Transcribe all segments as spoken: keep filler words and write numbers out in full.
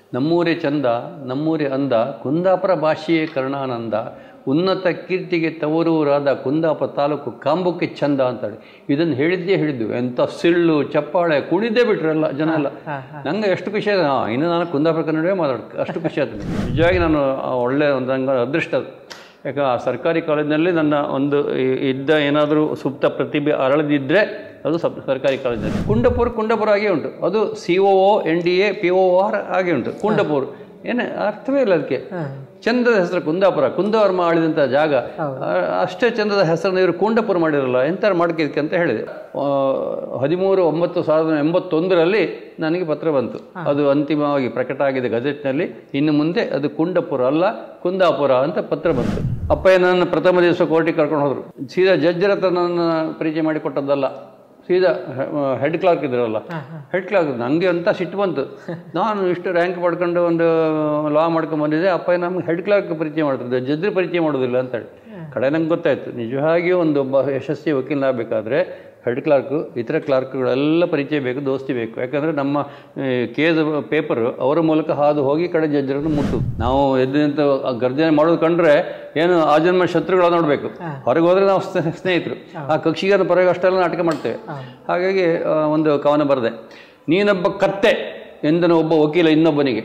ನಮ್ಮೂರೇ ಚಂದ ನಮ್ಮೂರೇ ಅಂದ ಕುಂದಾಪುರ ಭಾಷೆಯೇ ಕರ್ಣಾನಂದ ಉನ್ನತ ಕೀರ್ತಿಗೆ ತವರೂರಾದ ಕುಂದಾಪುರ ತಾಲೂಕು ಕಾಂಬುಕ್ಕೆ ಚಂದ ಅಂತಾಳೆ. ಇದನ್ನು ಹೇಳಿದ್ದೇ ಹೇಳಿದ್ದು. ಎಂಥ ಸಿಳ್ಳು ಚಪ್ಪಾಳೆ ಕುಣಿದೇ ಬಿಟ್ರಲ್ಲ ಜನ ಎಲ್ಲ. ನಂಗೆ ಎಷ್ಟು ಖುಷಿ ಆಯ್ತು. ಹಾಂ ಇನ್ನು ನಾನು ಕುಂದಾಪುರ ಕನ್ನಡವೇ ಮಾತಾಡ್ತೀನಿ, ಅಷ್ಟು ಖುಷಿ ಆಗ್ತದೆ ನಿಜವಾಗಿ. ನಾನು ಒಳ್ಳೆ ಒಂದು ನಂಗೆ ಅದೃಷ್ಟ. ಯಾಕೆ ಆ ಸರ್ಕಾರಿ ಕಾಲೇಜಿನಲ್ಲಿ ನನ್ನ ಒಂದು ಇದ್ದ ಏನಾದರೂ ಸುಪ್ತ ಪ್ರತಿಭೆ ಅರಳಿದಿದ್ದರೆ ಅದು ಸಬ್ ಸರ್ಕಾರಿ ಕಾಲೇಜಿನಲ್ಲಿ. ಕುಂಡಪುರ ಕುಂಡಪುರ ಆಗೇ ಉಂಟು. ಅದು C O O N D A P O R ಹಾಗೆ ಉಂಟು. ಕುಂಡಪುರ ಏನೇ ಅರ್ಥವೇ ಇಲ್ಲ ಅದಕ್ಕೆ. ಚಂದದ ಹೆಸರು ಕುಂದಾಪುರ, ಕುಂದವರ್ಮ ಆಳಿದಂಥ ಜಾಗ. ಅಷ್ಟೇ ಚಂದದ ಹೆಸರನ್ನು ಇವರು ಕುಂಡಪುರ ಮಾಡಿರಲ್ಲ, ಎಂಥವ್ರು ಮಾಡ್ಕಿದ್ದಕ್ಕೆ ಅಂತ ಹೇಳಿದೆ. ಹದಿಮೂರು ಒಂಬತ್ತು ಸಾವಿರದ ಎಂಬತ್ತೊಂದರಲ್ಲಿ ನನಗೆ ಪತ್ರ ಬಂತು. ಅದು ಅಂತಿಮವಾಗಿ ಪ್ರಕಟ ಆಗಿದೆ ಗಜೆಟ್ನಲ್ಲಿ. ಇನ್ನು ಮುಂದೆ ಅದು ಕುಂಡಪುರ ಅಲ್ಲ ಕುಂದಾಪುರ ಅಂತ ಪತ್ರ ಬಂತು. ಅಪ್ಪಯ್ಯ ನನ್ನ ಪ್ರಥಮ ದಿವಸ ಕೋರ್ಟಿಗೆ ಕರ್ಕೊಂಡು ಹೋದರು. ಸೀದಾ ಜಡ್ಜರ ಹತ್ರ ನನ್ನ ಪರಿಚಯ ಮಾಡಿಕೊಟ್ಟದ್ದಲ್ಲ, ಸೀದಾ ಹೆಡ್ ಕ್ಲಾರ್ಕ್ ಇದ್ರಲ್ಲ, ಹೆಡ್ ಕ್ಲಾರ್ಕ್. ನನಗೆ ಅಂತ ಸಿಟ್ಟು ಬಂತು. ನಾನು ಇಷ್ಟು ರ್ಯಾಂಕ್ ಪಡ್ಕೊಂಡು ಒಂದು ಲಾ ಮಾಡ್ಕೊಂಡು ಬಂದಿದ್ದೆ, ಅಪ್ಪ ನಮ್ಗೆ ಹೆಡ್ ಕ್ಲಾರ್ಕ್ ಪರಿಚಯ ಮಾಡ್ತಿದ್ದೆ, ಜಡ್ಜರ್ ಪರಿಚಯ ಮಾಡೋದಿಲ್ಲ ಅಂತೇಳಿ. ಕಡೆ ನಂಗೆ ಗೊತ್ತಾಯಿತು, ನಿಜವಾಗಿಯೂ ಒಂದು ಒಬ್ಬ ಯಶಸ್ವಿ ವಕೀಲ ಆಗಬೇಕಾದ್ರೆ ಹೆಡ್ ಕ್ಲಾರ್ಕು ಇತರ ಕ್ಲಾರ್ಕ್ಗಳೆಲ್ಲ ಪರಿಚಯ ಬೇಕು, ದೋಸ್ತಿ ಬೇಕು. ಯಾಕಂದರೆ ನಮ್ಮ ಕೇಸ್ ಪೇಪರು ಅವರ ಮೂಲಕ ಹಾದು ಹೋಗಿ ಕಡೆ ಜಡ್ಜರನ್ನು ಮುಟ್ಟು. ನಾವು ಎದ್ದು ನಿಂತು ಗರ್ಜನೆ ಮಾಡೋದು ಕಂಡ್ರೆ ಏನು ಆ ಜನ್ಮ ಶತ್ರುಗಳು ನೋಡಬೇಕು, ಹೊರಗೆ ಹೋದರೆ ನಾವು ಸ್ನೇಹಿತರು. ಆ ಕಕ್ಷಿಗಾರ ಪರವಾಗಿ ಅಷ್ಟೆಲ್ಲ ನಾಟಕ ಮಾಡ್ತೇವೆ. ಹಾಗಾಗಿ ಒಂದು ಕವನ ಬರೆದೆ. ನೀನೊಬ್ಬ ಕತ್ತೆ ಎಂದನ ಒಬ್ಬ ವಕೀಲ ಇನ್ನೊಬ್ಬನಿಗೆ,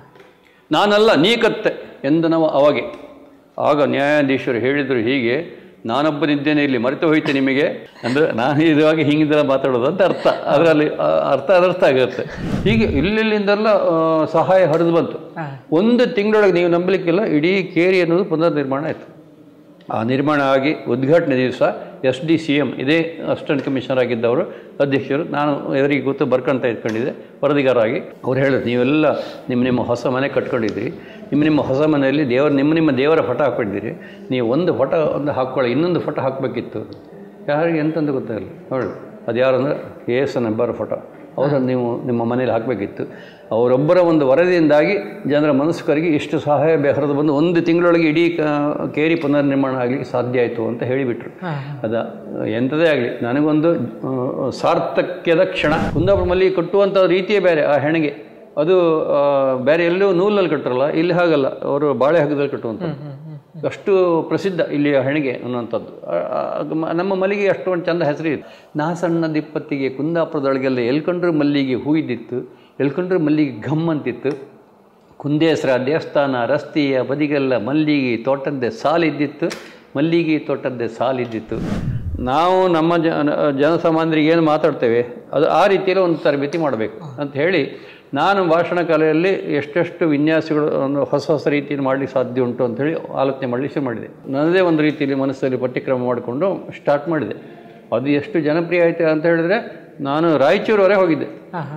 ನಾನಲ್ಲ ನೀ ಕತ್ತೆ ಎಂದನವ ಅವಾಗೆ. ಆಗ ನ್ಯಾಯಾಧೀಶರು ಹೇಳಿದರು ಹೀಗೆ, ನಾನೊಬ್ಬನಿದ್ದೇನೆ ಇಲ್ಲಿ, ಮರೆತು ಹೋಯ್ತೆ ನಿಮಗೆ ಅಂದರೆ ನಾನು ಇದುವಾಗಿ ಹಿಂಗಿದ್ದೆಲ್ಲ ಮಾತಾಡೋದು ಅಂತ ಅರ್ಥ. ಅದರಲ್ಲಿ ಅರ್ಥ ಅದರ್ಥ ಆಗುತ್ತೆ. ಹೀಗೆ ಇಲ್ಲಿಂದೆಲ್ಲ ಸಹಾಯ ಹರಿದು ಬಂತು. ಒಂದು ತಿಂಗಳೊಳಗೆ ನೀವು ನಂಬಲಿಕ್ಕಿಲ್ಲ, ಇಡೀ ಕೇರಿ ಅನ್ನೋದು ಪುನರ್ ನಿರ್ಮಾಣ ಆಯಿತು. ಆ ನಿರ್ಮಾಣ ಆಗಿ ಉದ್ಘಾಟನೆ ದಿವಸ ಎಸ್ ಡಿ ಸಿ ಎಮ್, ಇದೇ ಅಸಿಸ್ಟೆಂಟ್ ಕಮಿಷನರ್ ಆಗಿದ್ದವರು ಅಧ್ಯಕ್ಷರು, ನಾನು ಎದುರಿಗೆ ಕೂತು ಬರ್ಕೊಂತ ಇಟ್ಕೊಂಡಿದ್ದೆ ವರದಿಗಾರಾಗಿ. ಅವ್ರು ಹೇಳಿದ್ರು, ನೀವೆಲ್ಲ ನಿಮ್ಮ ನಿಮ್ಮ ಹೊಸ ಮನೆ ಕಟ್ಕೊಂಡಿದ್ದೀರಿ, ನಿಮ್ಮ ನಿಮ್ಮ ಹೊಸ ಮನೆಯಲ್ಲಿ ದೇವರ ನಿಮ್ಮ ನಿಮ್ಮ ದೇವರ ಫೋಟೋ ಹಾಕ್ಕೊಂಡಿದ್ದೀರಿ, ನೀವು ಒಂದು ಫೋಟೋ ಒಂದು ಹಾಕ್ಕೊಳ್ಳಿ, ಇನ್ನೊಂದು ಫೋಟೋ ಹಾಕಬೇಕಿತ್ತು. ಯಾರಿಗೆ ಎಂತಂದು ಗೊತ್ತಾಗಲ್ಲ. ನೋಡಿ ಅದು ಯಾರು ಅಂದರೆ A S N Hebbar photo, ಅವರನ್ನು ನೀವು ನಿಮ್ಮ ಮನೇಲಿ ಹಾಕಬೇಕಿತ್ತು. ಅವರೊಬ್ಬರ ಒಂದು ವರದಿಯಿಂದಾಗಿ ಜನರ ಮನಸ್ಕರಿಗೆ ಇಷ್ಟು ಸಹಾಯ ಹರಿದು ಬಂದು ಒಂದು ತಿಂಗಳೊಳಗೆ ಇಡೀ ಕೇರಿ ಪುನರ್ ನಿರ್ಮಾಣ ಆಗಲಿಕ್ಕೆ ಸಾಧ್ಯ ಆಯಿತು ಅಂತ ಹೇಳಿಬಿಟ್ರು. ಅದ ಎಂಥದೇ ಆಗಲಿ ನನಗೊಂದು ಸಾರ್ಥಕ್ಯದ ಕ್ಷಣ. ಕುಂದಾಪುರ ಮಲ್ಲಿಗೆ ಕಟ್ಟುವಂಥ ರೀತಿಯೇ ಬೇರೆ. ಆ ಹೆಣಿಗೆ ಅದು ಬೇರೆ ಎಲ್ಲೂ ನೂಲಲ್ಲಿ ಕಟ್ಟರಲ್ಲ, ಇಲ್ಲಿ ಹಾಗಲ್ಲ, ಅವರು ಬಾಳೆ ಹಗ್ಗದಲ್ಲಿ ಕಟ್ಟುವಂಥದ್ದು. ಅಷ್ಟು ಪ್ರಸಿದ್ಧ ಇಲ್ಲಿ ಹೆಣಿಗೆ ಅನ್ನುವಂಥದ್ದು. ನಮ್ಮ ಮಲ್ಲಿಗೆ ಅಷ್ಟೊಂದು ಚಂದ ಹೆಸರು ಇದೆ. ನಾ ಸಣ್ಣ ದಿಪ್ಪತ್ತಿಗೆ ಕುಂದಾಪುರದೊಳಗೆಲ್ಲ ಎಲ್ಕೊಂಡ್ರು ಮಲ್ಲಿಗೆ ಹೂಯಿದ್ದಿತ್ತು, ಎಲ್ಕೊಂಡ್ರು ಮಲ್ಲಿಗೆ ಘಮ್ ಅಂತಿತ್ತು. ಕುಂದೇಶ್ವರ ದೇವಸ್ಥಾನ ರಸ್ತೆಯ ಬದಿಗೆಲ್ಲ ಮಲ್ಲಿಗೆ ತೋಟದ್ದೇ ಸಾಲಿದ್ದಿತ್ತು, ಮಲ್ಲಿಗೆ ತೋಟದ್ದೇ ಸಾಲಿದ್ದಿತ್ತು. ನಾವು ನಮ್ಮ ಜನ ಜನಸಾಮಾನ್ಯರಿಗೆ ಏನು ಮಾತಾಡ್ತೇವೆ ಅದು ಆ ರೀತಿಯಲ್ಲಿ ಒಂದು ತರಬೇತಿ ಮಾಡಬೇಕು ಅಂತ ಹೇಳಿ ನಾನು ಭಾಷಣ ಕಲೆಯಲ್ಲಿ ಎಷ್ಟೆಷ್ಟು ವಿನ್ಯಾಸಗಳು ಒಂದು ಹೊಸ ಹೊಸ ರೀತಿಯಲ್ಲಿ ಮಾಡಲಿಕ್ಕೆ ಸಾಧ್ಯ ಉಂಟು ಅಂಥೇಳಿ ಆಲೋಚನೆ ಮಾಡಲಿಕ್ಕೆ ಶುರು ಮಾಡಿದೆ. ನನ್ನದೇ ಒಂದು ರೀತಿಯಲ್ಲಿ ಮನಸ್ಸಲ್ಲಿ ಪಠ್ಯಕ್ರಮ ಮಾಡಿಕೊಂಡು ಸ್ಟಾರ್ಟ್ ಮಾಡಿದೆ. ಅದು ಎಷ್ಟು ಜನಪ್ರಿಯ ಆಯಿತು ಅಂತ ಹೇಳಿದ್ರೆ, ನಾನು ರಾಯಚೂರವರೆಗೆ ಹೋಗಿದ್ದೆ.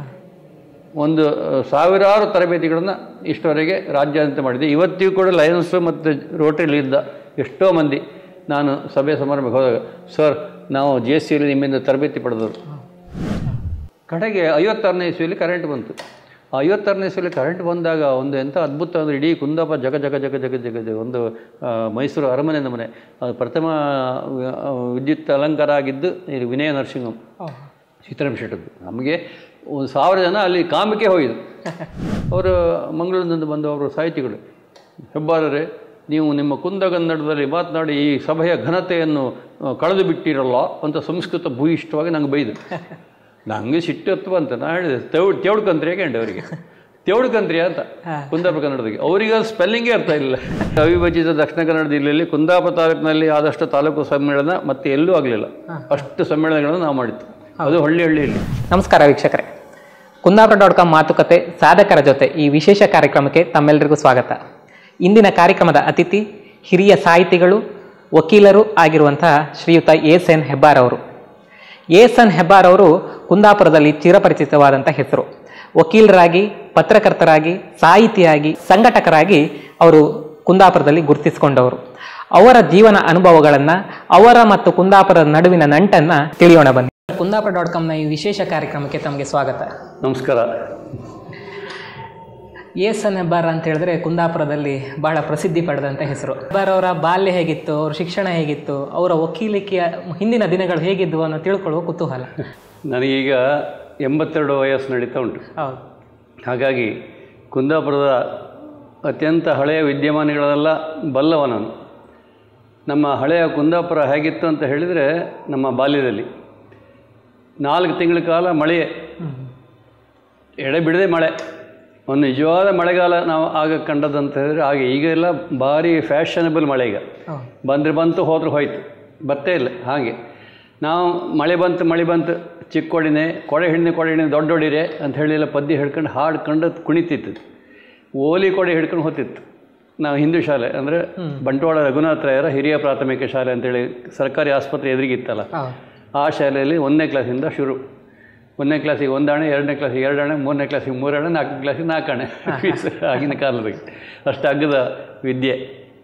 ಒಂದು ಸಾವಿರಾರು ತರಬೇತಿಗಳನ್ನು ಇಷ್ಟವರೆಗೆ ರಾಜ್ಯಾದ್ಯಂತ ಮಾಡಿದೆ. ಇವತ್ತಿಗೂ ಕೂಡ ಲಯನ್ಸ್ ಮತ್ತು ರೋಟರಿಲಿದ್ದ ಎಷ್ಟೋ ಮಂದಿ ನಾನು ಸಭೆ ಸಮಾರಂಭಕ್ಕೆ ಹೋದಾಗ, ಸರ್ ನಾವು ಜಿ ಎಸ್ ಸಿಯಲ್ಲಿ ನಿಮ್ಮಿಂದ ತರಬೇತಿ ಪಡೆದವರು. ಕಡೆಗೆ ಐವತ್ತಾರನೇ ಇಸ್ವಿಯಲ್ಲಿ ಕರೆಂಟ್ ಬಂತು. ಆ ಐವತ್ತಾರನೇ ಇಸ್ವಿಯಲ್ಲಿ ಕರೆಂಟ್ ಬಂದಾಗ ಒಂದು ಎಂಥ ಅದ್ಭುತ ಅಂದರೆ, ಇಡೀ ಕುಂದಾಪುರ ಜಗ ಜಗ ಜಗ ಜಗ ಜಗ ಜಗ ಒಂದು ಮೈಸೂರು ಅರಮನೆ ನಮನೆ ಅದು ಪ್ರಥಮ ವಿದ್ಯುತ್ ಅಲಂಕಾರ ಆಗಿದ್ದು ಇದು ವಿನಯ ನರಸಿಂಹಂ ಸೀತಾರಾಮ ಶೆಟ್ಟದ್ದು. ನಮಗೆ ಒಂದು ಸಾವಿರ ಜನ ಅಲ್ಲಿ ಕಾಮಿಕೆ ಹೋಗಿದ್ದು. ಅವರು ಮಂಗಳೂರಿನಿಂದ ಬಂದು ಅವರು ಸಾಹಿತಿಗಳು, ಹೆಬ್ಬಾರರೇ ನೀವು ನಿಮ್ಮ ಕುಂದಗನ್ನಡದಲ್ಲಿ ಮಾತನಾಡಿ ಈ ಸಭೆಯ ಘನತೆಯನ್ನು ಕಳೆದು ಬಿಟ್ಟಿರಲ್ಲ ಅಂತ ಸಂಸ್ಕೃತ ಭೂಯಿಷ್ಠವಾಗಿ ನಂಗೆ ಬೈದು. ನಂಗೆ ಸಿಟ್ಟು ಹತ್ತು ಅಂತ ನಾ ಹೇಳಿದೆ, ತೆವ್ ತೆವಡ್ಕಂತ್ರಿ ಯಾಕೆಂಡೆ ಅವರಿಗೆ ತೆವಡ್ಕಂತ್ರಿ ಅಂತ ಕುಂದಾಪುರ ಕನ್ನಡದಾಗೆ. ಅವರಿಗೆ ಸ್ಪೆಲ್ಲಿಂಗೇ ಅರ್ಥ ಇಲ್ಲ. ಅವಿಭಜಿತ ದಕ್ಷಿಣ ಕನ್ನಡ ಜಿಲ್ಲೆಯಲ್ಲಿ ಕುಂದಾಪುರ ತಾಲೂಕಿನಲ್ಲಿ ಆದಷ್ಟು ತಾಲೂಕು ಸಮ್ಮೇಳನ ಮತ್ತೆ ಎಲ್ಲೂ ಆಗಲಿಲ್ಲ. ಅಷ್ಟು ಸಮ್ಮೇಳನಗಳನ್ನು ನಾವು ಮಾಡಿದ್ದು, ಅದು ಹಳ್ಳಿ ಹಳ್ಳಿಯಲ್ಲಿ. ನಮಸ್ಕಾರ ವೀಕ್ಷಕರೇ, ಕುಂದಾಪುರ ಡಾಟ್ ಕಾಮ್ ಮಾತುಕತೆ ಸಾಧಕರ ಜೊತೆ ಈ ವಿಶೇಷ ಕಾರ್ಯಕ್ರಮಕ್ಕೆ ತಮ್ಮೆಲ್ಲರಿಗೂ ಸ್ವಾಗತ. ಇಂದಿನ ಕಾರ್ಯಕ್ರಮದ ಅತಿಥಿ ಹಿರಿಯ ಸಾಹಿತಿಗಳು ವಕೀಲರು ಆಗಿರುವಂತಹ ಶ್ರೀಯುತ ಎಸ್ ಎನ್ ಹೆಬ್ಬಾರ್ ಅವರು. ಎಸ್ ಎನ್ ಹೆಬ್ಬಾರ್ ಅವರು ಕುಂದಾಪುರದಲ್ಲಿ ಚಿರಪರಿಚಿತವಾದಂಥ ಹೆಸರು. ವಕೀಲರಾಗಿ, ಪತ್ರಕರ್ತರಾಗಿ, ಸಾಹಿತಿಯಾಗಿ, ಸಂಘಟಕರಾಗಿ ಅವರು ಕುಂದಾಪುರದಲ್ಲಿ ಗುರುತಿಸಿಕೊಂಡವರು. ಅವರ ಜೀವನ ಅನುಭವಗಳನ್ನು, ಅವರ ಮತ್ತು ಕುಂದಾಪುರದ ನಡುವಿನ ನಂಟನ್ನು ತಿಳಿಯೋಣ ಬನ್ನಿ. ಕುಂದಾಪುರ ಡಾಟ್ ಕಾಮ್ನ ಈ ವಿಶೇಷ ಕಾರ್ಯಕ್ರಮಕ್ಕೆ ತಮಗೆ ಸ್ವಾಗತ. ನಮಸ್ಕಾರ. ಎಸ್ ಎನ್ ಹೆಬ್ಬಾರ್ ಅಂತ ಹೇಳಿದ್ರೆ ಕುಂದಾಪುರದಲ್ಲಿ ಬಹಳ ಪ್ರಸಿದ್ಧಿ ಪಡೆದಂಥ ಹೆಸರು. ಹೆಬ್ಬಾರ್ ಅವರ ಬಾಲ್ಯ ಹೇಗಿತ್ತು, ಅವ್ರ ಶಿಕ್ಷಣ ಹೇಗಿತ್ತು, ಅವರ ವಕೀಲಿಕೆಯ ಹಿಂದಿನ ದಿನಗಳು ಹೇಗಿದ್ದವು ಅನ್ನೋ ತಿಳ್ಕೊಳ್ಳುವ ಕುತೂಹಲ. ನನಗೀಗ ಎಂಬತ್ತೆರಡು ವಯಸ್ಸು ನಡೀತಾ ಉಂಟು. ಹೌದು. ಹಾಗಾಗಿ ಕುಂದಾಪುರದ ಅತ್ಯಂತ ಹಳೆಯ ವಿದ್ಯಮಾನಗಳೆಲ್ಲ ಬಲ್ಲವ ನಾನು. ನಮ್ಮ ಹಳೆಯ ಕುಂದಾಪುರ ಹೇಗಿತ್ತು ಅಂತ ಹೇಳಿದರೆ, ನಮ್ಮ ಬಾಲ್ಯದಲ್ಲಿ ನಾಲ್ಕು ತಿಂಗಳ ಕಾಲ ಮಳೆಯೇ, ಎಡೆ ಬಿಡದೆ ಮಳೆ, ಒಂದು ನಿಜವಾದ ಮಳೆಗಾಲ ನಾವು ಆಗ ಕಂಡದಂತ ಹೇಳಿದ್ರೆ. ಹಾಗೆ ಈಗೆಲ್ಲ ಭಾರಿ ಫ್ಯಾಷನಬಲ್ ಮಳೆ, ಈಗ ಬಂದರೆ ಬಂತು ಹೋದ್ರೆ ಹೋಯ್ತು, ಬತ್ತೇ ಇಲ್ಲ. ಹಾಗೆ ನಾವು ಮಳೆ ಬಂತು ಮಳೆ ಬಂತು ಚಿಕ್ಕೊಡಿನೇ ಕೊಡೆ ಹಿಡಿನೆ ಕೊಡೆ ಹಿಡಿನೆ ದೊಡ್ಡ ಹೊಡಿರೆ ಅಂತ ಹೇಳಿಲ್ಲ ಪದ್ಯ ಹಿಡ್ಕೊಂಡು ಹಾಡ್ಕೊಂಡು ಕುಣಿತಿತ್ತು. ಓಲಿ ಕೊಡೆ ಹಿಡ್ಕೊಂಡು ಹೋಗ್ತಿತ್ತು. ನಾವು ಹಿಂದೂ ಶಾಲೆ ಅಂದರೆ ಬಂಟ್ವಾಳ ರಘುನಾಥರಾಯರ ಹಿರಿಯ ಪ್ರಾಥಮಿಕ ಶಾಲೆ ಅಂತೇಳಿ ಸರ್ಕಾರಿ ಆಸ್ಪತ್ರೆ ಎದುರಿಗಿತ್ತಲ್ಲ, ಆ ಶಾಲೆಯಲ್ಲಿ ಒಂದನೇ ಕ್ಲಾಸಿಂದ ಶುರು. ಒಂದನೇ ಕ್ಲಾಸಿಗೆ ಒಂದಾಣೆ, ಎರಡನೇ ಕ್ಲಾಸಿಗೆ ಎರಡಾಣೆ, ಮೂರನೇ ಕ್ಲಾಸಿಗೆ ಮೂರಾಣೆ, ನಾಲ್ಕನೇ ಕ್ಲಾಸಿಗೆ ನಾಲ್ಕಾಣೆ ಫೀಸ್ ಆಗಿನ ಕಾಲದಾಗ. ಅಷ್ಟು ಅಗ್ಗದ ವಿದ್ಯೆ.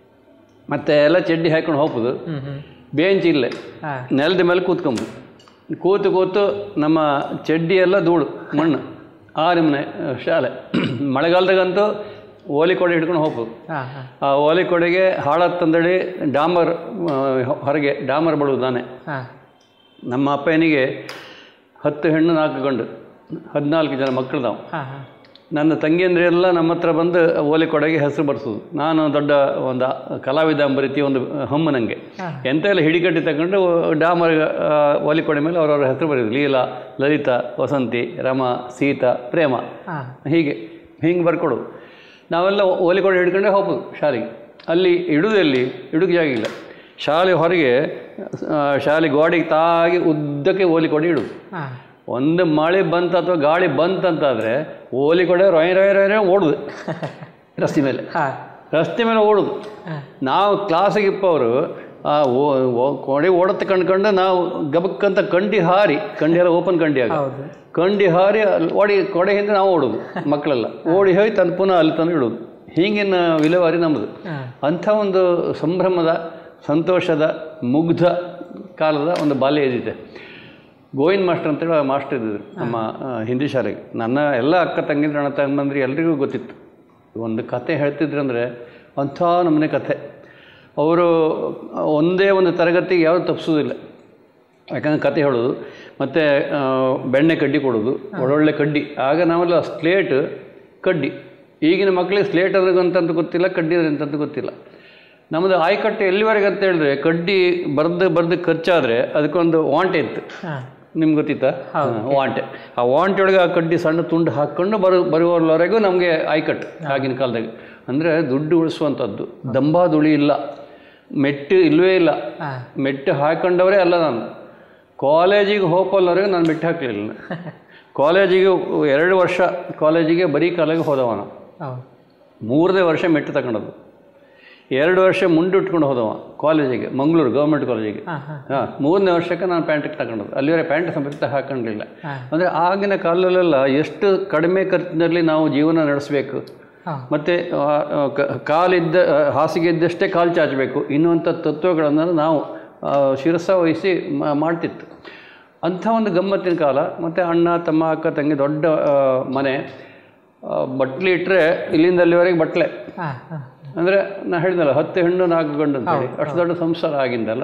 ಮತ್ತು ಎಲ್ಲ ಚಡ್ಡಿ ಹಾಕ್ಕೊಂಡು ಹೋಗ್ಬೋದು, ಬೇಂಚ್ ಇಲ್ಲೇ ನೆಲದ ಮೇಲೆ ಕೂತ್ಕೊಂಬೋದು. ಕೂತು ಕೂತು ನಮ್ಮ ಚಡ್ಡಿ ಎಲ್ಲ ಧೂಳು ಮಣ್ಣು, ಆ ನಿಮ್ಮನೆ ಶಾಲೆ. ಮಳೆಗಾಲದಾಗಂತೂ ಓಲಿ ಕೊಡೆ ಹಿಡ್ಕೊಂಡು ಹೋಗ್ಬೋದು. ಆ ಓಲಿ ಕೊಡೆಗೆ ಹಾಳತ್ತಂದೇಳಿ ಡಾಂಬರ್ ಹೊರಗೆ ಡಾಂಬರ್ ಬಳುವುದು ನಾನೇ. ನಮ್ಮ ಅಪ್ಪನಿಗೆ ಹತ್ತು ಹೆಣ್ಣು ನಾಲ್ಕು ಗಂಡು, ಹದಿನಾಲ್ಕು ಜನ ಮಕ್ಕಳು ನಾವು. ನನ್ನ ತಂಗಿಯಂದ್ರೆಲ್ಲ ನಮ್ಮ ಹತ್ರ ಬಂದು ಓಲಿ ಕೊಡೆಗೆ ಹೆಸರು ಬರ್ಸೋದು. ನಾನು ದೊಡ್ಡ ಒಂದು ಕಲಾವಿದ ಎಂಬ ರೀತಿ ಒಂದು ಹಮ್ಮು ನನಗೆ. ಎಂತ ಎಲ್ಲ ಹಿಡಿಕಟ್ಟಿ ತಗೊಂಡು ಡಾಮರ್ ಓಲಿ ಕೊಡೆ ಮೇಲೆ ಅವರವ್ರ ಹೆಸರು ಬರೆಯೋದು. ಲೀಲಾ, ಲಲಿತಾ, ವಸಂತಿ, ರಮಾ, ಸೀತಾ, ಪ್ರೇಮ, ಹೀಗೆ ಹಿಂಗೆ ಬರ್ಕೊಡೋದು. ನಾವೆಲ್ಲ ಓಲಿ ಕೊಡೆ ಹಿಡ್ಕೊಂಡೇ ಹೋಗ್ಬೋದು ಶಾಲೆಗೆ. ಅಲ್ಲಿ ಇಡುದಲ್ಲಿ ಇಡುಗೆ ಜಾಗ ಇಲ್ಲ. ಶಾಲೆ ಹೊರಗೆ ಶಾಲೆ ಗೋಡೆಗೆ ತಾಗಿ ಉದ್ದಕ್ಕೆ ಓಲಿ ಕೊಡೆ ಇಡುದು. ಒಂದು ಮಳೆ ಬಂತು ಅಥವಾ ಗಾಳಿ ಬಂತಂತಾದರೆ ಓಲಿ ಕೊಡೆ ರೊಯ್ ರೊಯ್ ರೊಯ್ ಓಡುದು ರಸ್ತೆ ಮೇಲೆ, ರಸ್ತೆ ಮೇಲೆ ಓಡುದು. ನಾವು ಕ್ಲಾಸಿಗೆ ಇಪ್ಪವರು ಆ ಕೊಡೆ ಓಡತ್ತೆ ಕಂಡ್ಕೊಂಡು ನಾವು ಗಬಕ್ಕಂತ ಕಂಡಿ ಹಾರಿ, ಕಂಡಿ ಎಲ್ಲ ಓಪನ್ ಕಂಡಿ ಆಗ ಕಂಡಿ ಹಾರಿ ಓಡಿ ಕೊಡೆ ಹಿಂದೆ ನಾವು ಓಡೋದು. ಮಕ್ಕಳೆಲ್ಲ ಓಡಿ ಹೋಗಿ ತಂದು ಪುನಃ ಅಲ್ಲಿ ತಂದು ಇಡೋದು. ಹೀಗಿನ ವಿಲೇವಾರಿ ನಮ್ಮದು. ಅಂಥ ಒಂದು ಸಂಭ್ರಮದ, ಸಂತೋಷದ, ಮುಗ್ಧ ಕಾಲದ ಒಂದು ಬಾಲ್ಯ ಇದ್ದಿದೆ. ಗೋವಿಂದ ಮಾಸ್ಟರ್ ಅಂತೇಳಿ ಮಾಸ್ಟರ್ ಇದ್ದಿದ್ರು ನಮ್ಮ ಹಿಂದಿ ಶಾಲೆಗೆ. ನನ್ನ ಎಲ್ಲ ಅಕ್ಕ ತಂಗಿದ್ರು ಅಣ್ಣ ತಮ್ಮಂದ್ರಿ ಎಲ್ರಿಗೂ ಗೊತ್ತಿತ್ತು. ಒಂದು ಕತೆ ಹೇಳ್ತಿದ್ರು ಅಂದರೆ ಅಂಥ ನಮ್ಮನೆ ಕಥೆ. ಅವರು ಒಂದೇ ಒಂದು ತರಗತಿಗೆ ಯಾವುದು ತಪ್ಪಿಸೋದಿಲ್ಲ. ಯಾಕಂದರೆ ಕತೆ ಹೇಳೋದು ಮತ್ತು ಬೆಣ್ಣೆ ಕಡ್ಡಿ ಕೊಡೋದು, ಒಳ್ಳೊಳ್ಳೆ ಕಡ್ಡಿ. ಆಗ ನಾವೆಲ್ಲ ಸ್ಲೇಟ್ ಕಡ್ಡಿ. ಈಗಿನ ಮಕ್ಕಳಿಗೆ ಸ್ಲೇಟ್ ಅದ್ರಂತಂತ ಗೊತ್ತಿಲ್ಲ, ಕಡ್ಡಿ ಅದ್ರಂತಂತ ಗೊತ್ತಿಲ್ಲ. ನಮ್ಮದು ಆಯ್ಕಟ್ಟು ಎಲ್ಲಿವರೆಗೆ ಅಂತ ಹೇಳಿದ್ರೆ, ಕಡ್ಡಿ ಬರೆದು ಬರೆದು ಖರ್ಚಾದರೆ ಅದಕ್ಕೊಂದು ವಾಂಟೆ ಇತ್ತು. ನಿಮ್ಗೆ ಗೊತ್ತಿತ್ತಾ? ವಾಂಟೆ. ಆ ವಾಂಟೆ ಒಳಗೆ ಆ ಕಡ್ಡಿ ಸಣ್ಣ ತುಂಡು ಹಾಕ್ಕೊಂಡು ಬರು ಬರುವವರೆಗೂ ನಮಗೆ ಆಯ್ಕಟ್ಟು ಆಗಿನ ಕಾಲದಾಗ. ಅಂದರೆ ದುಡ್ಡು ಉಳಿಸುವಂಥದ್ದು. ದಂಬಾದುಳಿ ಇಲ್ಲ, ಮೆಟ್ಟು ಇಲ್ಲವೇ ಇಲ್ಲ. ಮೆಟ್ಟು ಹಾಕೊಂಡವರೇ ಅಲ್ಲ ನಾನು. ಕಾಲೇಜಿಗೆ ಹೋಗೋಲ್ಲವರೆಗೂ ನಾನು ಮೆಟ್ಟು ಹಾಕಲಿಲ್ಲ. ಕಾಲೇಜಿಗೆ ಎರಡು ವರ್ಷ ಕಾಲೇಜಿಗೆ ಬರೀ ಕಾಲೇಜಿಗೆ ಹೋದವ ನಾನು. ಮೂರನೇ ವರ್ಷ ಮೆಟ್ಟು ತಗೊಂಡದ್ದು. ಎರಡು ವರ್ಷ ಮುಂಡು ಇಟ್ಕೊಂಡು ಹೋದವ ಕಾಲೇಜಿಗೆ, ಮಂಗಳೂರು ಗೌರ್ಮೆಂಟ್ ಕಾಲೇಜಿಗೆ. ಹಾಂ, ಮೂರನೇ ವರ್ಷಕ್ಕೆ ನಾನು ಪ್ಯಾಂಟಿಗೆ ತಗೊಂಡದ್ದು. ಅಲ್ಲಿವರೆಗೆ ಪ್ಯಾಂಟ್ ಸಮೇತ ಹಾಕೊಂಡಿಲ್ಲ. ಅಂದರೆ ಆಗಿನ ಕಾಲದಲ್ಲೆಲ್ಲ ಎಷ್ಟು ಕಡಿಮೆ ಖರ್ಚಿನಲ್ಲಿ ನಾವು ಜೀವನ ನಡೆಸಬೇಕು, ಮತ್ತು ಕಾಲಿದ್ದ ಹಾಸಿಗೆ ಇದ್ದಷ್ಟೇ ಕಾಲು ಚಾಚಬೇಕು ಇನ್ನುವಂಥ ತತ್ವಗಳನ್ನು ನಾವು ಶಿರಸ ವಹಿಸಿ ಮಾಡ್ತಿತ್ತು. ಅಂಥ ಒಂದು ಗಮ್ಮತ್ತಿನ ಕಾಲ. ಮತ್ತು ಅಣ್ಣ ತಮ್ಮ ಅಕ್ಕ ತಂಗಿ ದೊಡ್ಡ ಮನೆ. ಬಟ್ಲಿ ಇಟ್ಟರೆ ಇಲ್ಲಿಂದ ಅಲ್ಲಿವರೆಗೆ ಬಟ್ಲೆ. ಅಂದರೆ ನಾ ಹೇಳಿದ್ನಲ್ಲ, ಹತ್ತು ಹೆಣ್ಣು ನಾಲ್ಕು ಗಂಡು ಅಂತೇಳಿ ಅಷ್ಟು ದೊಡ್ಡ ಸಂಸಾರ ಆಗಿಂದಲ್ಲ.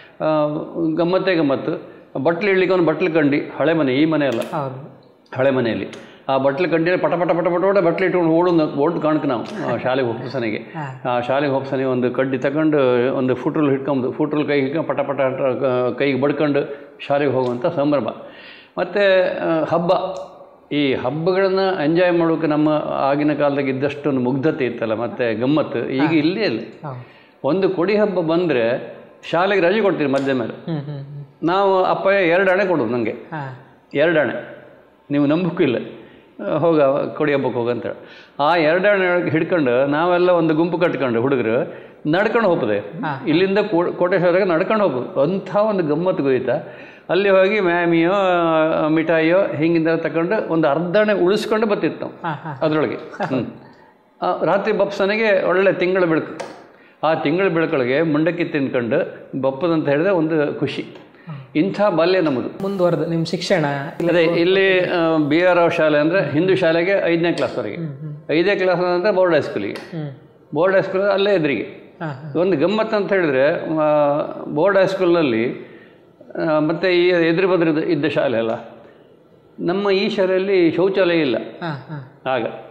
ಗಮ್ಮತ್ತೇ ಗಮ್ಮತ್ತು. ಬಟ್ಲು ಇಡ್ಲಿಕ್ಕೆ ಒಂದು ಬಟ್ಲು ಕಂಡಿ, ಹಳೆ ಮನೆ, ಈ ಮನೆ ಅಲ್ಲ, ಹಳೆ ಮನೆಯಲ್ಲಿ ಆ ಬಟ್ಲು ಕಂಡಿ ಪಟ ಪಟ ಪಟ ಪಟ ಪಟ ಬಟ್ಲು ಇಟ್ಕೊಂಡು ಓಡು ಓಡ್ ಕಾಣಕ್ಕೆ ನಾವು ಶಾಲೆಗೆ ಹೋಗ್ಸನೆಗೆ. ಆ ಶಾಲೆಗೆ ಹೋಗ್ಸನೆ ಒಂದು ಕಡ್ಡಿ ತಗೊಂಡು ಒಂದು ಫುಟ್ರಲ್ ಹಿಡ್ಕೊಂಡು ಫುಟ್ರಲ್ ಕೈ ಹಿಡ್ಕೊಂಡು ಪಟ ಪಟ ಕೈಗೆ ಬಡ್ಕೊಂಡು ಶಾಲೆಗೆ ಹೋಗುವಂಥ ಸಂಭ್ರಮ. ಮತ್ತು ಹಬ್ಬ, ಈ ಹಬ್ಬಗಳನ್ನು ಎಂಜಾಯ್ ಮಾಡೋಕೆ ನಮ್ಮ ಆಗಿನ ಕಾಲದಾಗ ಇದ್ದಷ್ಟು ಒಂದು ಮುಗ್ಧತೆ ಇತ್ತಲ್ಲ, ಮತ್ತು ಗಮ್ಮತ್ತು ಈಗ ಇಲ್ಲೇ ಇಲ್ಲ. ಒಂದು ಕೊಡಿ ಹಬ್ಬ ಬಂದರೆ ಶಾಲೆಗೆ ರಜೆ ಕೊಡ್ತೀರಿ ಮಧ್ಯ ಮೇಲೆ. ನಾವು ಅಪ್ಪ ಎರಡು ಅಣೆ ಕೊಡೋದು ನನಗೆ, ಎರಡು ಅಣೆ, ನೀವು ನಂಬಕ್ಕೂ ಇಲ್ಲ, ಹೋಗ ಕೊಡಿ ಹಬ್ಬಕ್ಕೆ ಹೋಗಂತೇಳಿ. ಆ ಎರಡು ಅಣೆ ಹಿಡ್ಕೊಂಡು ನಾವೆಲ್ಲ ಒಂದು ಗುಂಪು ಕಟ್ಕೊಂಡು ಹುಡುಗರು ನಡ್ಕೊಂಡು ಹೋಗ್ತದೆ. ಇಲ್ಲಿಂದ ಕೋಟೇಶ್ವರಗೆ ನಡ್ಕೊಂಡು ಹೋಗ್ಬೋದು. ಅಂಥ ಒಂದು ಗಮ್ಮತ್ತು ಗೊಯ್ತಾ. ಅಲ್ಲಿ ಹೋಗಿ ಮ್ಯಾಮಿಯೋ ಮಿಠಾಯಿಯೋ ಹಿಂಗಿಂದ ತಗೊಂಡು ಒಂದು ಅರ್ಧಣೆ ಉಳಿಸ್ಕೊಂಡು ಬರ್ತಿತ್ತು ನಾವು ಅದರೊಳಗೆ. ಹ್ಞೂ ರಾತ್ರಿ ಬಪ್ಸನೆಗೆ ಒಳ್ಳೆ ತಿಂಗಳ ಬೆಳಕು. ಆ ತಿಂಗಳ ಬೆಳಕೊಳಗೆ ಮುಂಡಕ್ಕಿ ತಿನ್ಕೊಂಡು ಬಪ್ಪದಂತ ಹೇಳಿದ್ರೆ ಒಂದು ಖುಷಿ. ಇಂಥ ಬಾಲ್ಯ ನಮ್ಮದು. ಮುಂದುವರೆದು ನಿಮ್ಮ ಶಿಕ್ಷಣ ಅದೇ ಇಲ್ಲಿ ಬಿ ಆರ್ ರಾವ್ ಶಾಲೆ ಅಂದರೆ ಹಿಂದೂ ಶಾಲೆಗೆ ಐದನೇ ಕ್ಲಾಸ್ವರೆಗೆ. ಐದನೇ ಕ್ಲಾಸ್ ಅಂದರೆ ಬೋರ್ಡ್ ಹೈಸ್ಕೂಲಿಗೆ. ಬೋರ್ಡ್ ಹೈಸ್ಕೂಲ್ ಅಲ್ಲೇ ಎದುರಿಗೆ. ಒಂದು ಗಮ್ಮತ್ತು ಅಂತ ಹೇಳಿದ್ರೆ, ಬೋರ್ಡ್ ಹೈಸ್ಕೂಲ್ನಲ್ಲಿ ಮತ್ತು ಈ ಎದುರು ಬದ್ರ ಇದ್ದ ಶಾಲೆ ಅಲ್ಲ, ನಮ್ಮ ಈ ಶಾಲೆಯಲ್ಲಿ ಶೌಚಾಲಯ ಇಲ್ಲ ಆಗ.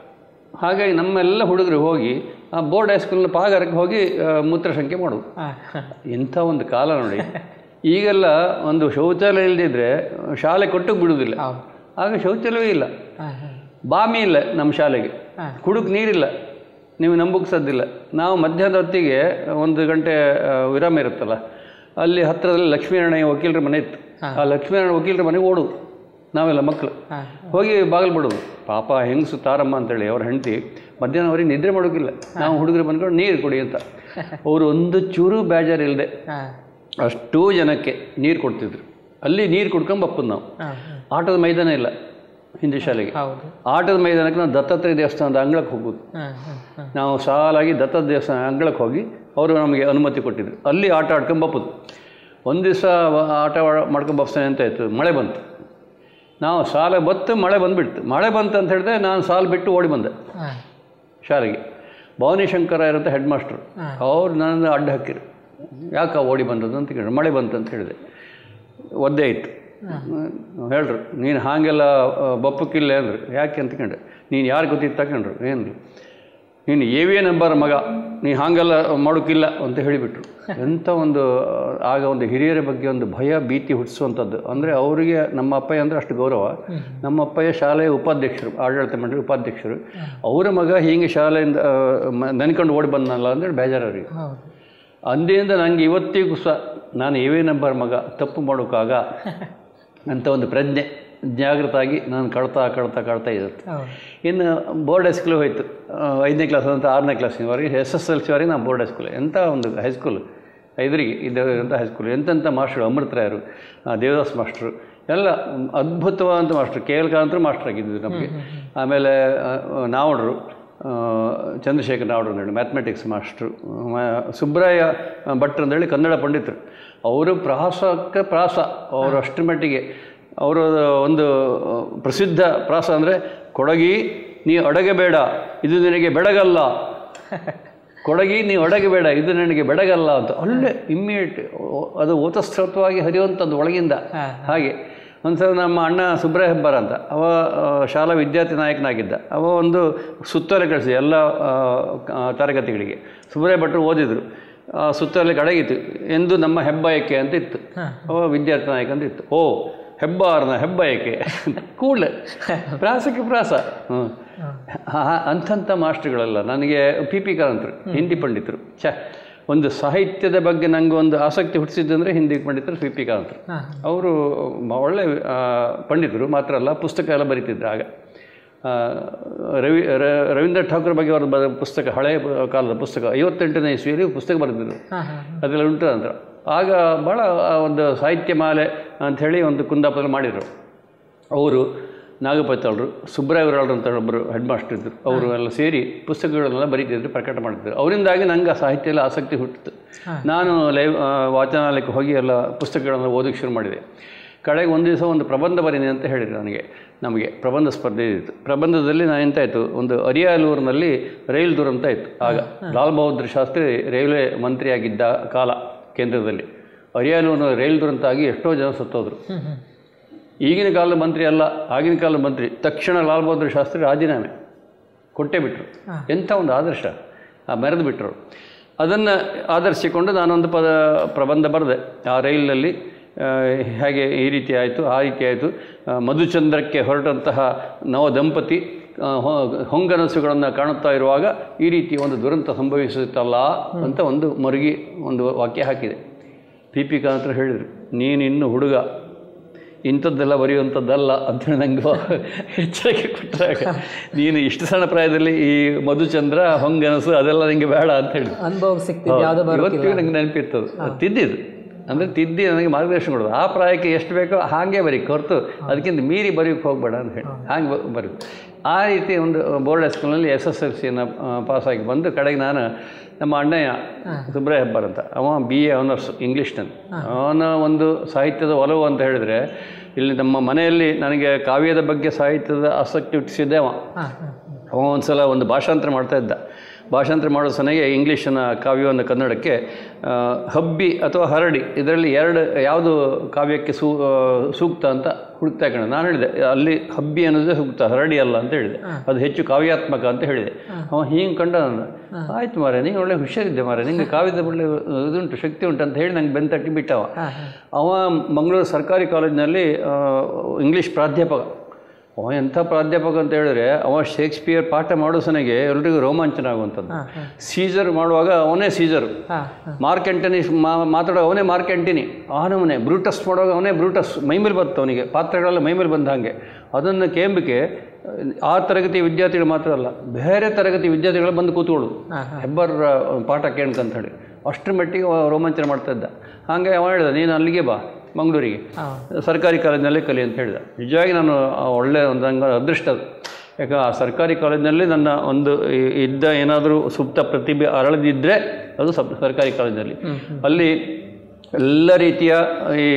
ಹಾಗಾಗಿ ನಮ್ಮೆಲ್ಲ ಹುಡುಗರು ಹೋಗಿ ಆ ಬೋರ್ಡ್ ಹೈಸ್ಕೂಲ್ನ ಪಾಗಾರಕ್ಕೆ ಹೋಗಿ ಮೂತ್ರ ಸಂಖ್ಯೆ ಮಾಡೋದು. ಇಂಥ ಒಂದು ಕಾಲ ನೋಡಿ. ಈಗೆಲ್ಲ ಒಂದು ಶೌಚಾಲಯ ಇಲ್ಲದಿದ್ದರೆ ಶಾಲೆ ಕೊಟ್ಟು ಬಿಡುವುದಿಲ್ಲ. ಆಗ ಶೌಚಾಲಯವೇ ಇಲ್ಲ, ಬಾಮಿ ಇಲ್ಲ ನಮ್ಮ ಶಾಲೆಗೆ, ಕುಡುಕ್ ನೀರಿಲ್ಲ, ನೀವು ನಂಬಕ್ಕೆ ಸಾಧ್ಯವಿಲ್ಲ. ನಾವು ಮಧ್ಯಾಹ್ನದ ಹೊತ್ತಿಗೆ ಒಂದು ಗಂಟೆ ವಿರಾಮ ಇರುತ್ತಲ್ಲ, ಅಲ್ಲಿ ಹತ್ತಿರದಲ್ಲಿ ಲಕ್ಷ್ಮೀನಾರಾಯಣ ವಕೀಲರ ಮನೆ ಇತ್ತು. ಆ ಲಕ್ಷ್ಮೀನಾರಾಯಣ ವಕೀಲರ ಮನೆಗೆ ಓಡುದು ನಾವೆಲ್ಲ ಮಕ್ಕಳು, ಹೋಗಿ ಬಾಗಿಲು ಬಿಡೋದು. ಪಾಪ ಹೆಂಗಸು ತಾರಮ್ಮ ಅಂತೇಳಿ ಅವ್ರ ಹೆಂಡತಿ ಮಧ್ಯಾಹ್ನವರೆಗೆ ನಿದ್ರೆ ಮಾಡೋಕ್ಕಿಲ್ಲ. ನಾವು ಹುಡುಗರು ಬಂದ್ಕೊಂಡು ನೀರು ಕೊಡಿ ಅಂತ. ಅವರು ಒಂದು ಚೂರು ಬೇಜಾರು ಇಲ್ಲದೆ ಅಷ್ಟೂ ಜನಕ್ಕೆ ನೀರು ಕೊಡ್ತಿದ್ರು. ಅಲ್ಲಿ ನೀರು ಕುಡ್ಕೊಂಡು ಬಪ್ಪದು ನಾವು. ಆಟದ ಮೈದಾನ ಇಲ್ಲ ಹಿಂದಿ ಶಾಲೆಗೆ. ಆಟದ ಮೈದಾನಕ್ಕೆ ನಾವು ದತ್ತಾತ್ರೇಯ ದೇವಸ್ಥಾನದ ಅಂಗಳಕ್ಕೆ ಹೋಗೋದು. ನಾವು ಸಾಲಾಗಿ ದತ್ತದ ದೇವಸ್ಥಾನ ಅಂಗಳಕ್ಕೆ ಹೋಗಿ ಅವರು ನಮಗೆ ಅನುಮತಿ ಕೊಟ್ಟಿದ್ರು. ಅಲ್ಲಿ ಆಟ ಆಡ್ಕೊಂಡು ಬಪ್ಪದು. ಒಂದು ದಿವಸ ಆಟ ಮಾಡ್ಕೊಂಡು ಬಪ್ತಾನೆ ಅಂತ ಆಯಿತು, ಮಳೆ ಬಂತು. ನಾವು ಸಾಲ ಬತ್ತು, ಮಳೆ ಬಂದುಬಿಡ್ತು. ಮಳೆ ಬಂತು ಅಂತ ಹೇಳಿದ್ರೆ ನಾನು ಸಾಲು ಬಿಟ್ಟು ಓಡಿ ಬಂದೆ ಶಾಲೆಗೆ. ಭವಾನಿಶಂಕರ ಇರುತ್ತೆ ಹೆಡ್ ಮಾಸ್ಟ್ರು, ಅವ್ರು ನನ್ನ ಅಡ್ಡ ಹಾಕಿರು. ಯಾಕೆ ಓಡಿ ಬಂದದ್ದು ಅಂತ ಕೇಳಿದ್ರು. ಮಳೆ ಬಂತು ಅಂತ ಹೇಳಿದೆ. ಒದ್ದೆ ಇತ್ತು. ಹೇಳ್ರು, ನೀನು ಹಾಗೆಲ್ಲ ಬಪ್ಪಕ್ಕಿಲ್ಲ ಅಂದರು. ಯಾಕೆ ಅಂತ ಕಂಡ್ರೆ, ನೀನು ಯಾರು ಗೊತ್ತಿತ್ತು ತಗೊಂಡ್ರು. ಏನು ನೀನು ಎ ವಿ ಎ ನಂಬರ್ ಮಗ, ನೀನು ಹಾಗೆಲ್ಲ ಮಾಡೋಕ್ಕಿಲ್ಲ ಅಂತ ಹೇಳಿಬಿಟ್ರು. ಎಂಥ ಒಂದು ಆಗ ಒಂದು ಹಿರಿಯರ ಬಗ್ಗೆ ಒಂದು ಭಯ ಭೀತಿ ಹುಟ್ಟಿಸುವಂಥದ್ದು. ಅಂದರೆ ಅವರಿಗೆ ನಮ್ಮ ಅಪ್ಪಯ್ಯ ಅಂದರೆ ಅಷ್ಟು ಗೌರವ. ನಮ್ಮ ಅಪ್ಪಯ್ಯ ಶಾಲೆಯ ಉಪಾಧ್ಯಕ್ಷರು, ಆಡಳಿತ ಮಂಡಳಿ ಉಪಾಧ್ಯಕ್ಷರು. ಅವರ ಮಗ ಹೀಗೆ ಶಾಲೆಯಿಂದ ನೆನ್ಕೊಂಡು ಓಡಿ ಬಂದನಲ್ಲ ಅಂತೇಳಿ ಬೇಜಾರು ಅವರಿಗೆ. ಅಂದಿನಿಂದ ನನಗೆ ಇವತ್ತಿಗೂ ಸಹ ನಾನು ಎ ವಿ ಎ ನಂಬರ್ ಮಗ, ತಪ್ಪು ಮಾಡೋಕ್ಕಾಗ ಅಂತ ಒಂದು ಪ್ರಜ್ಞೆ ಜಾಗೃತ ಆಗಿ ನಾನು ಕಳ್ತಾ ಕಳ್ತಾ ಕಳ್ತಾ ಇರುತ್ತೆ. ಇನ್ನು ಬೋರ್ಡ್ ಹೈಸ್ಕೂಲ್ ಹೋಯಿತು. ಐದನೇ ಕ್ಲಾಸ್ ಅಂತ ಆರನೇ ಕ್ಲಾಸಿನವರೆಗೆ ಎಸ್ ಎಸ್ ಎಲ್ ಸಿವರೆಗೆ ನಾವು ಬೋರ್ಡ್ ಹೈಸ್ಕೂಲ್. ಎಂಥ ಒಂದು ಹೈಸ್ಕೂಲ್ ಐದರಿಗೆ ಇದ್ದಂಥ ಹೈಸ್ಕೂಲ್. ಎಂತೆಂಥ ಮಾಸ್ಟ್ರು, ಅಮೃತರಾಯರು, ದೇವದಾಸ್ ಮಾಸ್ಟ್ರು ಎಲ್ಲ ಅದ್ಭುತವಾದಂಥ ಮಾಸ್ಟ್ರು. ಕೆ ಎಲ್ ಕಾಂತರು ಮಾಸ್ಟರ್ ಆಗಿದ್ದರು ನಮಗೆ. ಆಮೇಲೆ ನಾವಡ್ರು, ಚಂದ್ರಶೇಖರ್ ನಾವಡ್ರು ಅಂತೇಳಿ ಮ್ಯಾಥಮೆಟಿಕ್ಸ್ ಮಾಸ್ಟ್ರು. ಸುಬ್ರಾಯ ಭಟ್ರು ಅಂತೇಳಿ ಕನ್ನಡ ಪಂಡಿತರು. ಅವರು ಪ್ರಾಸಕ್ಕೆ ಪ್ರಾಸ, ಅವರು ಅಷ್ಟರ ಮಟ್ಟಿಗೆ ಅವರ ಒಂದು ಪ್ರಸಿದ್ಧ ಪ್ರಾಸ ಅಂದರೆ, ಕೊಡಗಿ ನೀ ಅಡಗಬೇಡ ಇದು ನಿನಗೆ ಬೆಡಗಲ್ಲ, ಕೊಡಗಿ ನೀವು ಅಡಗಬೇಡ ಇದು ನನಗೆ ಬೆಡಗಲ್ಲ ಅಂತ. ಒಳ್ಳೆ ಇಮ್ಮಿಡಿಯೇಟ್ ಅದು ಓತಸ್ರೋತವಾಗಿ ಹರಿಯುವಂಥದ್ದು ಒಳಗಿಂದ. ಹಾಗೆ ಒಂದ್ಸಲ ನಮ್ಮ ಅಣ್ಣ ಸುಬ್ರಾಯ ಹೆಬ್ಬಾರ ಅಂತ, ಅವ ಶಾಲಾ ವಿದ್ಯಾರ್ಥಿ ನಾಯಕನಾಗಿದ್ದ. ಅವ ಒಂದು ಸುತ್ತೋಲೆ ಕಳಿಸಿ ಎಲ್ಲ ತರಗತಿಗಳಿಗೆ. ಸುಬ್ರಾಯ ಭಟ್ರು ಓದಿದರು. ಸುತ್ತೋಲೆ ಕಡೆಗಿತ್ತು, ಎಂದು ನಮ್ಮ ಹೆಬ್ಬಯಕೆ ಅಂತ ಇತ್ತು. ಅವ ವಿದ್ಯಾರ್ಥಿ ನಾಯಕ ಅಂತ ಇತ್ತು. ಓ ಹೆಬ್ಬಾರನ ಹೆಬ್ಬಯಕೆ ಕೂಡಲೇ ಪ್ರಾಸಕ್ಕೆ ಪ್ರಾಸ. ಹ್ಞೂ ಅಂಥಂಥ ಮಾಸ್ಟ್ರುಗಳೆಲ್ಲ ನನಗೆ. ಪಿ ಪಿ ಕಾರಂತರು ಹಿಂದಿ ಪಂಡಿತರು. ಛ ಒಂದು ಸಾಹಿತ್ಯದ ಬಗ್ಗೆ ನನಗೆ ಒಂದು ಆಸಕ್ತಿ ಹುಟ್ಟಿಸಿದ್ದಂದರೆ ಹಿಂದಿ ಪಂಡಿತರು ಪಿ ಪಿ ಕಾರಂತರು. ಅವರು ಒಳ್ಳೆ ಪಂಡಿತರು ಮಾತ್ರ ಅಲ್ಲ, ಪುಸ್ತಕ ಎಲ್ಲ ಬರೀತಿದ್ರು. ಆಗ ರವಿ ರವೀಂದ್ರ ಠಾಕೂರ್ ಬಗ್ಗೆ ಅವ್ರ ಬ ಪುಸ್ತಕ, ಹಳೆಯ ಕಾಲದ ಪುಸ್ತಕ, ಐವತ್ತೆಂಟನೇ ಇಸ್ವಿಯಲ್ಲಿ ಪುಸ್ತಕ ಬರೆದಿದ್ರು. ಅದೆಲ್ಲ ಉಂಟು ನಂತರ. ಆಗ ಭಾಳ ಒಂದು ಸಾಹಿತ್ಯ ಮಾಲೆ ಅಂಥೇಳಿ ಒಂದು ಕುಂದಾಪುರದಲ್ಲಿ ಮಾಡಿದರು. ಅವರು ನಾಗಪತ್ತಳರು, ಸುಬ್ರಾಯವ್ರಳ್ರು ಅಂತ ಒಬ್ಬರು ಹೆಡ್ ಮಾಸ್ಟರ್ ಇದ್ದರು. ಅವರು ಎಲ್ಲ ಸೇರಿ ಪುಸ್ತಕಗಳನ್ನೆಲ್ಲ ಬರೀತಿದ್ರು, ಪ್ರಕಟ ಮಾಡ್ತಿದ್ರು. ಅವರಿಂದಾಗಿ ನನಗೆ ಆ ಸಾಹಿತ್ಯ ಎಲ್ಲ ಆಸಕ್ತಿ ಹುಟ್ಟಿತು. ನಾನು ಲೈವ್ ವಾಚನಾಲಯಕ್ಕೆ ಹೋಗಿ ಎಲ್ಲ ಪುಸ್ತಕಗಳನ್ನು ಓದೋಕ್ಕೆ ಶುರು ಮಾಡಿದೆ. ಕಡೆಗೆ ಒಂದು ದಿವಸ ಒಂದು ಪ್ರಬಂಧ ಬರೀನಿ ಅಂತ ಹೇಳಿದರು ನನಗೆ. ನಮಗೆ ಪ್ರಬಂಧ ಸ್ಪರ್ಧೆ ಇತ್ತು. ಪ್ರಬಂಧದಲ್ಲಿ ನಾನು ಎಂತಾಯಿತು, ಒಂದು ಅರಿಯಾಲೂರಿನಲ್ಲಿ ರೈಲು ದುರಂತ ಇತ್ತು. ಆಗ ಲಾಲ್ ಬಹದ್ದೂರ್ ಶಾಸ್ತ್ರಿ ರೈಲ್ವೆ ಮಂತ್ರಿಯಾಗಿದ್ದ ಕಾಲ ಕೇಂದ್ರದಲ್ಲಿ. ಅರಿಯಾಲೂರಿನ ರೈಲು ದುರಂತ ಆಗಿ ಎಷ್ಟೋ ಜನ ಸತ್ತೋದ್ರು. ಈಗಿನ ಕಾಲದ ಮಂತ್ರಿ ಅಲ್ಲ, ಆಗಿನ ಕಾಲದ ಮಂತ್ರಿ. ತಕ್ಷಣ ಲಾಲ್ ಬಹದ್ದೂರ್ ಶಾಸ್ತ್ರಿ ರಾಜೀನಾಮೆ ಕೊಟ್ಟೇ ಬಿಟ್ಟರು. ಎಂಥ ಒಂದು ಆದರ್ಶ, ಮೆರೆದು ಬಿಟ್ಟರು. ಅದನ್ನು ಆಧರಿಸಿಕೊಂಡು ನಾನೊಂದು ಪದ ಪ್ರಬಂಧ ಬರೆದೆ. ಆ ರೈಲಿನಲ್ಲಿ ಹೇಗೆ ಈ ರೀತಿ ಆಯಿತು, ಆ ರೀತಿ ಆಯಿತು. ಮಧುಚಂದ್ರಕ್ಕೆ ಹೊರಟಂತಹ ನವ ದಂಪತಿ ಹೊಂಗನಸುಗಳನ್ನು ಕಾಣುತ್ತಾ ಇರುವಾಗ ಈ ರೀತಿ ಒಂದು ದುರಂತ ಸಂಭವಿಸುತ್ತಲ್ಲ ಅಂತ ಒಂದು ಮರುಗಿ ಒಂದು ವಾಕ್ಯ ಹಾಕಿದೆ. ಪಿ ಪಿ ಕಾಂತರು ಹೇಳಿದರು, ನೀನಿನ್ನು ಹುಡುಗ, ಇಂಥದ್ದೆಲ್ಲ ಬರೆಯುವಂಥದ್ದಲ್ಲ ಅಂತೇಳಿ ನನಗೆ ಎಚ್ಚರಿಕೆ ಕೊಟ್ಟಾಗ, ನೀನು ಇಷ್ಟು ಸಣ್ಣ ಪ್ರಾಯದಲ್ಲಿ ಈ ಮಧುಚಂದ್ರ ಹೊಂಗನಸು ಅದೆಲ್ಲ ನನಗೆ ಬೇಡ ಅಂತ ಹೇಳಿ ಅನುಭವ ಸಿಗ್ತಿದೆ. ಇವತ್ತಿಗೂ ನನಗೆ ನೆನಪಿರ್ತದೆ. ತಿದ್ದಿದ್ದು ಅಂದರೆ ತಿದ್ದಿ ನನಗೆ ಮಾರ್ಗದರ್ಶನ ಕೊಡೋದು. ಆ ಪ್ರಾಯಕ್ಕೆ ಎಷ್ಟು ಬೇಕೋ ಹಾಗೆ ಬರೀ, ಹೊರತು ಅದಕ್ಕಿಂತ ಮೀರಿ ಬರೆಯೋಕ್ಕೆ ಹೋಗಬೇಡ ಅಂತ ಹೇಳಿ ಹಾಗೆ ಬರೀ. ಆ ರೀತಿ ಒಂದು ಬೋರ್ಡ್ ಹೈಸ್ಕೂಲ್ನಲ್ಲಿ ಎಸ್ ಎಸ್ ಎಲ್ ಸಿಯನ್ನು ಪಾಸಾಗಿ ಬಂದು ಕಡೆಗೆ ನಾನು ನಮ್ಮ ಅಣ್ಣಯ್ಯ ಸುಬ್ರಾಯ ಹೆಬ್ಬಾರ್ ಅಂತ, ಅವ ಬಿ ಎ ಆನರ್ಸ್ ಇಂಗ್ಲೀಷ್ನಲ್ಲಿ. ಅವನ ಒಂದು ಸಾಹಿತ್ಯದ ಒಲವು ಅಂತ ಹೇಳಿದರೆ, ಇಲ್ಲಿ ನಮ್ಮ ಮನೆಯಲ್ಲಿ ನನಗೆ ಕಾವ್ಯದ ಬಗ್ಗೆ ಸಾಹಿತ್ಯದ ಆಸಕ್ತಿ ಹುಟ್ಟಿಸಿದ್ದೆ ಅವ. ಅವ ಒಂದು ಸಲ ಒಂದು ಭಾಷಾಂತರ ಮಾಡ್ತಾ ಇದ್ದ. ಭಾಷಾಂತರ ಮಾಡೋ ಸನಿಗೆ ಇಂಗ್ಲೀಷಿನ ಕಾವ್ಯವನ್ನು ಕನ್ನಡಕ್ಕೆ ಹಬ್ಬಿ ಅಥವಾ ಹರಡಿ ಇದರಲ್ಲಿ ಎರಡು ಯಾವುದು ಕಾವ್ಯಕ್ಕೆ ಸೂ ಸೂಕ್ತ ಅಂತ ಹುಡುಕ್ತಾ ಇಕೊಂಡು ನಾನು ಹೇಳಿದೆ ಅಲ್ಲಿ ಹಬ್ಬಿ ಅನ್ನೋದೇ ಸೂಕ್ತ, ಹರಡಿ ಅಲ್ಲ ಅಂತ ಹೇಳಿದೆ, ಅದು ಹೆಚ್ಚು ಕಾವ್ಯಾತ್ಮಕ ಅಂತ ಹೇಳಿದೆ. ಅವ ಹಿಂಗೆ ಕಂಡ ನಾನು, ಆಯ್ತು ಮಾರೆ ನೀನು ಒಳ್ಳೆ ಹುಷಾರಿದ್ದೆ ಮಾರೆ, ನಿಂಗೆ ಕಾವ್ಯದ ಒಳ್ಳೆ ಇದುಂಟು ಶಕ್ತಿ ಉಂಟು ಅಂತ ಹೇಳಿ ನಂಗೆ ಬೆನ್ ತಟ್ಟಿ ಬಿಟ್ಟವ. ಅವ ಮಂಗಳೂರು ಸರ್ಕಾರಿ ಕಾಲೇಜಿನಲ್ಲಿ ಇಂಗ್ಲೀಷ್ ಪ್ರಾಧ್ಯಾಪಕ. ಅವ ಎಂಥ ಪ್ರಾಧ್ಯಾಪಕ ಅಂತ ಹೇಳಿದ್ರೆ ಅವ ಶೇಕ್ಸ್ಪಿಯರ್ ಪಾಠ ಮಾಡೋ ಸನಿಗೆ ಎಲ್ರಿಗೂ ರೋಮಾಂಚನ ಆಗುವಂಥದ್ದು. ಸೀಸರ್ ಮಾಡುವಾಗ ಅವನೇ ಸೀಸರು, ಮಾರ್ಕ್ ಆ್ಯಂಟನಿ ಮಾತಾಡೋ ಅವನೇ ಮಾರ್ಕ್ ಆ್ಯಂಟನಿ, ಆ ನಮನೆ ಬ್ರೂಟಸ್ ಮಾಡುವಾಗ ಅವನೇ ಬ್ರೂಟಸ್, ಮೈಮೇಲೆ ಬಂತು ಅವನಿಗೆ, ಪಾತ್ರಗಳೆಲ್ಲ ಮೈಮೇಲೆ ಬಂದ ಹಾಗೆ. ಅದನ್ನು ಕೇಂಬಿಕೆ ಆ ತರಗತಿ ವಿದ್ಯಾರ್ಥಿಗಳು ಮಾತ್ರ ಅಲ್ಲ, ಬೇರೆ ತರಗತಿ ವಿದ್ಯಾರ್ಥಿಗಳು ಬಂದು ಕೂತ್ಕೊಳ್ಳೋದು ಹೆಬ್ಬರ್ ಪಾಠ ಕೇಳ್ಕಂತ ಹೇಳಿ, ಅಷ್ಟರ ಮಟ್ಟಿಗೆ ರೋಮಾಂಚನ ಮಾಡ್ತಾ ಇದ್ದ. ಹಾಗೆ ಅವ ಹೇಳಿದ ನೀನು ಅಲ್ಲಿಗೆ ಬಾ ಮಂಗಳೂರಿಗೆ, ಸರ್ಕಾರಿ ಕಾಲೇಜಿನಲ್ಲೇ ಕಲಿ ಅಂತ ಹೇಳಿದ. ನಿಜವಾಗಿ ನಾನು ಒಳ್ಳೆಯ ಒಂದು ನಂಗೆ ಅದೃಷ್ಟ ಅದು. ಯಾಕೆ ಆ ಸರ್ಕಾರಿ ಕಾಲೇಜಿನಲ್ಲಿ ನನ್ನ ಒಂದು ಇದ್ದ ಏನಾದರೂ ಸುಪ್ತ ಪ್ರತಿಭೆ ಅರಳದಿದ್ದರೆ ಅದು ಸಬ್ ಸರ್ಕಾರಿ ಕಾಲೇಜಿನಲ್ಲಿ. ಅಲ್ಲಿ ಎಲ್ಲ ರೀತಿಯ ಈ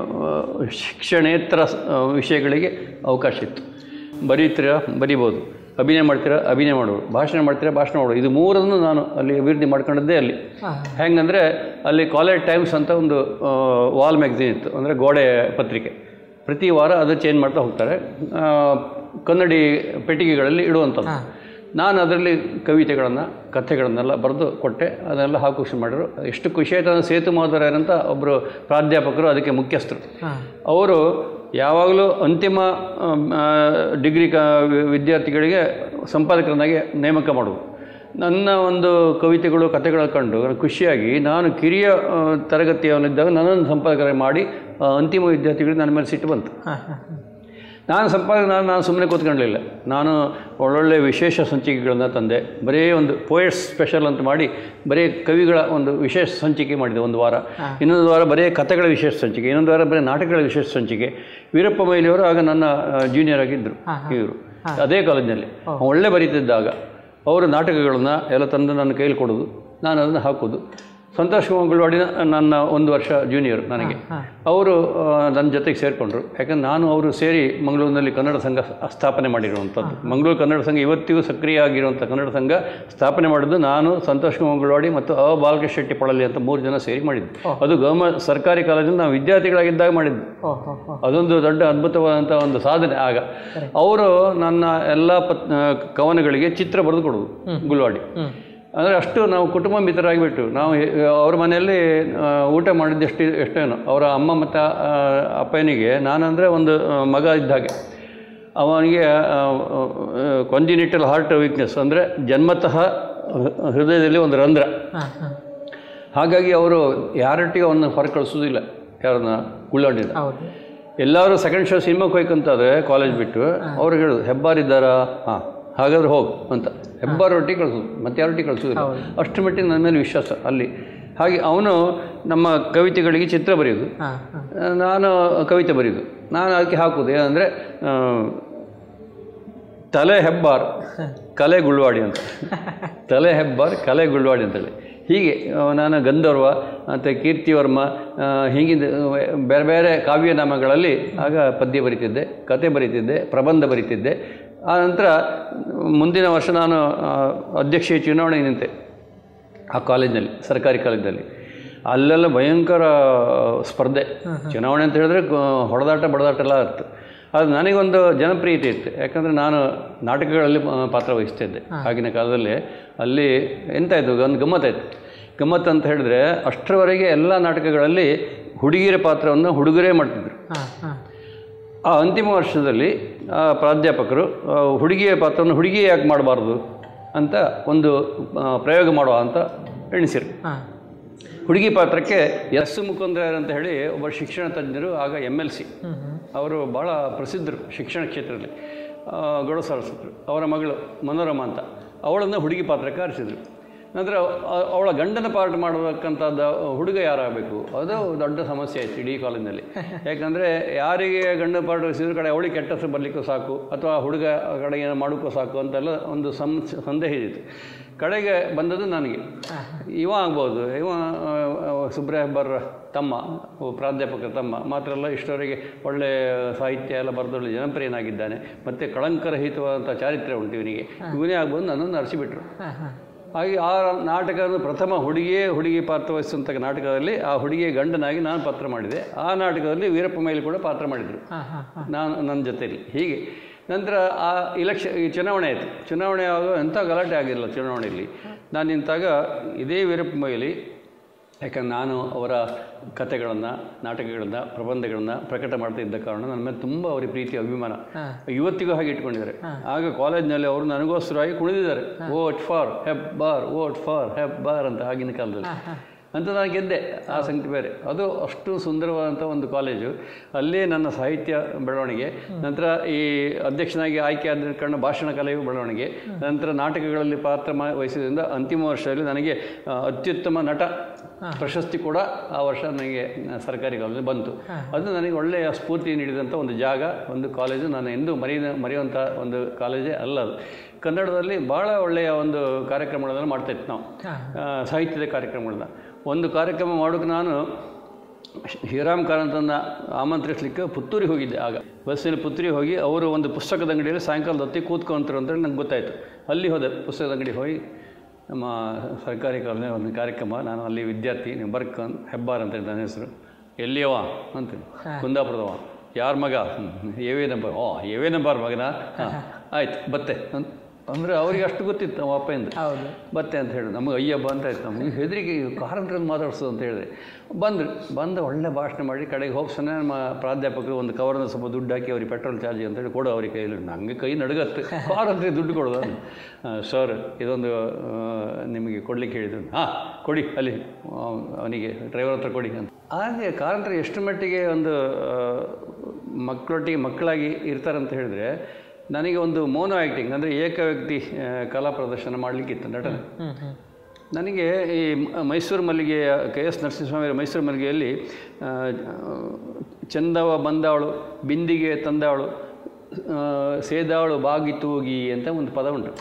ಶಿಕ್ಷಣೇತರ ವಿಷಯಗಳಿಗೆ ಅವಕಾಶ ಇತ್ತು. ಬರೀತೀರಾ ಬರಿಬೋದು, ಅಭಿನಯ ಮಾಡ್ತೀರಾ ಅಭಿನಯ ಮಾಡೋದು, ಭಾಷಣ ಮಾಡ್ತೀರಾ ಭಾಷಣ ಮಾಡೋದು, ಇದು ಮೂರನ್ನು ನಾನು ಅಲ್ಲಿ ಅಭಿವೃದ್ಧಿ ಮಾಡ್ಕೊಂಡಿದ್ದೆ. ಅಲ್ಲಿ ಹೆಂಗಂದರೆ ಅಲ್ಲಿ ಕಾಲೇಜ್ ಟೈಮ್ಸ್ ಅಂತ ಒಂದು ವಾಲ್ ಮ್ಯಾಗ್ಝಿನ್ ಇತ್ತು, ಅಂದರೆ ಗೋಡೆ ಪತ್ರಿಕೆ. ಪ್ರತಿ ವಾರ ಅದು ಚೇಂಜ್ ಮಾಡ್ತಾ ಹೋಗ್ತಾರೆ, ಕನ್ನಡಿ ಪೆಟ್ಟಿಗೆಗಳಲ್ಲಿ ಇಡುವಂಥದ್ದು. ನಾನು ಅದರಲ್ಲಿ ಕವಿತೆಗಳನ್ನು ಕಥೆಗಳನ್ನೆಲ್ಲ ಬರೆದು ಕೊಟ್ಟೆ, ಅದನ್ನೆಲ್ಲ ಹಾಕಿ ಮಾಡಿದ್ರು. ಎಷ್ಟು ಖುಷಿ ಆಯಿತು ಅಂದರೆ ಸೇತು ಮಾಧವರಾಯರಂತ ಒಬ್ಬರು ಪ್ರಾಧ್ಯಾಪಕರು ಅದಕ್ಕೆ ಮುಖ್ಯಸ್ಥರು. ಅವರು ಯಾವಾಗಲೂ ಅಂತಿಮ ಡಿಗ್ರಿ ಕ ವಿದ್ಯಾರ್ಥಿಗಳಿಗೆ ಸಂಪಾದಕರನ್ನಾಗಿ ನೇಮಕ ಮಾಡೋದು. ನನ್ನ ಒಂದು ಕವಿತೆಗಳು ಕಥೆಗಳ ಕಂಡು ಖುಷಿಯಾಗಿ ನಾನು ಕಿರಿಯ ತರಗತಿಯವನಿದ್ದಾಗ ನನ್ನನ್ನು ಸಂಪಾದಕರ ಮಾಡಿ ಅಂತಿಮ ವಿದ್ಯಾರ್ಥಿಗಳಿಗೆ ನನ್ನ ಮೇಲೆ ಸಿಟ್ಟು ಬಂತು. ನಾನು ಸಂಪಾದಕ ನಾನು ನಾನು ಸುಮ್ಮನೆ ಕೂತ್ಕೊಳ್ಳಲಿಲ್ಲ. ನಾನು ಒಳ್ಳೊಳ್ಳೆ ವಿಶೇಷ ಸಂಚಿಕೆಗಳನ್ನು ತಂದೆ. ಬರೀ ಒಂದು ಪೋಯಟ್ಸ್ ಸ್ಪೆಷಲ್ ಅಂತ ಮಾಡಿ ಬರೀ ಕವಿಗಳ ಒಂದು ವಿಶೇಷ ಸಂಚಿಕೆ ಮಾಡಿದೆ ಒಂದು ವಾರ. ಇನ್ನೊಂದು ವಾರ ಬರೀ ಕಥೆಗಳ ವಿಶೇಷ ಸಂಚಿಕೆ, ಇನ್ನೊಂದು ವಾರ ಬರೀ ನಾಟಕಗಳ ವಿಶೇಷ ಸಂಚಿಕೆ. ವೀರಪ್ಪ ಮೊಯ್ಲಿಯವರು ಆಗ ನನ್ನ ಜೂನಿಯರ್ ಆಗಿದ್ದರು. ಇವರು ಅದೇ ಕಾಲೇಜಿನಲ್ಲಿ ಒಳ್ಳೆ ಬರೀತಿದ್ದಾಗ ಅವರು ನಾಟಕಗಳನ್ನು ಎಲ್ಲ ತಂದು ನನ್ನ ಕೈಲಿ ಕೊಡೋದು, ನಾನು ಅದನ್ನು ಹಾಕೋದು. ಸಂತೋಷ್ ಮಂಗಳವಾಡಿ ನನ್ನ ಒಂದು ವರ್ಷ ಜೂನಿಯರ್ ನನಗೆ. ಅವರು ನನ್ನ ಜೊತೆಗೆ ಸೇರಿಕೊಂಡ್ರು. ಯಾಕಂದ್ರೆ ನಾನು ಅವರು ಸೇರಿ ಮಂಗಳೂರಿನಲ್ಲಿ ಕನ್ನಡ ಸಂಘ ಸ್ಥಾಪನೆ ಮಾಡಿರುವಂಥದ್ದು. ಮಂಗಳೂರು ಕನ್ನಡ ಸಂಘ ಇವತ್ತಿಗೂ ಸಕ್ರಿಯ ಆಗಿರುವಂಥ ಕನ್ನಡ ಸಂಘ ಸ್ಥಾಪನೆ ಮಾಡಿದ್ದು ನಾನು, ಸಂತೋಷ್ ಮಂಗಳವಾಡಿ ಮತ್ತು ಅ ಬಾಲಕೃಷ್ಣ ಶೆಟ್ಟಿ ಪಳಲಿ ಅಂತ ಮೂರು ಜನ ಸೇರಿ ಮಾಡಿದ್ದು. ಅದು ಗೌರ್ಮೆಂಟ್ ಸರ್ಕಾರಿ ಕಾಲೇಜಿನಲ್ಲಿ ನಾವು ವಿದ್ಯಾರ್ಥಿಗಳಾಗಿದ್ದಾಗ ಮಾಡಿದ್ದು. ಅದೊಂದು ದೊಡ್ಡ ಅದ್ಭುತವಾದಂಥ ಒಂದು ಸಾಧನೆ. ಆಗ ಅವರು ನನ್ನ ಎಲ್ಲ ಪತ್ ಕವನಗಳಿಗೆ ಚಿತ್ರ ಬರೆದು ಕೊಡೋದು ಗುಲ್ವಾಡಿ. ಅಂದರೆ ಅಷ್ಟು ನಾವು ಕುಟುಂಬ ಮಿತ್ರರಾಗಿಬಿಟ್ಟು ನಾವು ಅವ್ರ ಮನೆಯಲ್ಲಿ ಊಟ ಮಾಡಿದ್ದೆಷ್ಟು ಎಷ್ಟೇನೋ. ಅವರ ಅಮ್ಮ ಮತ್ತು ಅಪ್ಪನಿಗೆ ನಾನಂದರೆ ಒಂದು ಮಗ ಇದ್ದ ಹಾಗೆ. ಅವನಿಗೆ ಕಾಂಜಿನಿಟಲ್ ಹಾರ್ಟ್ ವೀಕ್ನೆಸ್, ಅಂದರೆ ಜನ್ಮತಃ ಹೃದಯದಲ್ಲಿ ಒಂದು ರಂಧ್ರ. ಹಾಗಾಗಿ ಅವರು ಯಾರೊಟ್ಟಿಗೆ ಅವನ್ನ ಹೊರ ಕಳಿಸೋದಿಲ್ಲ, ಯಾರನ್ನ ಗುಳ್ಳಾಡಿದ. ಎಲ್ಲರೂ ಸೆಕೆಂಡ್ ಶೋ ಸಿನಿಮಾಕ್ಕೆ ಹೋಯ್ಕಂತಾದ್ರೆ ಕಾಲೇಜ್ ಬಿಟ್ಟು ಅವ್ರಿಗೆ ಹೇಳೋದು ಹೆಬ್ಬಾರಿದ್ದಾರಾ, ಹಾಂ ಹಾಗಾದ್ರೆ ಹೋಗು ಅಂತ. ಹೆಬ್ಬಾರು ರೊಟ್ಟಿ ಕಳಿಸೋದು, ಮತ್ತೆ ಯಾರೊಟ್ಟಿ ಕಳಿಸೋದಿಲ್ಲ. ಅಷ್ಟು ಮಟ್ಟಿಗೆ ನನ್ನ ಮೇಲೆ ವಿಶ್ವಾಸ ಅಲ್ಲಿ. ಹಾಗೆ ಅವನು ನಮ್ಮ ಕವಿತೆಗಳಿಗೆ ಚಿತ್ರ ಬರೆಯೋದು, ನಾನು ಕವಿತೆ ಬರೆಯೋದು. ನಾನು ಅದಕ್ಕೆ ಹಾಕೋದು ಏನಂದರೆ ತಲೆ ಹೆಬ್ಬಾರ್ ಕಲೆ ಗುಳ್ವಾಡಿ ಅಂತ. ತಲೆ ಹೆಬ್ಬಾರ್ ಕಲೆ ಗುಳ್ವಾಡಿ ಅಂತೇಳಿ ಹೀಗೆ ನಾನು ಗಂಧರ್ವ ಮತ್ತು ಕೀರ್ತಿವರ್ಮ ಹೀಗಿಂದ ಬೇರೆ ಬೇರೆ ಕಾವ್ಯನಾಮಗಳಲ್ಲಿ ಆಗ ಪದ್ಯ ಬರೀತಿದ್ದೆ, ಕತೆ ಬರೀತಿದ್ದೆ, ಪ್ರಬಂಧ ಬರೀತಿದ್ದೆ. ಆ ನಂತರ ಮುಂದಿನ ವರ್ಷ ನಾನು ಅಧ್ಯಕ್ಷೀಯ ಚುನಾವಣೆಗೆ ನಿಂತೆ ಆ ಕಾಲೇಜಿನಲ್ಲಿ, ಸರ್ಕಾರಿ ಕಾಲೇಜಿನಲ್ಲಿ. ಅಲ್ಲೆಲ್ಲ ಭಯಂಕರ ಸ್ಪರ್ಧೆ. ಚುನಾವಣೆ ಅಂತ ಹೇಳಿದ್ರೆ ಹೊಡೆದಾಟ ಬಡದಾಟ ಎಲ್ಲ ಇತ್ತು. ಅದು ನನಗೊಂದು ಜನಪ್ರಿಯತೆ ಇತ್ತು, ಯಾಕಂದರೆ ನಾನು ನಾಟಕಗಳಲ್ಲಿ ಪಾತ್ರ ವಹಿಸ್ತಿದ್ದೆ ಆಗಿನ ಕಾಲದಲ್ಲಿ. ಅಲ್ಲಿ ಎಂತಾಯಿತು, ಒಂದು ಗಮ್ಮತ್ತಾಯಿತು. ಗಮ್ಮತ್ತು ಅಂತ ಹೇಳಿದ್ರೆ ಅಷ್ಟರವರೆಗೆ ಎಲ್ಲ ನಾಟಕಗಳಲ್ಲಿ ಹುಡುಗಿಯರ ಪಾತ್ರವನ್ನು ಹುಡುಗರೇ ಮಾಡ್ತಿದ್ರು. ಆ ಅಂತಿಮ ವರ್ಷದಲ್ಲಿ ಆ ಪ್ರಾಧ್ಯಾಪಕರು ಹುಡುಗಿಯ ಪಾತ್ರವನ್ನು ಹುಡುಗಿಯೇ ಯಾಕೆ ಮಾಡಬಾರ್ದು ಅಂತ ಒಂದು ಪ್ರಯೋಗ ಮಾಡುವ ಅಂತ ಎಣಿಸಿರು. ಹುಡುಗಿ ಪಾತ್ರಕ್ಕೆ ಎಸ್ ಮುಕುಂದರಾಯರ್ ಅಂತ ಹೇಳಿ ಒಬ್ಬ ಶಿಕ್ಷಣ ತಜ್ಞರು, ಆಗ ಎಮ್ ಎಲ್ ಸಿ, ಅವರು ಭಾಳ ಪ್ರಸಿದ್ಧರು ಶಿಕ್ಷಣ ಕ್ಷೇತ್ರದಲ್ಲಿ, ಗೌಡ ಸರಸ್ವತರು. ಅವರ ಮಗಳು ಮನೋರಮಾ ಅಂತ, ಅವಳನ್ನು ಹುಡುಗಿ ಪಾತ್ರಕ್ಕೆ ಆರಿಸಿದರು. ನಂತರ ಅವಳ ಗಂಡನ ಪಾಠ ಮಾಡಬೇಕಂತದ್ದು ಹುಡುಗ ಯಾರಾಗಬೇಕು, ಅದು ದೊಡ್ಡ ಸಮಸ್ಯೆ ಆಯಿತು ಇಡೀ ಕಾಲೇಜಿನಲ್ಲಿ. ಯಾಕಂದರೆ ಯಾರಿಗೆ ಗಂಡನ ಪಾಠ ವಹಿಸಿದ್ರ ಕಡೆ ಅವಳಿಗೆ ಕೆಟ್ಟ ಹೆಸರು ಬರಲಿಕ್ಕೂ ಸಾಕು, ಅಥವಾ ಹುಡುಗ ಕಡೆ ಏನೋ ಮಾಡೋಕ್ಕೂ ಸಾಕು ಅಂತೆಲ್ಲ ಒಂದು ಸಂ ಸಂದೇಹ ಇದ್ದಿತ್ತು. ಕಡೆಗೆ ಬಂದದ್ದು ನನಗೆ. ಇವ ಆಗ್ಬೋದು, ಇವ ಸುಬ್ರಹ ಹೆಬ್ಬಾರ್ ತಮ್ಮ, ಪ್ರಾಧ್ಯಾಪಕರ ತಮ್ಮ ಮಾತ್ರ ಅಲ್ಲ, ಇಷ್ಟವರೆಗೆ ಒಳ್ಳೆಯ ಸಾಹಿತ್ಯ ಎಲ್ಲ ಬರೆದೊಳ್ಳೆ ಜನಪ್ರಿಯನಾಗಿದ್ದಾನೆ, ಮತ್ತು ಕಳಂಕರಹಿತವಾದಂಥ ಚಾರಿತ್ರ್ಯ ಉಂಟು ಇವನಿಗೆ, ಇವನೇ ಆಗ್ಬೋದು. ನನ್ನನ್ನು ಅರಿಸಿಬಿಟ್ರು. ಹಾಗೆ ಆ ನಾಟಕದ ಪ್ರಥಮ ಹುಡುಗಿಯೇ ಹುಡುಗಿ ಪಾತ್ರ ವಹಿಸುವಂಥ ನಾಟಕದಲ್ಲಿ ಆ ಹುಡುಗಿಯ ಗಂಡನಾಗಿ ನಾನು ಪಾತ್ರ ಮಾಡಿದೆ. ಆ ನಾಟಕದಲ್ಲಿ ವೀರಪ್ಪ ಮೊಯ್ಲಿ ಕೂಡ ಪಾತ್ರ ಮಾಡಿದರು ನಾನು ನನ್ನ ಜೊತೆಯಲ್ಲಿ. ಹೀಗೆ ನಂತರ ಆ ಇಲೆಕ್ಷನ್ ಈ ಚುನಾವಣೆ ಆಯಿತು. ಚುನಾವಣೆ ಆಗುವ ಎಂಥ ಗಲಾಟೆ ಆಗಿರಲಿಲ್ಲ ಚುನಾವಣೆಯಲ್ಲಿ. ನಾನು ನಿಂತಾಗ ಇದೇ ವೀರಪ್ಪ ಮೊಯ್ಲಿ, ಯಾಕಂದ್ರೆ ನಾನು ಅವರ ಕಥೆಗಳನ್ನು, ನಾಟಕಗಳನ್ನು, ಪ್ರಬಂಧಗಳನ್ನು ಪ್ರಕಟ ಮಾಡ್ತಾ ಇದ್ದ ಕಾರಣ ನನ್ನ ಮೇಲೆ ತುಂಬ ಅವರಿಗೆ ಪ್ರೀತಿ, ಅಭಿಮಾನ ಇವತ್ತಿಗೂ ಹಾಗೆ ಇಟ್ಕೊಂಡಿದ್ದಾರೆ. ಆಗ ಕಾಲೇಜ್ನಲ್ಲಿ ಅವರು ನನಗೋಸ್ಕರವಾಗಿ ಕುಣಿದಿದ್ದಾರೆ, vote for Hebbar, vote for Hebbar ಅಂತ ಆಗಿನ ಕಾಲದಲ್ಲಿ. ಅಂತ ನಾನು ಗೆದ್ದೆ. ಆ ಸಂಗತಿ ಬೇರೆ. ಅದು ಅಷ್ಟು ಸುಂದರವಾದಂಥ ಒಂದು ಕಾಲೇಜು. ಅಲ್ಲೇ ನನ್ನ ಸಾಹಿತ್ಯ ಬೆಳವಣಿಗೆ, ನಂತರ ಈ ಅಧ್ಯಕ್ಷನಾಗಿ ಆಯ್ಕೆ ಆದ ಕಾರಣ ಭಾಷಣ ಕಲೆಯು ಬೆಳವಣಿಗೆ, ನಂತರ ನಾಟಕಗಳಲ್ಲಿ ಪಾತ್ರ ವಹಿಸಿದ್ರಿಂದ ಅಂತಿಮ ವರ್ಷದಲ್ಲಿ ನನಗೆ ಅತ್ಯುತ್ತಮ ನಟ ಪ್ರಶಸ್ತಿ ಕೂಡ ಆ ವರ್ಷ ನನಗೆ ಸರ್ಕಾರಿ ಕಾಲೇಜಲ್ಲಿ ಬಂತು. ಅದು ನನಗೆ ಒಳ್ಳೆಯ ಸ್ಫೂರ್ತಿ ನೀಡಿದಂಥ ಒಂದು ಜಾಗ, ಒಂದು ಕಾಲೇಜು. ನಾನು ಎಂದೂ ಮರೆಯ ಮರೆಯುವಂಥ ಒಂದು ಕಾಲೇಜೇ ಅಲ್ಲ ಅದು. ಕನ್ನಡದಲ್ಲಿ ಭಾಳ ಒಳ್ಳೆಯ ಒಂದು ಕಾರ್ಯಕ್ರಮಗಳನ್ನು ಮಾಡ್ತಾಯಿತ್ತು ನಾವು, ಸಾಹಿತ್ಯದ ಕಾರ್ಯಕ್ರಮಗಳನ್ನ. ಒಂದು ಕಾರ್ಯಕ್ರಮ ಮಾಡೋಕ್ಕೆ ನಾನು ಶಿವರಾಮ್ ಕಾರಂತನ ಆಮಂತ್ರಿಸಲಿಕ್ಕೆ ಪುತ್ತೂರಿಗೆ ಹೋಗಿದ್ದೆ. ಆಗ ಬಸ್ಸಲ್ಲಿ ಪುತ್ತೂರಿಗೆ ಹೋಗಿ ಅವರು ಒಂದು ಪುಸ್ತಕದ ಅಂಗಡಿಯಲ್ಲಿ ಸಾಯಂಕಾಲದ ಹೊತ್ತಿಗೆ ಕೂತ್ಕೊಂತಾರೆ ಅಂತೇಳಿ ನಂಗೆ ಗೊತ್ತಾಯಿತು. ಅಲ್ಲಿ ಹೋದೆ, ಪುಸ್ತಕದ ಅಂಗಡಿ ಹೋಗಿ ನಮ್ಮ ಸರ್ಕಾರಿ ಕಾಲೇಜಿನ ಒಂದು ಕಾರ್ಯಕ್ರಮ, ನಾನು ಅಲ್ಲಿ ವಿದ್ಯಾರ್ಥಿ, ನೀವು ಬರ್ಕನ್ ಹೆಬ್ಬಾರ್ ಅಂತ ನನ್ನ ಹೆಸರು. ಎಲ್ಲಿಯವ ಅಂತೀನಿ, ಕುಂದಾಪುರದವ. ಯಾರ ಮಗ? ಎವೇ ನಂಬರ್. ಓ ಎವೇ ನಂಬರ್ ಮಗನ? ಹಾಂ ಆಯ್ತು ಬತ್ತೆ ಅಂತ ಅಂದರೆ ಅವ್ರಿಗೆ ಅಷ್ಟು ಗೊತ್ತಿತ್ತು ನಮ್ಮ ಅಪ್ಪಯಿಂದ. ಬತ್ತೆ ಅಂತ ಹೇಳಿ ನಮಗೆ ಅಯ್ಯಬ್ಬ ಅಂತ ಆಯ್ತು. ನಮಗೆ ಹೆದರಿಗೆ ಕಾರಂತರನ್ನು ಮಾತಾಡ್ಸೋದು ಅಂತ ಹೇಳಿದೆ. ಬಂದರು. ಬಂದು ಒಳ್ಳೆ ಭಾಷಣ ಮಾಡಿ ಕಡೆಗೆ ಹೋಗ್ಸೋಣ ನಮ್ಮ ಪ್ರಾಧ್ಯಾಪಕರು ಒಂದು ಕವರ್ನ ಸ್ವಲ್ಪ ದುಡ್ಡು ಹಾಕಿ ಅವ್ರಿಗೆ ಪೆಟ್ರೋಲ್ ಚಾರ್ಜ್ ಅಂತೇಳಿ ಕೊಡೋ ಅವ್ರಿಗೆ ಕೈಯಲ್ಲಿ. ನನಗೆ ಕೈ ನಡುಗತ್ತೆ. ಕಾರಂತರಿಗೆ ದುಡ್ಡು ಕೊಡೋದು. ಸರ್ ಇದೊಂದು ನಿಮಗೆ ಕೊಡ್ಲಿಕ್ಕೆ ಹೇಳಿದ್ರು. ಹಾಂ ಕೊಡಿ, ಅಲ್ಲಿ ಅವನಿಗೆ ಡ್ರೈವರ್ ಹತ್ರ ಕೊಡಿ ಅಂತ. ಹಾಗೆ ಕಾರಂತರು ಎಷ್ಟು ಮಟ್ಟಿಗೆ ಒಂದು ಮಕ್ಕಳೊಟ್ಟಿಗೆ ಮಕ್ಕಳಾಗಿ ಇರ್ತಾರಂತ ಹೇಳಿದ್ರೆ, ನನಗೆ ಒಂದು ಮೋನೋ ಆ್ಯಕ್ಟಿಂಗ್ ಅಂದರೆ ಏಕ ವ್ಯಕ್ತಿ ಕಲಾ ಪ್ರದರ್ಶನ ಮಾಡಲಿಕ್ಕಿತ್ತು, ನಟನೆ. ನನಗೆ ಈ ಮೈಸೂರು ಮಲ್ಲಿಗೆಯ ಕೆ ಎಸ್ ನರಸಿಂಹಸ್ವಾಮಿಯವರ ಮೈಸೂರು ಮಲ್ಲಿಗೆಯಲ್ಲಿ ಚಂದವ ಬಂದಾವಳು, ಬಿಂದಿಗೆ ತಂದಾವಳು, ಸೇದಾವಳು ಬಾಗಿ ತೂಗಿ ಅಂತ ಒಂದು ಪದ ಉಂಟು.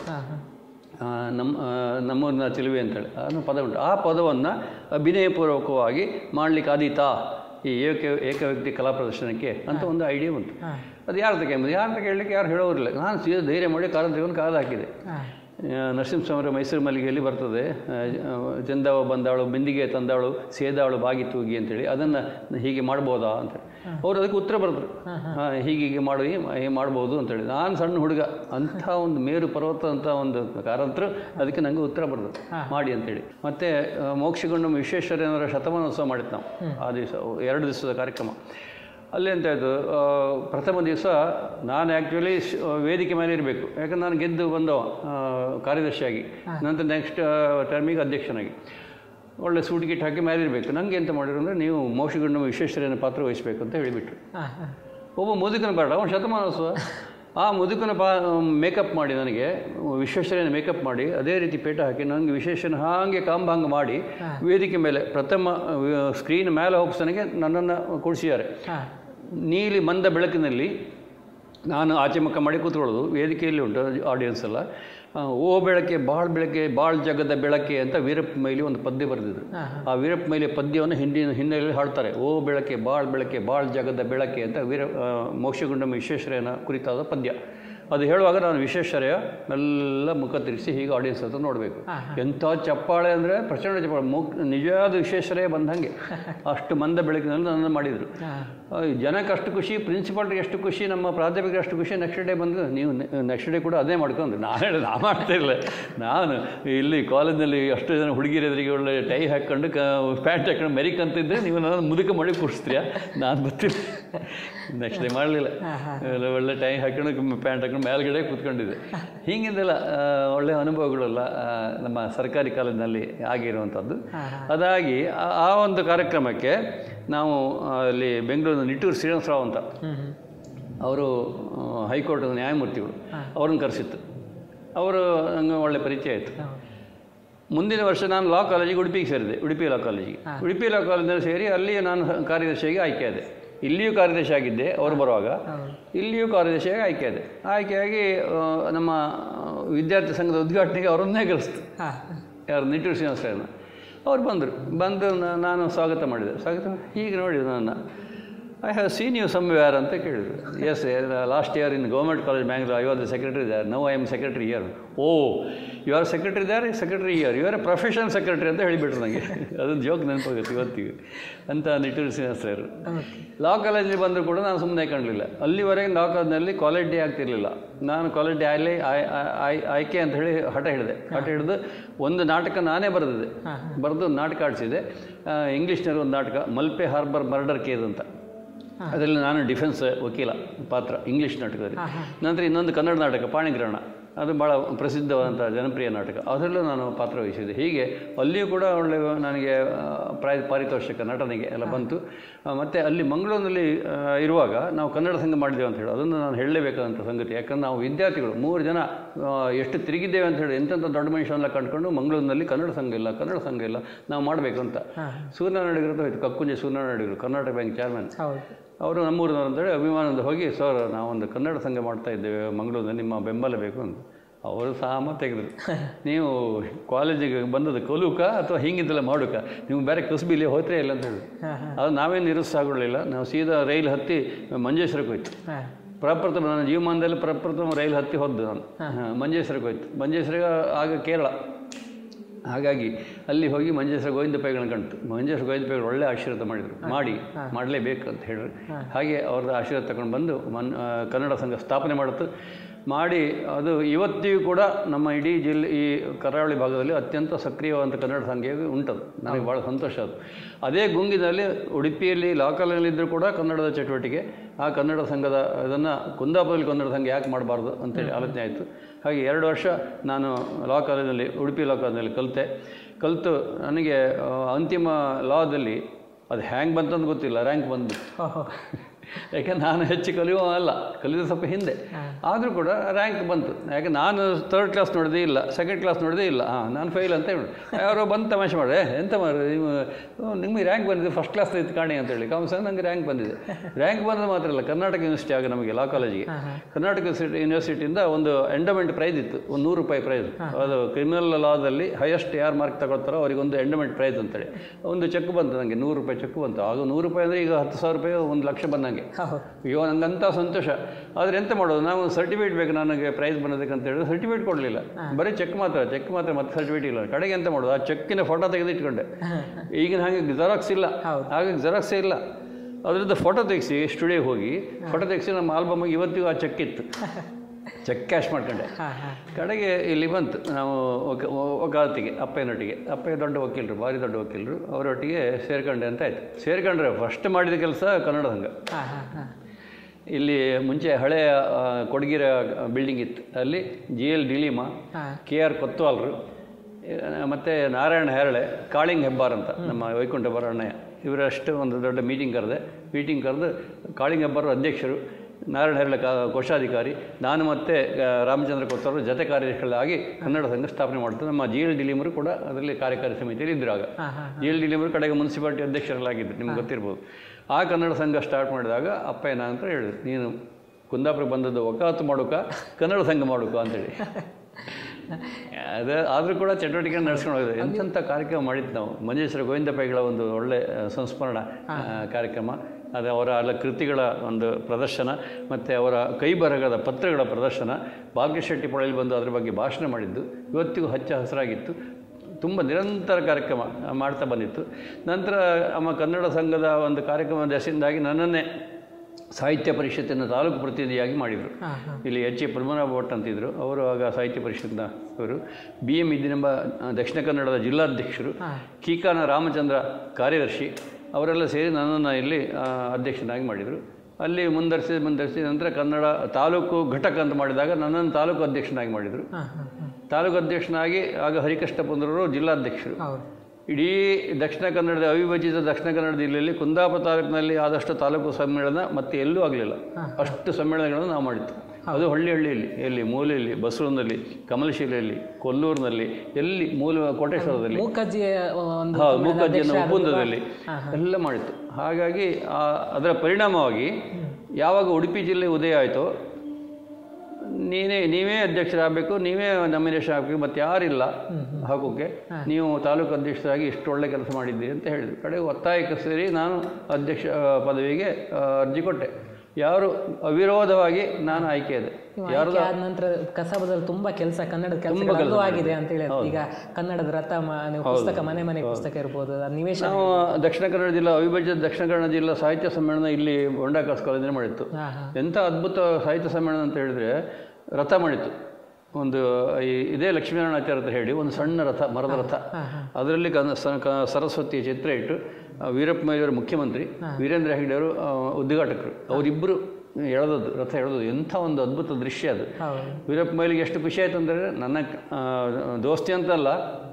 ನಮ್ಮ ನಮ್ಮೂರಿನ ಚಿಲುವೆ ಅಂತೇಳಿ ಅನ್ನೋ ಪದ ಉಂಟು. ಆ ಪದವನ್ನು ಅಭಿನಯಪೂರ್ವಕವಾಗಿ ಮಾಡಲಿಕ್ಕೆ ಆದೀತಾ ಈ ಏಕ ಏಕ ವ್ಯಕ್ತಿ ಕಲಾ ಪ್ರದರ್ಶನಕ್ಕೆ ಅಂತ ಒಂದು ಐಡಿಯಾ ಬಂತು. ಅದು ಯಾರ ತಕ್ಕೆ ಎಂಬುದು ಯಾರ ತಕ್ಕೆ ಹೇಳಲಿಕ್ಕೆ ಯಾರು ಹೇಳೋರಿಲ್ಲ. ನಾನು ಸೀದಾ ಧೈರ್ಯ ಮಾಡಿ ಕಾರಂತರಿಗೊಂದು ಕಾದು ಹಾಕಿದೆ. ನರಸಿಂಹಸ್ವಾಮಿಯವರ ಮೈಸೂರು ಮಲ್ಲಿಗೆಯಲ್ಲಿ ಬರ್ತದೆ, ಚಂದವ ಬಂದಾಳು, ಬಿಂದಿಗೆ ತಂದಾಳು, ಸೇದಾಳು ಬಾಗಿ ತೂಗಿ ಅಂತೇಳಿ. ಅದನ್ನು ಹೀಗೆ ಮಾಡ್ಬೋದಾ ಅಂತೇಳಿ ಅವರು ಅದಕ್ಕೆ ಉತ್ತರ ಬರೆದ್ರು. ಹಾಂ ಹೀಗೆ ಹೀಗೆ ಮಾಡಿ ಹೀಗೆ ಮಾಡ್ಬೋದು ಅಂತೇಳಿ. ನಾನು ಸಣ್ಣ ಹುಡುಗ, ಅಂಥ ಒಂದು ಮೇರು ಪರ್ವತ ಅಂತ ಒಂದು ಕಾರಂತರು ಅದಕ್ಕೆ ನನಗೆ ಉತ್ತರ ಬರೆದ್ರು, ಮಾಡಿ ಅಂತೇಳಿ. ಮತ್ತು ಮೋಕ್ಷಗುಂಡಂ ವಿಶ್ವೇಶ್ವರಯ್ಯನವರ ಶತಮಾನೋತ್ಸವ ಮಾಡಿತ್ತು ನಾವು ಆ ದಿವಸ, ಎರಡು ದಿವಸದ ಕಾರ್ಯಕ್ರಮ. ಅಲ್ಲಿ ಅಂತ ಆಯಿತು. ಪ್ರಥಮ ದಿವಸ ನಾನು ಆ್ಯಕ್ಚುಲಿ ವೇದಿಕೆ ಮೇಲೆ ಇರಬೇಕು, ಯಾಕಂದ್ರೆ ನಾನು ಗೆದ್ದು ಬಂದವ ಕಾರ್ಯದರ್ಶಿಯಾಗಿ, ನಂತರ ನೆಕ್ಸ್ಟ್ ಟರ್ಮಿಗೆ ಅಧ್ಯಕ್ಷನಾಗಿ. ಒಳ್ಳೆ ಸೂಟ್ ಗಿಟ್ ಹಾಕಿ ಮೇಲೆ ಇರಬೇಕು. ನನಗೆ ಎಂತ ಮಾಡಿದ್ರು ಅಂದರೆ, ನೀವು ಮೋಕ್ಷಗುಂಡಂ ವಿಶ್ವೇಶ್ವರಯ್ಯನ ಪಾತ್ರ ವಹಿಸಬೇಕು ಅಂತ ಹೇಳಿಬಿಟ್ರು. ಒಬ್ಬ ಮುದುಕನ ಪಾಠ, ಅವನು ಶತಮಾನೋತ್ಸವ. ಆ ಮುದುಕನ ಪಾ ಮೇಕಪ್ ಮಾಡಿ, ನನಗೆ ವಿಶ್ವೇಶ್ವರಯ್ಯನ ಮೇಕಪ್ ಮಾಡಿ ಅದೇ ರೀತಿ ಪೇಟ ಹಾಕಿ ನನಗೆ ವಿಶೇಷನ ಹಾಗೆ ಕಾಂಬಾಂಗ ಮಾಡಿ ವೇದಿಕೆ ಮೇಲೆ ಪ್ರಥಮ ಸ್ಕ್ರೀನ್ ಮೇಲೆ ಹೋಗ್ಸನಿಗೆ ನನ್ನನ್ನು ಕೂಡಿಸಿದ್ದಾರೆ. ನೀಲಿ ಮಂದ ಬೆಳಕಿನಲ್ಲಿ ನಾನು ಆಚೆ ಮುಖ ಮಾಡಿ ಕೂತ್ಕೊಳ್ಳೋದು. ವೇದಿಕೆಯಲ್ಲಿ ಉಂಟು ಆಡಿಯನ್ಸ್ ಎಲ್ಲ. ಓ ಬೆಳಕೆ, ಬಾಳ್ ಬೆಳಕೆ, ಬಾಳ್ ಜಗದ ಬೆಳಕೆ ಅಂತ ವೀರಪ್ಪ ಮೊಯ್ಲಿ ಒಂದು ಪದ್ಯ ಬರೆದಿದ್ರು. ಆ ವೀರಪ್ಪ ಮೊಯ್ಲಿ ಪದ್ಯವನ್ನು ಹಿಂದಿನ ಹಿನ್ನೆಲೆಯಲ್ಲಿ ಹಾಡ್ತಾರೆ. ಓ ಬೆಳಕೆ, ಬಾಳ್ ಬೆಳಕೆ, ಬಾಳ್ ಜಗದ ಬೆಳಕೆ ಅಂತ ವೀರ ಮೋಕ್ಷಗುಂಡಂ ವಿಶ್ವೇಶ್ವರಯ್ಯನ ಕುರಿತಾದ ಪದ್ಯ. ಅದು ಹೇಳುವಾಗ ನಾನು ವಿಶ್ವೇಶ್ವರಯ್ಯ ಎಲ್ಲ ಮುಖ ತಿರುಗಿಸಿ ಹೀಗೆ ಆಡಿಯನ್ಸ್ ಹತ್ರ ನೋಡಬೇಕು. ಎಂಥ ಚಪ್ಪಾಳೆ ಅಂದರೆ ಪ್ರಚಂಡ ಚಪ್ಪಾಳೆ. ಮುಖ ನಿಜವಾದ ವಿಶ್ವೇಶ್ವರಯ್ಯ ಬಂದಂಗೆ ಅಷ್ಟು ಮಂದ ಬೆಳಕಿನಲ್ಲಿ ನನ್ನ ಮಾಡಿದರು. ಜನಕ್ಕೆ ಅಷ್ಟು ಖುಷಿ, ಪ್ರಿನ್ಸಿಪಾಲ್ರಿಗೆ ಎಷ್ಟು ಖುಷಿ, ನಮ್ಮ ಪ್ರಾಧ್ಯಾಪಕರಿಗೆ ಅಷ್ಟು ಖುಷಿ. ನೆಕ್ಸ್ಟ್ ಡೇ ಬಂದು ನೀವು ನೆಕ್ಸ್ಟ್ ಡೇ ಕೂಡ ಅದೇ ಮಾಡ್ಕೊಂಡ್ರು. ನಾನು ಹೇಳಿ ನಾ ಮಾಡ್ತಾ ಇಲ್ಲ. ನಾನು ಇಲ್ಲಿ ಕಾಲೇಜ್ನಲ್ಲಿ ಅಷ್ಟು ಜನ ಹುಡುಗಿರೆದರಿಗೆ ಒಳ್ಳೆ ಟೈ ಹಾಕ್ಕೊಂಡು ಕ ಪ್ಯಾಂಟ್ ಹಾಕೊಂಡು ಮೆರಿಕಂತಿದ್ದರೆ ನೀವು ನಾನು ಮುದುಕ ಮಾಡಿ ಕೂರಿಸ್ತೀಯಾ? ನಾನು ಗೊತ್ತಿಲ್ಲ. ನೆಕ್ಸ್ಟ್ ಡೇ ಮಾಡಲಿಲ್ಲ. ಒಳ್ಳೆ ಟೈ ಹಾಕೊಂಡು ಪ್ಯಾಂಟ್ ಹಾಕೊಂಡು ಮೇಲ್ಗಡೆ ಕೂತ್ಕೊಂಡಿದ್ದೆ. ಹೀಗಿಂದೆಲ್ಲ ಒಳ್ಳೆಯ ಅನುಭವಗಳೆಲ್ಲ ನಮ್ಮ ಸರ್ಕಾರಿ ಕಾಲೇಜಿನಲ್ಲಿ ಆಗಿರುವಂಥದ್ದು. ಅದಾಗಿ ಆ ಒಂದು ಕಾರ್ಯಕ್ರಮಕ್ಕೆ ನಾವು ಅಲ್ಲಿ ಬೆಂಗಳೂರಿನ ನಿಟ್ಟೂರು ಶ್ರೀನಿವಾಸರಾವ್ ಅಂತ ಅವರು ಹೈಕೋರ್ಟ್ನ ನ್ಯಾಯಮೂರ್ತಿಗಳು, ಅವ್ರನ್ನ ಕರೆಸಿತ್ತು. ಅವರು ನಂಗೆ ಒಳ್ಳೆ ಪರಿಚಯ ಆಯಿತು. ಮುಂದಿನ ವರ್ಷ ನಾನು ಲಾ ಕಾಲೇಜಿಗೆ ಉಡುಪಿಗೆ ಸೇರಿದೆ, ಉಡುಪಿ ಲಾ ಕಾಲೇಜಿಗೆ. ಉಡುಪಿ ಲಾ ಕಾಲೇಜಿನಲ್ಲಿ ಸೇರಿ ಅಲ್ಲಿ ನಾನು ಕಾರ್ಯದರ್ಶಿಯಾಗಿ ಆಯ್ಕೆಯಾದೆ. ಇಲ್ಲಿಯೂ ಕಾರ್ಯದರ್ಶಿ ಆಗಿದ್ದೆ ಅವರು ಬರುವಾಗ, ಇಲ್ಲಿಯೂ ಕಾರ್ಯದರ್ಶಿಯಾಗಿ ಆಯ್ಕೆಯಾದೆ. ಆಯ್ಕೆಯಾಗಿ ನಮ್ಮ ವಿದ್ಯಾರ್ಥಿ ಸಂಘದ ಉದ್ಘಾಟನೆಗೆ ಅವರನ್ನೇ ಕರೆಸ್ತು. ಯಾರು? ನಿಟ್ಟೂರು ಶ್ರೀನಿವಾಸರಾಯನ. ಅವ್ರು ಬಂದರು. ಬಂದು ನಾನು ಸ್ವಾಗತ ಮಾಡಿದೆ. ಸ್ವಾಗತ ಹೀಗೆ ನೋಡಿ ನನ್ನ I have seen you somewhere ಅಂತ ಕೇಳಿದ್ರು. Yes, last year in government college Bangalore I was the secretary there, now I am secretary year. Oh, you are secretary there, secretary year, you R a professional secretary ಅಂತ ಹೇಳಿಬಿಟ್ರು ನನಗೆ. ಅದೊಂದು joke ನೆನಪಾಗುತ್ತೆ ಇವತ್ತಿಗೆ ಅಂತ ನಿಟ್ಟೂರು ಶ್ರೀನಿವಾಸರು. ಲಾ ಕಾಲೇಜಲ್ಲಿ ಬಂದರೂ ಕೂಡ ನಾನು ಸುಮ್ಮನೆ ಕಾಣಲಿಲ್ಲ. ಅಲ್ಲಿವರೆಗೆ ಲಾ ಕಾಲೇಜ್ನಲ್ಲಿ ಕಾಲೇಜ್ ಡೇ ಆಗ್ತಿರ್ಲಿಲ್ಲ. ನಾನು ಕಾಲೇಜ್ ಡೇ ಅಲ್ಲಿ ಆಯ್ಕೆ ಅಂತ ಹೇಳಿ ಹಠ ಹಿಡಿದೆ. ಹಠ ಹಿಡಿದು ಒಂದು ನಾಟಕ ನಾನೇ ಬರೆದಿದೆ, ಬರೆದು ನಾಟಕ ಆಡಿಸಿದೆ. ಇಂಗ್ಲೀಷ್ನಲ್ಲಿ ಒಂದು ನಾಟಕ, ಮಲ್ಪೆ ಹಾರ್ಬರ್ ಮರ್ಡರ್ ಕೇಸ್ ಅಂತ. ಅದರಲ್ಲಿ ನಾನು ಡಿಫೆನ್ಸ್ ವಕೀಲ ಪಾತ್ರ, ಇಂಗ್ಲೀಷ್ ನಾಟಕದಲ್ಲಿ. ನಂತರ ಇನ್ನೊಂದು ಕನ್ನಡ ನಾಟಕ ಪಾಣಿಗ್ರಹಣ, ಅದು ಭಾಳ ಪ್ರಸಿದ್ಧವಾದಂಥ ಜನಪ್ರಿಯ ನಾಟಕ, ಅದರಲ್ಲೂ ನಾನು ಪಾತ್ರ ವಹಿಸಿದೆ. ಹೀಗೆ ಅಲ್ಲಿಯೂ ಕೂಡ ಒಳ್ಳೆ ನನಗೆ ಪ್ರಾಯ ಪಾರಿತೋಷಿಕ ನಟನೆಗೆ ಎಲ್ಲ ಬಂತು. ಮತ್ತು ಅಲ್ಲಿ ಮಂಗಳೂರಿನಲ್ಲಿ ಇರುವಾಗ ನಾವು ಕನ್ನಡ ಸಂಘ ಮಾಡಿದ್ದೇವೆ ಅಂತ ಹೇಳಿ ಅದನ್ನು ನಾನು ಹೇಳಲೇಬೇಕಾದಂಥ ಸಂಗತಿ. ಯಾಕಂದ್ರೆ ನಾವು ವಿದ್ಯಾರ್ಥಿಗಳು ಮೂರು ಜನ ಎಷ್ಟು ತಿರುಗಿದ್ದೇವೆ ಅಂತ ಹೇಳಿ ಎಂತೆಂಥ ದೊಡ್ಡ ಮನುಷ್ಯನೆಲ್ಲ ಕಂಡುಕೊಂಡು ಮಂಗಳೂರಿನಲ್ಲಿ ಕನ್ನಡ ಸಂಘ ಇಲ್ಲ, ಕನ್ನಡ ಸಂಘ ಇಲ್ಲ, ನಾವು ಮಾಡಬೇಕು ಅಂತ. ಸೂರ್ಯನಾಡಿಗರು ಅಂತ ಹೋಯ್ತು, ಕಕ್ಕುಂಜೆ ಸೂರ್ಯನಾಡಿಗರು, ಕರ್ನಾಟಕ ಬ್ಯಾಂಕ್ ಚೇರ್ಮನ್. ಅವರು ನಮ್ಮೂರಿನವರು ಅಂತೇಳಿ ಅಭಿಮಾನದಿಂದ ಹೋಗಿ, ಸರ್ ನಾವೊಂದು ಕನ್ನಡ ಸಂಘ ಮಾಡ್ತಾ ಇದ್ದೇವೆ ಮಂಗಳೂರಿನಲ್ಲಿ, ನಿಮ್ಮ ಬೆಂಬಲ ಬೇಕು ಅಂತ. ಅವರು ಸಹ ತೆಗೆದ್ರು, ನೀವು ಕಾಲೇಜಿಗೆ ಬಂದದ್ದು ಕಲುಕ ಅಥವಾ ಹಿಂಗಿದ್ದೆಲ್ಲ ಮಾಡುಕ, ನೀವು ಬೇರೆ ಕಸಬಿಲಿ ಹೋಗ್ತೇ ಇಲ್ಲ ಅಂತ ಹೇಳಿ. ಅದು ನಾವೇನು ನಿರುತ್ಸಾಹಗೊಳ್ಳಲಿಲ್ಲ. ನಾವು ಸೀದಾ ರೈಲು ಹತ್ತಿ ಮಂಜೇಶ್ವರಕ್ಕೆ ಹೋಯ್ತು. ಪ್ರಪ್ರಥಮ ನನ್ನ ಜೀವಮಾನದಲ್ಲಿ ಪ್ರಪ್ರಥಮ ರೈಲು ಹತ್ತಿ ಹೋದ್ದು ನಾನು. ಮಂಜೇಶ್ವರಕ್ಕೆ ಹೋಯ್ತು. ಮಂಜೇಶ್ವರಿಗೆ ಆಗ ಕೇರಳ, ಹಾಗಾಗಿ ಅಲ್ಲಿ ಹೋಗಿ ಮಂಜೇಶ್ವರ ಗೋವಿಂದ ಪೈಗಳನ್ನ ಕಂಡು ಮಂಜೇಶ್ವರ ಗೋವಿಂದ ಪೈಗಳು ಒಳ್ಳೆ ಆಶೀರ್ವಾದ ಮಾಡಿದರು. ಮಾಡಿ ಮಾಡಲೇಬೇಕು ಅಂತ ಹೇಳಿದ್ರು. ಹಾಗೆ ಅವ್ರದ್ದು ಆಶೀರ್ವಾದ ತಗೊಂಡು ಬಂದು ಮನ್ ಕನ್ನಡ ಸಂಘ ಸ್ಥಾಪನೆ ಮಾಡಿತು. ಮಾಡಿ ಅದು ಇವತ್ತಿಗೂ ಕೂಡ ನಮ್ಮ ಇಡೀ ಜಿಲ್ಲೆ ಈ ಕರಾವಳಿ ಭಾಗದಲ್ಲಿ ಅತ್ಯಂತ ಸಕ್ರಿಯವಾದಂಥ ಕನ್ನಡ ಸಂಘ ಉಂಟದು. ನನಗೆ ಭಾಳ ಸಂತೋಷ ಅದು. ಅದೇ ಗುಂಗಿನಲ್ಲಿ ಉಡುಪಿಯಲ್ಲಿ ಲಾ ಕಾಲೇಜಲ್ಲಿದ್ದರೂ ಕೂಡ ಕನ್ನಡದ ಚಟುವಟಿಕೆ, ಆ ಕನ್ನಡ ಸಂಘದ ಅದನ್ನು ಕುಂದಾಪುರದಲ್ಲಿ ಕನ್ನಡ ಸಂಘ ಯಾಕೆ ಮಾಡಬಾರ್ದು ಅಂತೇಳಿ ಆಲೋಚನೆ ಆಯಿತು. ಹಾಗೆ ಎರಡು ವರ್ಷ ನಾನು ಲಾ ಕಾಲೇಜಲ್ಲಿ ಉಡುಪಿ ಲಾ ಕಾಲೇಜಲ್ಲಿ ಕಲಿತೆ. ಕಲಿತು ನನಗೆ ಅಂತಿಮ ಲಾದಲ್ಲಿ ಅದು ಹ್ಯಾಂಗೆ ಬಂತಂದು ಗೊತ್ತಿಲ್ಲ, ರ್ಯಾಂಕ್ ಬಂದ್ಬಿಟ್ಟು. ಯಾಕೆ ನಾನು ಹೆಚ್ಚು ಕಲಿಯುವ ಅಲ್ಲ, ಕಲಿಯೋದು ಸ್ವಲ್ಪ ಹಿಂದೆ, ಆದರೂ ಕೂಡ ರ್ಯಾಂಕ್ ಬಂತು. ಯಾಕೆ ನಾನು ಥರ್ಡ್ ಕ್ಲಾಸ್ ನೋಡಿದೇ ಇಲ್ಲ, ಸೆಕೆಂಡ್ ಕ್ಲಾಸ್ ನೋಡಿದೇ ಇಲ್ಲ, ಹಾಂ ನಾನು ಫೈಲ್ ಅಂತ ಹೇಳಿ ಯಾರೋ ಬಂದು ತಮಾಷೆ ಮಾಡಿದೆ, ಎಂತ ಮಾಡಿ ನೀವು ನಿಮಗೆ ರ್ಯಾಂಕ್ ಬಂದಿದೆ, ಫಸ್ಟ್ ಕ್ಲಾಸ್ ಇತ್ತು ಕಾಣಿ ಅಂತೇಳಿ. ಕಾಮರ್ಸ್ ನನಗೆ ರ್ಯಾಂಕ್ ಬಂದಿದೆ. ರ್ಯಾಂಕ್ ಬಂದರೆ ಮಾತ್ರ ಇಲ್ಲ, ಕರ್ನಾಟಕ ಯೂನಿವರ್ಸಿಟಿ ಆಗ ನಮಗೆ ಲಾ ಕಾಲೇಜಿಗೆ ಕರ್ನಾಟಕ ಯೂನಿವರ್ಸಿಟಿಯಿಂದ ಒಂದು ಎಂಡಮೆಂಟ್ ಪ್ರೈಸ್ ಇತ್ತು, ಒಂದು ನೂರು ರೂಪಾಯಿ ಪ್ರೈಸ್. ಅದು ಕ್ರಿಮಿನಲ್ ಲಾದಲ್ಲಿ ಹೈಯೆಸ್ಟ್ ಯಾರು ಮಾರ್ಕ್ ತಗೊಳ್ತಾರೋ ಅವರಿಗೆ ಒಂದು ಎಂಡಮೆಂಟ್ ಪ್ರೈಸ್ ಅಂತೇಳಿ ಒಂದು ಚೆಕ್ ಬಂತು ನನಗೆ, ನೂರು ರೂಪಾಯಿ ಚೆಕ್ ಬಂತು. ಆಗ ನೂರು ರೂಪಾಯಿ ಅಂದರೆ ಈಗ ಹತ್ತು ಸಾವಿರ ರೂಪಾಯಿ ಒಂದು ಲಕ್ಷ ಬಂದಂಗೆ. ಅಯ್ಯೋ ನಂಗಂತ ಸಂತೋಷ. ಆದರೆ ಎಂತ ಮಾಡೋದು, ನಾವು ಸರ್ಟಿಫಿಕೇಟ್ ಬೇಕು ನನಗೆ ಪ್ರೈಸ್ ಬಂದದಕ್ಕೆ ಅಂತ ಹೇಳಿದ್ರೆ ಸರ್ಟಿಫಿಕೇಟ್ ಕೊಡಲಿಲ್ಲ, ಬರೀ ಚೆಕ್ ಮಾತ್ರ, ಚೆಕ್ ಮಾತ್ರ, ಮತ್ತೆ ಸರ್ಟಿಫಿಕೇಟ್ ಇಲ್ಲ. ಕಡೆಗೆ ಎಂತ ಮಾಡೋದು, ಆ ಚೆಕ್ಕಿನ ಫೋಟೋ ತೆಗೆದು ಇಟ್ಕೊಂಡೆ. ಈಗಿನ ಹಾಗೆ ಜೆರಾಕ್ಸ್ ಇಲ್ಲ, ಹಾಗೆ ಜೆರಾಕ್ಸೇ ಇಲ್ಲ. ಅದರಿಂದ ಫೋಟೋ ತೆಗೆಸಿ ಸ್ಟುಡಿಯೋಗೆ ಹೋಗಿ ಫೋಟೋ ತೆಗೆಸಿ ನಮ್ಮ ಆಲ್ಬಮ್ಗೆ ಇವತ್ತಿಗೂ ಆ ಚೆಕ್ ಇತ್ತು, ಚೆಕ್ ಕ್ಯಾಶ್ ಮಾಡ್ಕೊಂಡೆ. ಕಡೆಗೆ ಇಲ್ಲಿ ಬಂತು ನಾವು ವಕಾಲತಿಗೆ, ಅಪ್ಪಯ್ಯನೊಟ್ಟಿಗೆ. ಅಪ್ಪಯ್ಯ ದೊಡ್ಡ ವಕೀಲರು, ಭಾರಿ ದೊಡ್ಡ ವಕೀಲರು, ಅವರೊಟ್ಟಿಗೆ ಸೇರ್ಕೊಂಡೆ ಅಂತ ಆಯಿತು. ಸೇರ್ಕೊಂಡ್ರೆ ಫಸ್ಟ್ ಮಾಡಿದ ಕೆಲಸ ಕನ್ನಡ ಸಂಘ. ಇಲ್ಲಿ ಮುಂಚೆ ಹಳೆಯ ಕೊಡಗಿರ ಬಿಲ್ಡಿಂಗ್ ಇತ್ತು, ಅಲ್ಲಿ G L D'Lima, K R ಕೊತ್ವಾಲ್ರು, ಮತ್ತು ನಾರಾಯಣ ಹೆರಳೆ, ಕಾಳಿಂಗ್ ಹೆಬ್ಬಾರ್ ಅಂತ ನಮ್ಮ ವೈಕುಂಠ ಬರಣ್ಣಯ್ಯ, ಇವರಷ್ಟು ಒಂದು ದೊಡ್ಡ ಮೀಟಿಂಗ್ ಕರೆದೆ. ಮೀಟಿಂಗ್ ಕರೆದು ಕಾಳಿಂಗ್ ಹೆಬ್ಬಾರು ಅಧ್ಯಕ್ಷರು, ನಾರಾಯಣ ಹೆರಳೆ ಕೋಶಾಧಿಕಾರಿ, ನಾನು ಮತ್ತು ರಾಮಚಂದ್ರ ಕೊತ್ತವರು ಜೊತೆ ಕಾರ್ಯದರ್ಶಿಗಳಾಗಿ ಕನ್ನಡ ಸಂಘ ಸ್ಥಾಪನೆ ಮಾಡ್ತಾರೆ. ನಮ್ಮ ಜಿ ಎಲ್ ಡಿಲಿಮರು ಕೂಡ ಅದರಲ್ಲಿ ಕಾರ್ಯಕಾರಿ ಸಮಿತಿಯಲ್ಲಿ ಇದ್ದರು. ಆಗ ಜಿ ಎಲ್ ಡಿಲಿಮರು ಕಡೆಗೆ ಮುನ್ಸಿಪಾಲಿಟಿ ಅಧ್ಯಕ್ಷರಲ್ಲಾಗಿದ್ದರು, ನಿಮ್ಗೆ ಗೊತ್ತಿರ್ಬೋದು. ಆ ಕನ್ನಡ ಸಂಘ ಸ್ಟಾರ್ಟ್ ಮಾಡಿದಾಗ ಅಪ್ಪಯ್ಯನ ಅಂತ ಹೇಳಿದ್ರು, ನೀನು ಕುಂದಾಪುರಕ್ಕೆ ಬಂದದ್ದು ವಕಾಲತ್ತು ಮಾಡೋಕ, ಕನ್ನಡ ಸಂಘ ಮಾಡೋಕ ಅಂತೇಳಿ. ಅದು ಆದರೂ ಕೂಡ ಚಟುವಟಿಕೆ ನಡೆಸ್ಕೊಂಡು ಹೋಗಿದೆ. ಎಂಥ ಕಾರ್ಯಕ್ರಮ ಮಾಡಿದ್ದು ನಾವು. ಮಂಜೇಶ್ವರ ಗೋವಿಂದ ಪೈಗಳ ಒಂದು ಒಳ್ಳೆ ಸಂಸ್ಮರಣ ಕಾರ್ಯಕ್ರಮ, ಅದು ಅವರ ಎಲ್ಲ ಕೃತಿಗಳ ಒಂದು ಪ್ರದರ್ಶನ ಮತ್ತು ಅವರ ಕೈ ಬರಹದ ಪತ್ರಗಳ ಪ್ರದರ್ಶನ. ಬಾಲ್ಕೃಷ್ಣ ಪೊಳೆಯಲ್ಲಿ ಬಂದು ಅದರ ಬಗ್ಗೆ ಭಾಷಣ ಮಾಡಿದ್ದು ಇವತ್ತಿಗೂ ಹಚ್ಚ ಹಸಿರಾಗಿತ್ತು. ತುಂಬ ನಿರಂತರ ಕಾರ್ಯಕ್ರಮ ಮಾಡ್ತಾ ಬಂದಿತ್ತು. ನಂತರ ನಮ್ಮ ಕನ್ನಡ ಸಂಘದ ಒಂದು ಕಾರ್ಯಕ್ರಮ ದಶೆಯಿಂದಾಗಿ ನನ್ನನ್ನೇ ಸಾಹಿತ್ಯ ಪರಿಷತ್ತಿನ ತಾಲೂಕು ಪ್ರತಿನಿಧಿಯಾಗಿ ಮಾಡಿದರು. ಇಲ್ಲಿ ಎಚ್ ಎ ಪದ್ಮನಾಭ ಭಟ್ ಅಂತಿದ್ರು, ಅವರು ಆಗ ಸಾಹಿತ್ಯ ಪರಿಷತ್ನ ಅವರು. ಬಿ ಎಂ ಇದ್ದಿನೆಂಬ ದಕ್ಷಿಣ ಕನ್ನಡದ ಜಿಲ್ಲಾಧ್ಯಕ್ಷರು, ಕೀಕಾನ ರಾಮಚಂದ್ರ ಕಾರ್ಯದರ್ಶಿ, ಅವರೆಲ್ಲ ಸೇರಿ ನನ್ನನ್ನು ಇಲ್ಲಿ ಅಧ್ಯಕ್ಷನಾಗಿ ಮಾಡಿದರು. ಅಲ್ಲಿ ಮುಂದರಿಸಿ ಮುಂದರಿಸಿ ನಂತರ ಕನ್ನಡ ತಾಲೂಕು ಘಟಕ ಅಂತ ಮಾಡಿದಾಗ ನನ್ನನ್ನು ತಾಲೂಕು ಅಧ್ಯಕ್ಷನಾಗಿ ಮಾಡಿದರು. ತಾಲೂಕು ಅಧ್ಯಕ್ಷನಾಗಿ ಆಗ ಹರಿಕೃಷ್ಣ ಪುಂದ್ರವರು ಜಿಲ್ಲಾಧ್ಯಕ್ಷರು. ಇಡೀ ದಕ್ಷಿಣ ಕನ್ನಡದ ಅವಿಭಜಿತ ದಕ್ಷಿಣ ಕನ್ನಡ ಜಿಲ್ಲೆಯಲ್ಲಿ ಕುಂದಾಪುರ ತಾಲೂಕಿನಲ್ಲಿ ಆದಷ್ಟು ತಾಲೂಕು ಸಮ್ಮೇಳನ ಮತ್ತೆ ಎಲ್ಲೂ ಆಗಲಿಲ್ಲ. ಅಷ್ಟು ಸಮ್ಮೇಳನಗಳನ್ನು ನಾವು ಮಾಡಿದ್ದು. ಅದು ಹಳ್ಳಿ ಹಳ್ಳಿಯಲ್ಲಿ, ಎಲ್ಲಿ ಮೂಲೆಯಲ್ಲಿ, ಬಸವನಲ್ಲಿ, ಕಮಲಶಿಲೆಯಲ್ಲಿ, ಕೊಲ್ಲೂರಿನಲ್ಲಿ, ಎಲ್ಲಿ ಮೂಲ ಕೋಟೇಶ್ವರದಲ್ಲಿ, ಹೌದು ಮೂಕಜ್ಜಿಯನ್ನು ಉಪ್ಪುಂದದಲ್ಲಿ ಎಲ್ಲ ಮಾಡಿತ್ತು. ಹಾಗಾಗಿ ಅದರ ಪರಿಣಾಮವಾಗಿ ಯಾವಾಗ ಉಡುಪಿ ಜಿಲ್ಲೆ ಉದಯ ಆಯಿತೋ ನೀನೇ ನೀವೇ ಅಧ್ಯಕ್ಷರಾಗಬೇಕು, ನೀವೇ ನಾಮಿನೇಷನ್ ಆಗಬೇಕು, ಮತ್ತೆ ಯಾರಿಲ್ಲ ಹಾಕೋಕ್ಕೆ, ನೀವು ತಾಲೂಕು ಅಧ್ಯಕ್ಷರಾಗಿ ಇಷ್ಟು ಒಳ್ಳೆ ಕೆಲಸ ಮಾಡಿದ್ದೀರಿ ಅಂತ ಹೇಳಿದರು. ಕಡೆಗೆ ಒತ್ತಾಯಕ್ಕೆ ಸೇರಿ ನಾನು ಅಧ್ಯಕ್ಷ ಪದವಿಗೆ ಅರ್ಜಿ ಕೊಟ್ಟೆ. ಯಾರು ಅವಿರೋಧವಾಗಿ ನಾನು ಆಯ್ಕೆ ಇದೆ. ಯಾರು ಆದ ನಂತರ ಕಸಾಬದಲ್ಲಿ ತುಂಬಾ ಕೆಲಸ ಕನ್ನಡದ ಕೆಲಸ ಆಗಿದೆ ಅಂತ ಹೇಳಿ, ಈಗ ಕನ್ನಡದ ರಥ ಪುಸ್ತಕ ಮನೆ ಮನೆ ಪುಸ್ತಕ ಇರ್ಬೋದು, ನಿವೇಶನ. ನಾವು ದಕ್ಷಿಣ ಕನ್ನಡ ಜಿಲ್ಲಾ ಅವಿಭಜಿತ ದಕ್ಷಿಣ ಕನ್ನಡ ಜಿಲ್ಲಾ ಸಾಹಿತ್ಯ ಸಮ್ಮೇಳನ ಇಲ್ಲಿ ಬೊಂಡಾಕಾಸ್ ಕಾಲೇಜಿನ ಮಾಡಿತ್ತು. ಎಂಥ ಅದ್ಭುತ ಸಾಹಿತ್ಯ ಸಮ್ಮೇಳನ ಅಂತ ಹೇಳಿದ್ರೆ, ರಥ ಮಾಡಿತ್ತು ಒಂದು ಇದೇ ಲಕ್ಷ್ಮೀನಾರಾಯಣಾಚಾರ್ಯ ಅಂತ ಹೇಳಿ ಒಂದು ಸಣ್ಣ ರಥ, ಮರದ ರಥ, ಅದರಲ್ಲಿ ಸರಸ್ವತಿಯ ಚಿತ್ರ ಇಟ್ಟು ವೀರಪ್ಪ ಮೊಯ್ಲಿಯವರು ಮುಖ್ಯಮಂತ್ರಿ, ವೀರೇಂದ್ರ ಹೆಗ್ಗಡೆ ಅವರು ಉದ್ಘಾಟಕರು, ಅವರಿಬ್ಬರು ಎಳೆದದ್ದು ರಥ ಎಳೆದದ್ದು. ಎಂಥ ಒಂದು ಅದ್ಭುತ ದೃಶ್ಯ ಅದು. ವೀರಪ್ಪ ಮೊಯ್ಲಿಗೆ ಎಷ್ಟು ಖುಷಿ ಆಯಿತು ಅಂದರೆ, ನನ್ನ ದೋಸ್ತಿ ಅಂತಲ್ಲ,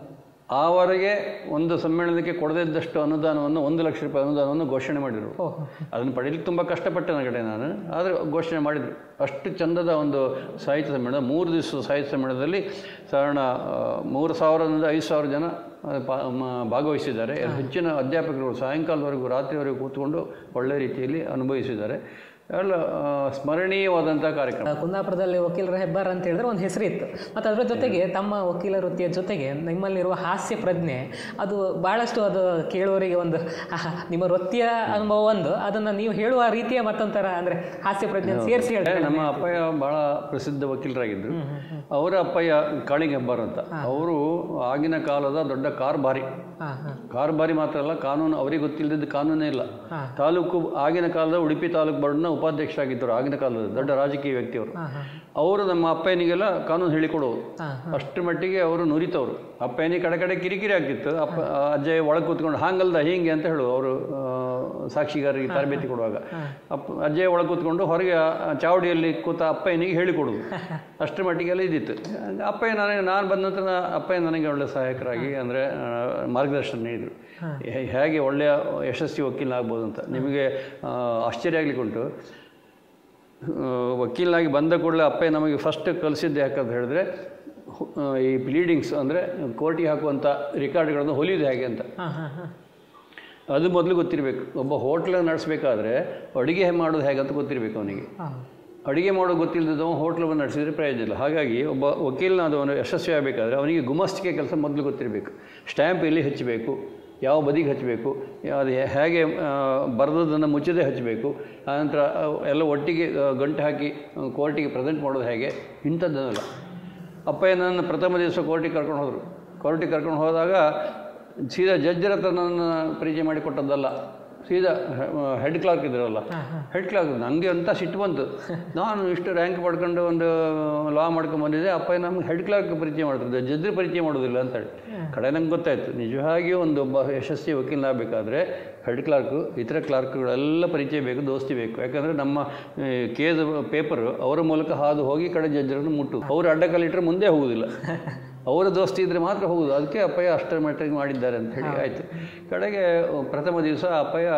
ಆವರೆಗೆ ಒಂದು ಸಮ್ಮೇಳನಕ್ಕೆ ಕೊಡದಿದ್ದಷ್ಟು ಅನುದಾನವನ್ನು, ಒಂದು ಲಕ್ಷ ರೂಪಾಯಿ ಅನುದಾನವನ್ನು ಘೋಷಣೆ ಮಾಡಿದರು. ಅದನ್ನು ಪಡೀಲಿಕ್ಕೆ ತುಂಬ ಕಷ್ಟಪಟ್ಟೆ ಕಡೆ ನಾನು, ಆದರೆ ಘೋಷಣೆ ಮಾಡಿದರು. ಅಷ್ಟು ಚಂದದ ಒಂದು ಸಾಹಿತ್ಯ ಸಮ್ಮೇಳನ, ಮೂರು ದಿವಸದ ಸಾಹಿತ್ಯ ಸಮ್ಮೇಳನದಲ್ಲಿ ಸಾಧಾರಣ ಮೂರು ಸಾವಿರದಿಂದ ಐದು ಸಾವಿರ ಜನ ಭಾಗವಹಿಸಿದ್ದಾರೆ. ಹೆಚ್ಚಿನ ಅಧ್ಯಾಪಕರು ಸಾಯಂಕಾಲದವರೆಗೂ ರಾತ್ರಿವರೆಗೂ ಕೂತ್ಕೊಂಡು ಒಳ್ಳೆ ರೀತಿಯಲ್ಲಿ ಅನುಭವಿಸಿದ್ದಾರೆ. ಎಲ್ಲ ಸ್ಮರಣೀಯವಾದಂಥ ಕಾರ್ಯಕ್ರಮ. ಕುಂದಾಪುರದಲ್ಲಿ ವಕೀಲರ ಹೆಬ್ಬಾರ ಅಂತ ಹೇಳಿದ್ರೆ ಒಂದು ಹೆಸರಿತ್ತು. ಮತ್ತು ಅದರ ಜೊತೆಗೆ ತಮ್ಮ ವಕೀಲ ವೃತ್ತಿಯ ಜೊತೆಗೆ ನಿಮ್ಮಲ್ಲಿರುವ ಹಾಸ್ಯ ಪ್ರಜ್ಞೆ ಅದು ಭಾಳಷ್ಟು, ಅದು ಕೇಳುವವರಿಗೆ ಒಂದು ನಿಮ್ಮ ವೃತ್ತಿಯ ಅನುಭವ ಒಂದು, ಅದನ್ನು ನೀವು ಹೇಳುವ ರೀತಿಯ ಮತ್ತೊಂಥರ ಅಂದರೆ ಹಾಸ್ಯ ಪ್ರಜ್ಞೆ ಸೇರಿಸಿ ಹೇಳ್ತಾರೆ. ನಮ್ಮ ಅಪ್ಪಯ್ಯ ಭಾಳ ಪ್ರಸಿದ್ಧ ವಕೀಲರಾಗಿದ್ದರು. ಅವರ ಅಪ್ಪಯ್ಯ ಕಾಳಿಂಗ ಹೆಬ್ಬಾರ್ ಅಂತ, ಅವರು ಆಗಿನ ಕಾಲದ ದೊಡ್ಡ ಕಾರ್ಬಾರಿ. ಕಾರ್ಬಾರಿ ಮಾತ್ರ ಅಲ್ಲ, ಕಾನೂನು ಅವರಿಗೆ ಗೊತ್ತಿಲ್ಲದಿದ್ದು ಕಾನೂನೇ ಇಲ್ಲ. ತಾಲೂಕು ಆಗಿನ ಕಾಲದ ಉಡುಪಿ ತಾಲೂಕು ಬೋರ್ಡ್ನ ಉಪಾಧ್ಯಕ್ಷರಾಗಿದ್ದರು ಆಗಿನ ಕಾಲದ ದೊಡ್ಡ ರಾಜಕೀಯ ವ್ಯಕ್ತಿಯವರು. ಅವರು ನಮ್ಮ ಅಪ್ಪಯ್ಯನಿಗೆಲ್ಲ ಕಾನೂನು ಹೇಳಿಕೊಡೋರು. ಅಷ್ಟರ ಮಟ್ಟಿಗೆ ಅವರು ನುರಿತವರು. ಅಪ್ಪಯ್ಯನಿಗೆ ಕಡೆ ಕಡೆ ಕಿರಿಕಿರಿ ಆಗ್ತಿತ್ತು. ಅಪ್ಪ ಅಜ್ಜಯ್ಯ ಒಳಗೆ ಕೂತ್ಕೊಂಡು ಹಾಂಗಲ್ದ ಹೀಗೆ ಅಂತ ಹೇಳು ಅವರು ಸಾಕ್ಷಿಗಾರರಿಗೆ ತರಬೇತಿ ಕೊಡುವಾಗ. ಅಪ್ಪ ಅಜ್ಜಯ್ಯ ಒಳಗೆ ಕೂತ್ಕೊಂಡು ಹೊರಗೆ ಚಾವಡಿಯಲ್ಲಿ ಕೂತ ಅಪ್ಪಯ್ಯನಿಗೆ ಹೇಳಿಕೊಡೋದು. ಅಷ್ಟರ ಮಟ್ಟಿಗೆಲ್ಲ ಇದ್ದಿತ್ತು. ಅಪ್ಪಯ್ಯ ನನಗೆ ನಾನು ಬಂದ ನಂತರ ಅಪ್ಪಯ್ಯ ನನಗೆ ಒಳ್ಳೆ ಸಹಾಯಕರಾಗಿ ಅಂದರೆ ಮಾರ್ಗದರ್ಶನ ನೀಡಿದರು, ಹೇಗೆ ಒಳ್ಳೆಯ ಯಶಸ್ವಿ ವಕೀಲ ಆಗ್ಬೋದು ಅಂತ. ನಿಮಗೆ ಆಶ್ಚರ್ಯ ಆಗಲಿಕ್ಕೆ ಉಂಟು, ವಕೀಲನಾಗಿ ಬಂದ ಕೂಡಲೇ ಅಪ್ಪಯ್ಯ ನಮಗೆ ಫಸ್ಟ್ ಕಲಿಸಿದ್ದು ಯಾಕಂತ ಹೇಳಿದ್ರೆ, ಈ ಪ್ಲೀಡಿಂಗ್ಸ್ ಅಂದರೆ ಕೋರ್ಟಿಗೆ ಹಾಕುವಂಥ ರಿಕಾರ್ಡ್ಗಳನ್ನು ಹೊಲಿಯೋದು ಹೇಗೆ ಅಂತ ಅದು ಮೊದಲು ಗೊತ್ತಿರಬೇಕು. ಒಬ್ಬ ಹೋಟ್ಲ ನಡೆಸಬೇಕಾದ್ರೆ ಅಡುಗೆ ಮಾಡೋದು ಹೇಗೆ ಅಂತ ಗೊತ್ತಿರಬೇಕು ಅವನಿಗೆ. ಅಡುಗೆ ಮಾಡೋದು ಗೊತ್ತಿಲ್ಲದವ ಹೋಟ್ಲನ್ನು ನಡೆಸಿದರೆ ಪ್ರಯೋಜನ ಇಲ್ಲ. ಹಾಗಾಗಿ ಒಬ್ಬ ವಕೀಲನಾದವನು ಯಶಸ್ವಿ ಆಗಬೇಕಾದ್ರೆ ಅವನಿಗೆ ಗುಮಾಸ್ತಿಕೆ ಕೆಲಸ ಮೊದಲು ಗೊತ್ತಿರಬೇಕು. ಸ್ಟ್ಯಾಂಪ್ ಎಲ್ಲಿ ಹಚ್ಚಬೇಕು, ಯಾವ ಬದಿಗೆ ಹಚ್ಚಬೇಕು, ಅದು ಹೇಗೆ ಬರೆದದನ್ನು ಮುಚ್ಚದೆ ಹಚ್ಚಬೇಕು, ಆನಂತರ ಎಲ್ಲ ಒಟ್ಟಿಗೆ ಗಂಟು ಹಾಕಿ ಕೋರ್ಟಿಗೆ ಪ್ರೆಸೆಂಟ್ ಮಾಡೋದು ಹೇಗೆ, ಇಂಥದ್ದನ್ನೆಲ್ಲ. ಅಪ್ಪಯ್ಯ ನನ್ನ ಪ್ರಥಮ ದಿವಸ ಕೋರ್ಟಿಗೆ ಕರ್ಕೊಂಡು ಹೋದರು. ಕೋರ್ಟಿಗೆ ಕರ್ಕೊಂಡು ಹೋದಾಗ ಸೀದಾ ಜಡ್ಜರ ಹತ್ರ ನನ್ನ ಪರಿಚಯ ಮಾಡಿಕೊಟ್ಟದ್ದಲ್ಲ, ಸೀದಾ ಹೆಡ್ ಕ್ಲಾರ್ಕ್ ಇದ್ರಲ್ಲ, ಹೆಡ್ ಕ್ಲಾರ್ಕ್. ನನಗೆ ಅಂತ ಸಿಟ್ಟು ಬಂತು. ನಾನು ಇಷ್ಟು ರ್ಯಾಂಕ್ ಪಡ್ಕೊಂಡು ಒಂದು ಲಾ ಮಾಡ್ಕೊಂಡು ಬಂದಿದ್ದೆ, ಅಪ್ಪ ನಮ್ಗೆ ಹೆಡ್ ಕ್ಲಾರ್ಕ್ ಪರಿಚಯ ಮಾಡ್ತಿದ್ದೆ, ಜಡ್ಜರ್ ಪರಿಚಯ ಮಾಡೋದಿಲ್ಲ ಅಂತೇಳಿ. ಕಡೆ ನಂಗೆ ಗೊತ್ತಾಯಿತು, ನಿಜವಾಗಿಯೂ ಒಂದು ಒಬ್ಬ ಯಶಸ್ವಿ ವಕೀಲನಾಗಬೇಕಾದ್ರೆ ಹೆಡ್ ಕ್ಲಾರ್ಕು ಇತರ ಕ್ಲಾರ್ಕ್ಗಳೆಲ್ಲ ಪರಿಚಯ ಬೇಕು, ದೋಸ್ತಿ ಬೇಕು. ಯಾಕಂದರೆ ನಮ್ಮ ಕೇಸ್ ಪೇಪರು ಅವರ ಮೂಲಕ ಹಾದು ಹೋಗಿ ಕಡೆ ಜಡ್ಜರನ್ನು ಮುಟ್ಟು, ಅವರು ಅಡ್ಡಕಲ್ಲಿಟ್ಟರೆ ಮುಂದೆ ಹೋಗುವುದಿಲ್ಲ, ಅವರ ದೋಸ್ತಿ ಇದ್ದರೆ ಮಾತ್ರ ಹೋಗುದು. ಅದಕ್ಕೆ ಅಪ್ಪಯ್ಯ ಅಷ್ಟರ ಮಟ್ಟಿಗೆ ಮಾಡಿದ್ದಾರೆ ಅಂತ ಹೇಳಿ ಆಯಿತು. ಕಡೆಗೆ ಪ್ರಥಮ ದಿವಸ ಅಪ್ಪಯ್ಯ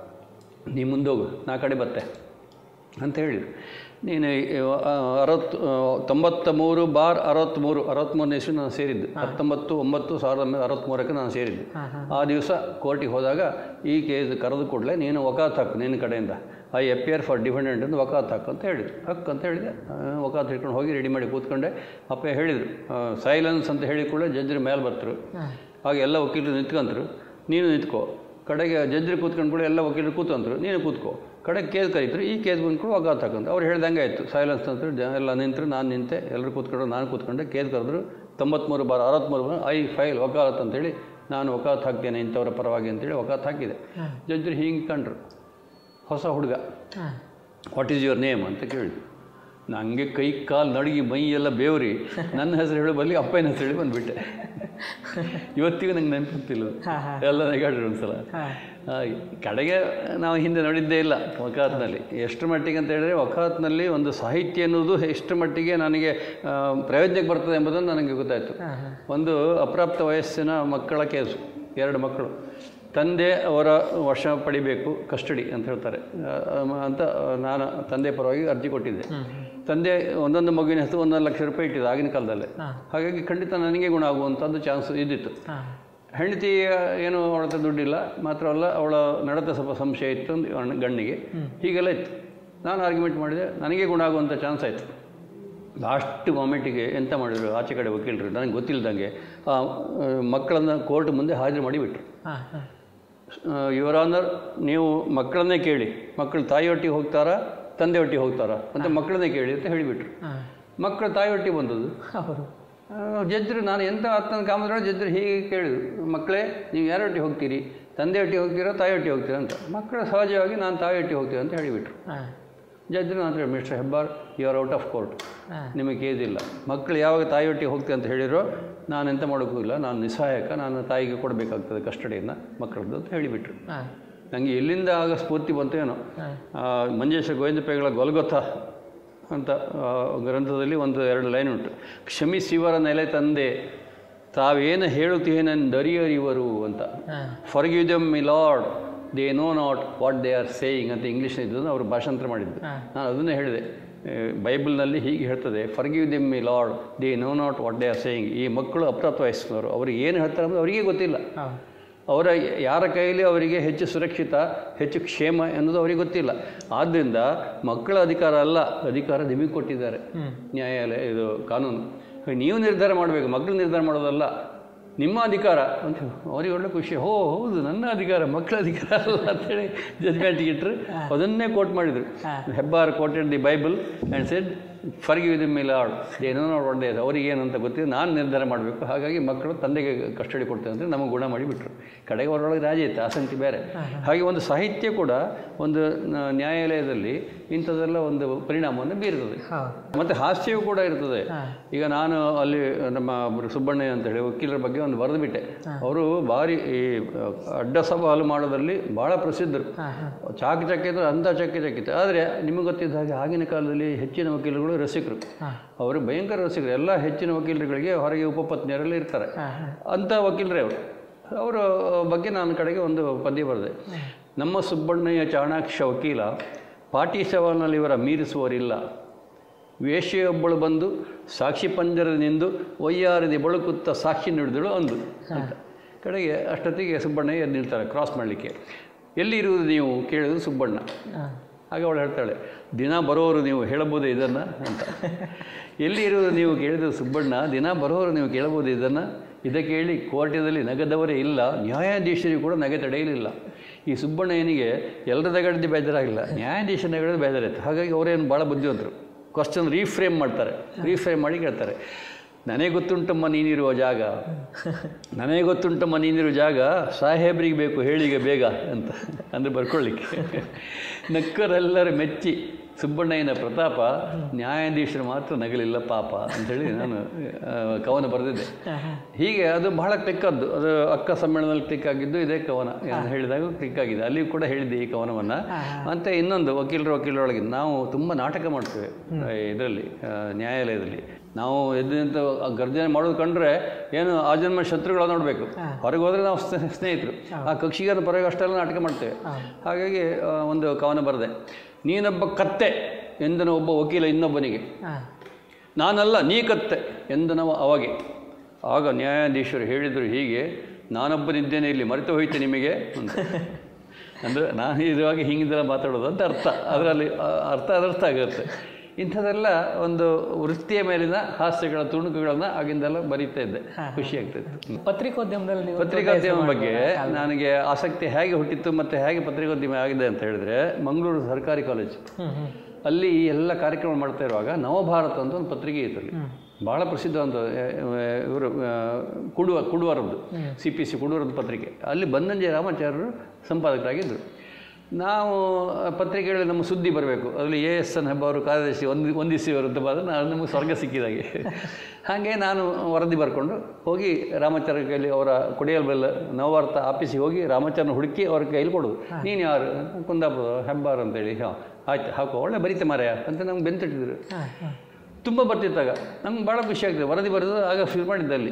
ನೀ ಮುಂದೋಗು, ನಾ ಕಡೆ ಬತ್ತೆ ಅಂತ ಹೇಳಿದರು. ನೀನು ಅರವತ್ತು ತೊಂಬತ್ತ ಮೂರು ಬಾರ್ ಅರವತ್ತ್ಮೂರು ಅರವತ್ತ್ಮೂರನೇ ಇಸ್ವಿ ನಾನು ಸೇರಿದ್ದು. ಹತ್ತೊಂಬತ್ತು ಒಂಬತ್ತು ಸಾವಿರದ ಒಂಬೈನೂರ ಅರವತ್ತ್ಮೂರಕ್ಕೆ ನಾನು ಸೇರಿದ್ದು. ಆ ದಿವಸ ಕೋರ್ಟಿಗೆ ಹೋದಾಗ ಈ ಕೇಸ್ ಕರೆದು ಕೂಡಲೇ ನೀನು ವಕಾತ್ ಹಾಕು, ನಿನ್ನ ಕಡೆಯಿಂದ ಐ ಅಪಿಯರ್ ಫಾರ್ ಡಿಫೆಂಡೆಂಟ್ ಅಂತ ವಕಾತ್ ಹಾಕು ಅಂತ ಹೇಳಿದ್ರು. ಹಕ್ಕು ಅಂತ ಹೇಳಿದೆ. ವಕಾತ್ ಹಿಡ್ಕೊಂಡು ಹೋಗಿ ರೆಡಿ ಮಾಡಿ ಕೂತ್ಕೊಂಡೆ. ಅಪ್ಪ ಹೇಳಿದರು ಸೈಲೆನ್ಸ್ ಅಂತ ಹೇಳಿ ಕೂಡ ಜಡ್ಜರು ಮೇಲೆ ಬರ್ತರು. ಹಾಗೆ ಎಲ್ಲ ವಕೀಲರು ನಿಂತ್ಕೊಂತರು, ನೀನು ನಿಂತ್ಕೋ. ಕಡೆಗೆ ಜಡ್ಜರು ಕೂತ್ಕೊಂಡು ಕೂಡ ಎಲ್ಲ ವಕೀಲರು ಕೂತ್ಕೊಂತರು, ನೀನು ಕೂತ್ಕೋ. ಕಡೆಗೆ ಕೇಸ್ ಕರೀತರು, ಈ ಕೇಸ್ ಬಂದ್ಕೊಂಡು ವಕಾತ್ ಹಾಕಂತ ಅವ್ರು ಹೇಳ್ದಂಗೆ ಆಯಿತು. ಸೈಲೆನ್ಸ್ ಅಂತರು, ಜನ ಎಲ್ಲ ನಿಂತರು, ನಾನು ನಿಂತೆ, ಎಲ್ಲರೂ ಕೂತ್ಕೊಂಡು ನಾನು ಕೂತ್ಕೊಂಡೆ. ಕೇಸ್ ಕರೆದ್ರು ತೊಂಬತ್ತ್ಮೂರು ಬಾರ್ ಅರವತ್ತ್ಮೂರು ಐ ಫೈಲ್ ವಕಾಲತ್ ಅಂತೇಳಿ ನಾನು ವಕಾತ್ ಹಾಕ್ತೇನೆ ಇಂಥವ್ರ ಪರವಾಗಿ ಅಂತೇಳಿ ವಕಾತ್ ಹಾಕಿದೆ. ಜಡ್ಜರು ಹೀಗೆ ಕಂಡ್ರು, ಹೊಸ ಹುಡುಗ, ವಾಟ್ ಈಸ್ ಯುವರ್ ನೇಮ್ ಅಂತ ಕೇಳಿದ್ರು. ನನಗೆ ಕೈ ಕಾಲು ನಡುಗಿ ಮೈ ಎಲ್ಲ ಬೇವ್ರಿ ನನ್ನ ಹೆಸರು ಹೇಳಿ ಬರಲಿ ಅಪ್ಪನ ಹೆಸರು ಹೇಳಿ ಬಂದುಬಿಟ್ಟೆ. ಇವತ್ತಿಗೂ ನಂಗೆ ನೆನಪಿಲ್ಲ, ಎಲ್ಲ ನೆಗಾಡ್ರಿ ಒಂದ್ಸಲ. ಕಡೆಗೆ ನಾವು ಹಿಂದೆ ನೋಡಿದ್ದೇ ಇಲ್ಲ ವಕಾತ್ನಲ್ಲಿ. ಎಷ್ಟು ಮಟ್ಟಿಗೆ ಅಂತ ಹೇಳಿದ್ರೆ ವಕಾತ್ನಲ್ಲಿ ಒಂದು ಸಾಹಿತ್ಯ ಅನ್ನೋದು ಎಷ್ಟು ಮಟ್ಟಿಗೆ ನನಗೆ ಪ್ರಯೋಜನಕ್ಕೆ ಬರ್ತದೆ ಎಂಬುದನ್ನು ನನಗೆ ಗೊತ್ತಾಯಿತು. ಒಂದು ಅಪ್ರಾಪ್ತ ವಯಸ್ಸಿನ ಮಕ್ಕಳ ಕೇಸು, ಎರಡು ಮಕ್ಕಳು, ತಂದೆ ಅವರ ವಶ ಪಡಿಬೇಕು, ಕಸ್ಟಡಿ ಅಂತ ಹೇಳ್ತಾರೆ ಅಂತ ನಾನು ತಂದೆ ಪರವಾಗಿ ಅರ್ಜಿ ಕೊಟ್ಟಿದ್ದೆ. ತಂದೆ ಒಂದೊಂದು ಮಗುವಿನ ಹೆಸರು ಒಂದೊಂದು ಲಕ್ಷ ರೂಪಾಯಿ ಇಟ್ಟಿದ್ದು ಆಗಿನ ಕಾಲದಲ್ಲೇ. ಹಾಗಾಗಿ ಖಂಡಿತ ನನಗೆ ಗುಣ ಆಗುವಂಥದ್ದು ಚಾನ್ಸ್ ಇದ್ದಿತ್ತು. ಹೆಂಡತಿ ಏನು ಅವಳ ಹತ್ರ ದುಡ್ಡಿಲ್ಲ, ಮಾತ್ರವಲ್ಲ ಅವಳ ನಡತೆ ಸ್ವಲ್ಪ ಸಂಶಯ ಇತ್ತು ಗಣ್ಣಿಗೆ, ಹೀಗೆಲ್ಲ ಇತ್ತು. ನಾನು ಆರ್ಗ್ಯುಮೆಂಟ್ ಮಾಡಿದೆ, ನನಗೆ ಗುಣ ಆಗುವಂಥ ಚಾನ್ಸ್ ಆಯಿತು. ಲಾಸ್ಟ್ ಮೊಮೆಂಟಿಗೆ ಎಂತ ಮಾಡಿದ್ರು ಆಚೆ ಕಡೆ ವಕೀಲರು ನನಗೆ ಗೊತ್ತಿಲ್ಲದಂಗೆ ಮಕ್ಕಳನ್ನು ಕೋರ್ಟ್ ಮುಂದೆ ಹಾಜರು ಮಾಡಿಬಿಟ್ರು. ಇವರಾಂದ್ರೆ ನೀವು ಮಕ್ಕಳನ್ನೇ ಕೇಳಿ, ಮಕ್ಕಳು ತಾಯಿಯೊಟ್ಟಿಗೆ ಹೋಗ್ತಾರಾ ತಂದೆ ಒಟ್ಟಿಗೆ ಹೋಗ್ತಾರಾ ಅಂತ ಮಕ್ಕಳನ್ನೇ ಕೇಳಿ ಅಂತ ಹೇಳಿಬಿಟ್ರು. ಮಕ್ಕಳು ತಾಯಿಯೊಟ್ಟಿಗೆ ಬಂದದ್ದು. ಜಡ್ಜರು ನಾನು ಎಂಥ ಹತ್ತನ ಕಾಮದ್ರೊಳಗೆ ಜಡ್ಜರು ಹೀಗೆ ಕೇಳಿದ್ರು, ಮಕ್ಕಳೇ ನೀವು ಯಾರೊಟ್ಟಿಗೆ ಹೋಗ್ತೀರಿ, ತಂದೆ ಒಟ್ಟಿಗೆ ಹೋಗ್ತೀರಾ ತಾಯಿಯೊಟ್ಟಿಗೆ ಹೋಗ್ತೀರಾ ಅಂತ. ಮಕ್ಕಳು ಸಹಜವಾಗಿ ನಾನು ತಾಯಿಯೊಟ್ಟಿಗೆ ಹೋಗ್ತೀರಾ ಅಂತ ಹೇಳಿಬಿಟ್ರು. ಜಡ್ಜರು ಅಂತ ಹೇಳಿ mister Hebbar you are out of court, ನಿಮಗೆ ಕೇಸ್ ಇಲ್ಲ. ಮಕ್ಕಳು ಯಾವಾಗ ತಾಯಿಯೊಟ್ಟಿಗೆ ಹೋಗ್ತೀವಿ ಅಂತ ಹೇಳಿರೋ ನಾನು ಎಂತ ಮಾಡೋಕ್ಕೂ ಇಲ್ಲ, ನಾನು ನಿಸ್ಸಹಾಯಕ, ನಾನು ತಾಯಿಗೆ ಕೊಡಬೇಕಾಗ್ತದೆ ಕಸ್ಟಡಿಯನ್ನು ಮಕ್ಕಳದ್ದು ಅಂತ ಹೇಳಿಬಿಟ್ರು. ನನಗೆ ಎಲ್ಲಿಂದ ಆಗ ಸ್ಫೂರ್ತಿ ಬಂತು ಏನೋ, ಮಂಜೇಶ ಗೋವಿಂದ ಪೈಗಳ ಗೊಲ್ಗೊಥ ಅಂತ ಗ್ರಂಥದಲ್ಲಿ ಒಂದು ಎರಡು ಲೈನ್ ಉಂಟು. ಕ್ಷಮಿಸಿವರ ನೆಲೆ ತಂದೆ ತಾವೇನು ಹೇಳುತ್ತೇನೆಂದರಿಯರಿವರು ಅಂತ. Forgive them my lord they know not what they are saying ಅಂತ ಇಂಗ್ಲೀಷ್ ಇದ್ದನ್ನು ಅವರು ಭಾಷಾಂತರ ಮಾಡಿದ್ದು. ನಾನು ಅದನ್ನೇ ಹೇಳಿದೆ, ಬೈಬಲ್ನಲ್ಲಿ ಹೀಗೆ ಹೇಳ್ತದೆ, forgive them my lord they know not what they are saying. ಈ ಮಕ್ಕಳು ಅಪ್ರಾಪ್ತ ವಯಸ್ಸಿನವರು, ಅವ್ರಿಗೆ ಏನು ಹೇಳ್ತಾರೆ ಅಂದರೆ ಅವರಿಗೆ ಗೊತ್ತಿಲ್ಲ. ಅವರ ಯಾರ ಕೈಯಲ್ಲಿ ಅವರಿಗೆ ಹೆಚ್ಚು ಸುರಕ್ಷಿತ, ಹೆಚ್ಚು ಕ್ಷೇಮ ಎನ್ನುವುದು ಅವರಿಗೆ ಗೊತ್ತಿಲ್ಲ. ಆದ್ದರಿಂದ ಮಕ್ಕಳ ಅಧಿಕಾರ ಅಲ್ಲ, ಅಧಿಕಾರ ನಿಮಗೆ ಕೊಟ್ಟಿದ್ದಾರೆ ನ್ಯಾಯಾಲಯ, ಇದು ಕಾನೂನು. ನೀವು ನಿರ್ಧಾರ ಮಾಡಬೇಕು, ಮಕ್ಕಳು ನಿರ್ಧಾರ ಮಾಡೋದಲ್ಲ, ನಿಮ್ಮ ಅಧಿಕಾರ ಅಂತ. ಅವರಿಗೆ ಒಳ್ಳೆ ಖುಷಿ, ಹೋ ಹೌದು ನನ್ನ ಅಧಿಕಾರ, ಮಕ್ಕಳ ಅಧಿಕಾರ ಅಲ್ಲ ಅಂತೇಳಿ ಜಜ್ಮೆಂಟ್ಗೆ ಇಟ್ಟರು. ಅದನ್ನೇ ಕೋಟ್ ಮಾಡಿದರು. Hebbar quoted the Bible and said forgive them my lord they know not what they are. ಅವರಿಗೆ ಏನಂತ ಗೊತ್ತಿದೆ, ನಾನು ನಿರ್ಧಾರ ಮಾಡಬೇಕು, ಹಾಗಾಗಿ ಮಕ್ಕಳು ತಂದೆಗೆ ಕಸ್ಟಡಿ ಕೊಡ್ತೇವೆ ಅಂದರೆ ನಮಗೆ ಗುಣ ಮಾಡಿಬಿಟ್ರು. ಕಡೆಗೆ ಅವರೊಳಗೆ ರಾಜಿ ಇತ್ತು, ಆಸಕ್ತಿ ಬೇರೆ. ಹಾಗೆ ಒಂದು ಸಾಹಿತ್ಯ ಕೂಡ ಒಂದು ನ್ಯಾಯಾಲಯದಲ್ಲಿ ಇಂಥದ್ದೆಲ್ಲ ಒಂದು ಪರಿಣಾಮವನ್ನು ಬೀರ್ತದೆ. ಮತ್ತು ಹಾಸ್ಯವೂ ಕೂಡ ಇರ್ತದೆ. ಈಗ ನಾನು ಅಲ್ಲಿ ನಮ್ಮ ಸುಬ್ಬಣ್ಣ ಅಂತ ಹೇಳಿ ವಕೀಲರ ಬಗ್ಗೆ ಒಂದು ಬರೆದು ಬಿಟ್ಟೆ. ಅವರು ಭಾರಿ ಈ ಅಡ್ಡ ಸವಾಲು ಮಾಡೋದ್ರಲ್ಲಿ ಭಾಳ ಪ್ರಸಿದ್ಧರು. ಚಾಕಿ ಚಕ್ಕಿದ್ರು ಅಂಥ ಚಾಕಿ ಚಕ್ಕಿತ್ತು. ಆದರೆ ನಿಮಗೆ ಗೊತ್ತಿದ್ದ ಹಾಗೆ ಆಗಿನ ಕಾಲದಲ್ಲಿ ಹೆಚ್ಚಿನ ವಕೀಲರುಗಳು ರಸಿಕರು, ಅವರು ಭಯಂಕರ ರಸಿಕರು. ಎಲ್ಲ ಹೆಚ್ಚಿನ ವಕೀಲರುಗಳಿಗೆ ಹೊರಗೆ ಉಪಪತ್ನಿಯರೆಲ್ಲ ಇರ್ತಾರೆ. ಅಂಥ ವಕೀಲರೇ ಅವರು. ಅವರ ಬಗ್ಗೆ ನಾನು ಕಡೆಗೆ ಒಂದು ಪದ್ಯ ಬರೆದೆ. ನಮ್ಮ ಸುಬ್ಬಣ್ಣಯ್ಯ ಚಾಣಾಕ್ಷ ವಕೀಲ, ಪಾಟಿ ಸವಾಲಿನಲ್ಲಿ ಇವರ ಮೀರಿಸುವರಿಲ್ಲ. ವೇಶ್ಯೆಯೊಬ್ಬಳು ಬಂದು ಸಾಕ್ಷಿ ಪಂಜರದಿಂದು ಒಯ್ಯಾರದಿ ಬಳುಕುತ್ತ ಸಾಕ್ಷಿ ನುಡಿದಳು ಅಂದು ಅಂತ. ಕಡೆಗೆ ಅಷ್ಟೊತ್ತಿಗೆ ಸುಬ್ಬಣ್ಣಯ್ಯ ಎದ್ದು ನಿಲ್ತಾರೆ ಕ್ರಾಸ್ ಮಾಡಲಿಕ್ಕೆ. ಎಲ್ಲಿರುವುದು ನೀವು ಕೇಳಿದ್ರು ಸುಬ್ಬಣ್ಣ. ಆಗ ಅವಳು ಹೇಳ್ತಾಳೆ, ದಿನ ಬರೋರು ನೀವು ಹೇಳಬಹುದೇ ಇದನ್ನು ಅಂತ. ಎಲ್ಲಿ ಇರುವುದು ನೀವು ಕೇಳಿದ್ರು ಸುಬ್ಬಣ್ಣ, ದಿನ ಬರೋರು ನೀವು ಕೇಳಬಹುದು ಇದನ್ನು. ಇದಕ್ಕೆ ಹೇಳಿ ಕೋರ್ಟಿನಲ್ಲಿ ನಗದವರೇ ಇಲ್ಲ, ನ್ಯಾಯಾಧೀಶರಿಗೂ ಕೂಡ ನಗೆ ತಡೆಯಲಿಲ್ಲ. ಈ ಸುಬ್ಬಣ್ಣಯ್ಯನಿಗೆ ಎಲ್ಲರ ನಗಡಿದ್ದು ಬೇಜಾರಾಗಿಲ್ಲ, ನ್ಯಾಯಾಧೀಶರ ನಗಡಿದ್ದು ಬೇಜಾರಾಯಿತು. ಹಾಗಾಗಿ ಅವರೇನು ಭಾಳ ಬುದ್ಧಿವಂತರು. ಕ್ವಶನ್ ರೀಫ್ರೇಮ್ ಮಾಡ್ತಾರೆ, ರೀಫ್ರೇಮ್ ಮಾಡಿ ಕೇಳ್ತಾರೆ. ನನಗೆ ಗೊತ್ತುಂಟಮ್ಮ ನೀನಿರುವ ಜಾಗ, ನನಗೆ ಗೊತ್ತುಂಟಮ್ಮ ನೀನಿರುವ ಜಾಗ, ಸಾಹೇಬ್ರಿಗೆ ಬೇಕು ಹೇಳಿಗೆ ಬೇಗ ಅಂತ ಅಂದರೆ ಬರ್ಕೊಳ್ಳಿಕ್ಕೆ. ನಕ್ಕರೆಲ್ಲರೂ ಮೆಚ್ಚಿ ಸುಬ್ಬಣ್ಣಯ್ಯನ ಪ್ರತಾಪ, ನ್ಯಾಯಾಧೀಶರು ಮಾತ್ರ ನಗಲಿಲ್ಲ ಪಾಪ ಅಂಥೇಳಿ ನಾನು ಕವನ ಬರೆದಿದ್ದೆ. ಹೀಗೆ ಅದು ಬಹಳ ಕ್ಲಿಕ್ಕದ್ದು. ಅದು ಅಕ್ಕ ಸಮ್ಮೇಳನದಲ್ಲಿ ಕ್ಲಿಕ್ ಆಗಿದ್ದು ಇದೇ ಕವನ ಹೇಳಿದಾಗ ಕ್ಲಿಕ್ ಆಗಿದೆ. ಅಲ್ಲಿ ಕೂಡ ಹೇಳಿದ್ದೆ ಈ ಕವನವನ್ನು. ಅಂತ ಇನ್ನೊಂದು ವಕೀಲರ ವಕೀಲರೊಳಗೆ ನಾವು ತುಂಬ ನಾಟಕ ಮಾಡ್ತೇವೆ ಇದರಲ್ಲಿ ನ್ಯಾಯಾಲಯದಲ್ಲಿ. ನಾವು ಎದ್ದಂತ ಗರ್ಜನೆ ಮಾಡೋದು ಕಂಡ್ರೆ ಏನು ಆ ಜನ್ಮ ಶತ್ರುಗಳು ನೋಡಬೇಕು, ಹೊರಗೆ ಹೋದರೆ ನಾವು ಸ್ನೇಹಿತರು. ಆ ಕಕ್ಷಿಗಾರ ಪರವಾಗಿ ಅಷ್ಟೆಲ್ಲ ನಾಟಕ ಮಾಡ್ತೇವೆ. ಹಾಗಾಗಿ ಒಂದು ಕವನ ಬರೆದೆ. ನೀನೊಬ್ಬ ಕತ್ತೆ ಎಂದನ ಒಬ್ಬ ವಕೀಲ ಇನ್ನೊಬ್ಬನಿಗೆ, ನಾನಲ್ಲ ನೀ ಕತ್ತೆ ಎಂದನವ ಅವಾಗೆ. ಆಗ ನ್ಯಾಯಾಧೀಶರು ಹೇಳಿದರು ಹೀಗೆ, ನಾನೊಬ್ಬನಿದ್ದೇನೆ ಇಲ್ಲಿ, ಮರೆತು ಹೋಯ್ತೆ ನಿಮಗೆ ಅಂತ. ಅಂದರೆ ನಾನು ಇರುವಾಗ ಹಿಂಗಿದೆಲ್ಲ ಮಾತಾಡೋದು ಅಂತ ಅರ್ಥ. ಅದರಲ್ಲಿ ಅರ್ಥ ಅದರ್ಥ ಆಗುತ್ತೆ. ಇಂಥದ್ದೆಲ್ಲ ಒಂದು ವೃತ್ತಿಯ ಮೇಲಿನ ಹಾಸ್ಯಗಳ ತುಣುಕುಗಳನ್ನು ಆಗಿಂದೆಲ್ಲ ಬರೀತಾ ಇದ್ದೆ, ಖುಷಿ ಆಗ್ತಾಯಿತ್ತು. ಪತ್ರಿಕೋದ್ಯಮದಲ್ಲಿ ಪತ್ರಿಕೋದ್ಯಮ ಬಗ್ಗೆ ನನಗೆ ಆಸಕ್ತಿ ಹೇಗೆ ಹುಟ್ಟಿತ್ತು ಮತ್ತು ಹೇಗೆ ಪತ್ರಿಕೋದ್ಯಮ ಆಗಿದೆ ಅಂತ ಹೇಳಿದ್ರೆ, ಮಂಗಳೂರು ಸರ್ಕಾರಿ ಕಾಲೇಜು ಅಲ್ಲಿ ಎಲ್ಲ ಕಾರ್ಯಕ್ರಮ ಮಾಡ್ತಾ ಇರುವಾಗ ನವಭಾರತ ಅಂತ ಒಂದು ಪತ್ರಿಕೆ ಇತ್ತು. ಅಲ್ಲಿ ಭಾಳ ಪ್ರಸಿದ್ಧ ಅಂತ ಇವರು ಕುಡುವ ಕುಡುವರದ್ದು ಸಿ ಪಿ ಸಿ ಕುಡುವರದ್ದು ಪತ್ರಿಕೆ. ಅಲ್ಲಿ ಬನ್ನಂಜೆ ರಾಮಾಚಾರ್ಯರು ಸಂಪಾದಕರಾಗಿದ್ದರು. ನಾವು ಪತ್ರಿಕೆಗಳಲ್ಲಿ ನಮ್ಮ ಸುದ್ದಿ ಬರಬೇಕು, ಅದರಲ್ಲಿ ಎ ಎಸ್ ಎನ್ ಹೆಬ್ಬಾವರು ಕಾರ್ಯದರ್ಶಿ ಒಂದು ಒಂದಿಸಿವರು ಅಂತ ಬಂದರೆ ನಾನು ನಮಗೆ ಸ್ವರ್ಗ ಸಿಕ್ಕಿದಾಗೆ. ಹಾಗೆ ನಾನು ವರದಿ ಬರ್ಕೊಂಡು ಹೋಗಿ ರಾಮಾಚಾರ್ಯ ಕೈಲಿ, ಅವರ ಕೊಡಿಯಲ್ಬೆಲ್ಲ ನವವಾರ್ತ ಆಫೀಸಿಗೆ ಹೋಗಿ ರಾಮಾಚಾರ್ಯನ ಹುಡುಕಿ ಅವ್ರ ಕೈಲಿ ಕೊಡೋದು. ನೀನು ಯಾರು? ಕುಂದಾಪುರ ಹೆಬ್ಬಾರ್ ಅಂತೇಳಿ. ಹಾಂ ಆಯ್ತು ಹಾಕೋ, ಒಳ್ಳೆ ಬರೀತೆ ಮಾರಾಯ ಅಂತ ನಮ್ಗೆ ಬೆಂತಿಟ್ಟಿದ್ರು. ತುಂಬ ಬರ್ತಿತ್ತಾಗ ನಮ್ಗೆ ಭಾಳ ಖುಷಿ ಆಗ್ತದೆ. ವರದಿ ಬರೆದು ಆಗ ಫಿಲ್ ಮಾಡಿದ್ದೆ ಅಲ್ಲಿ.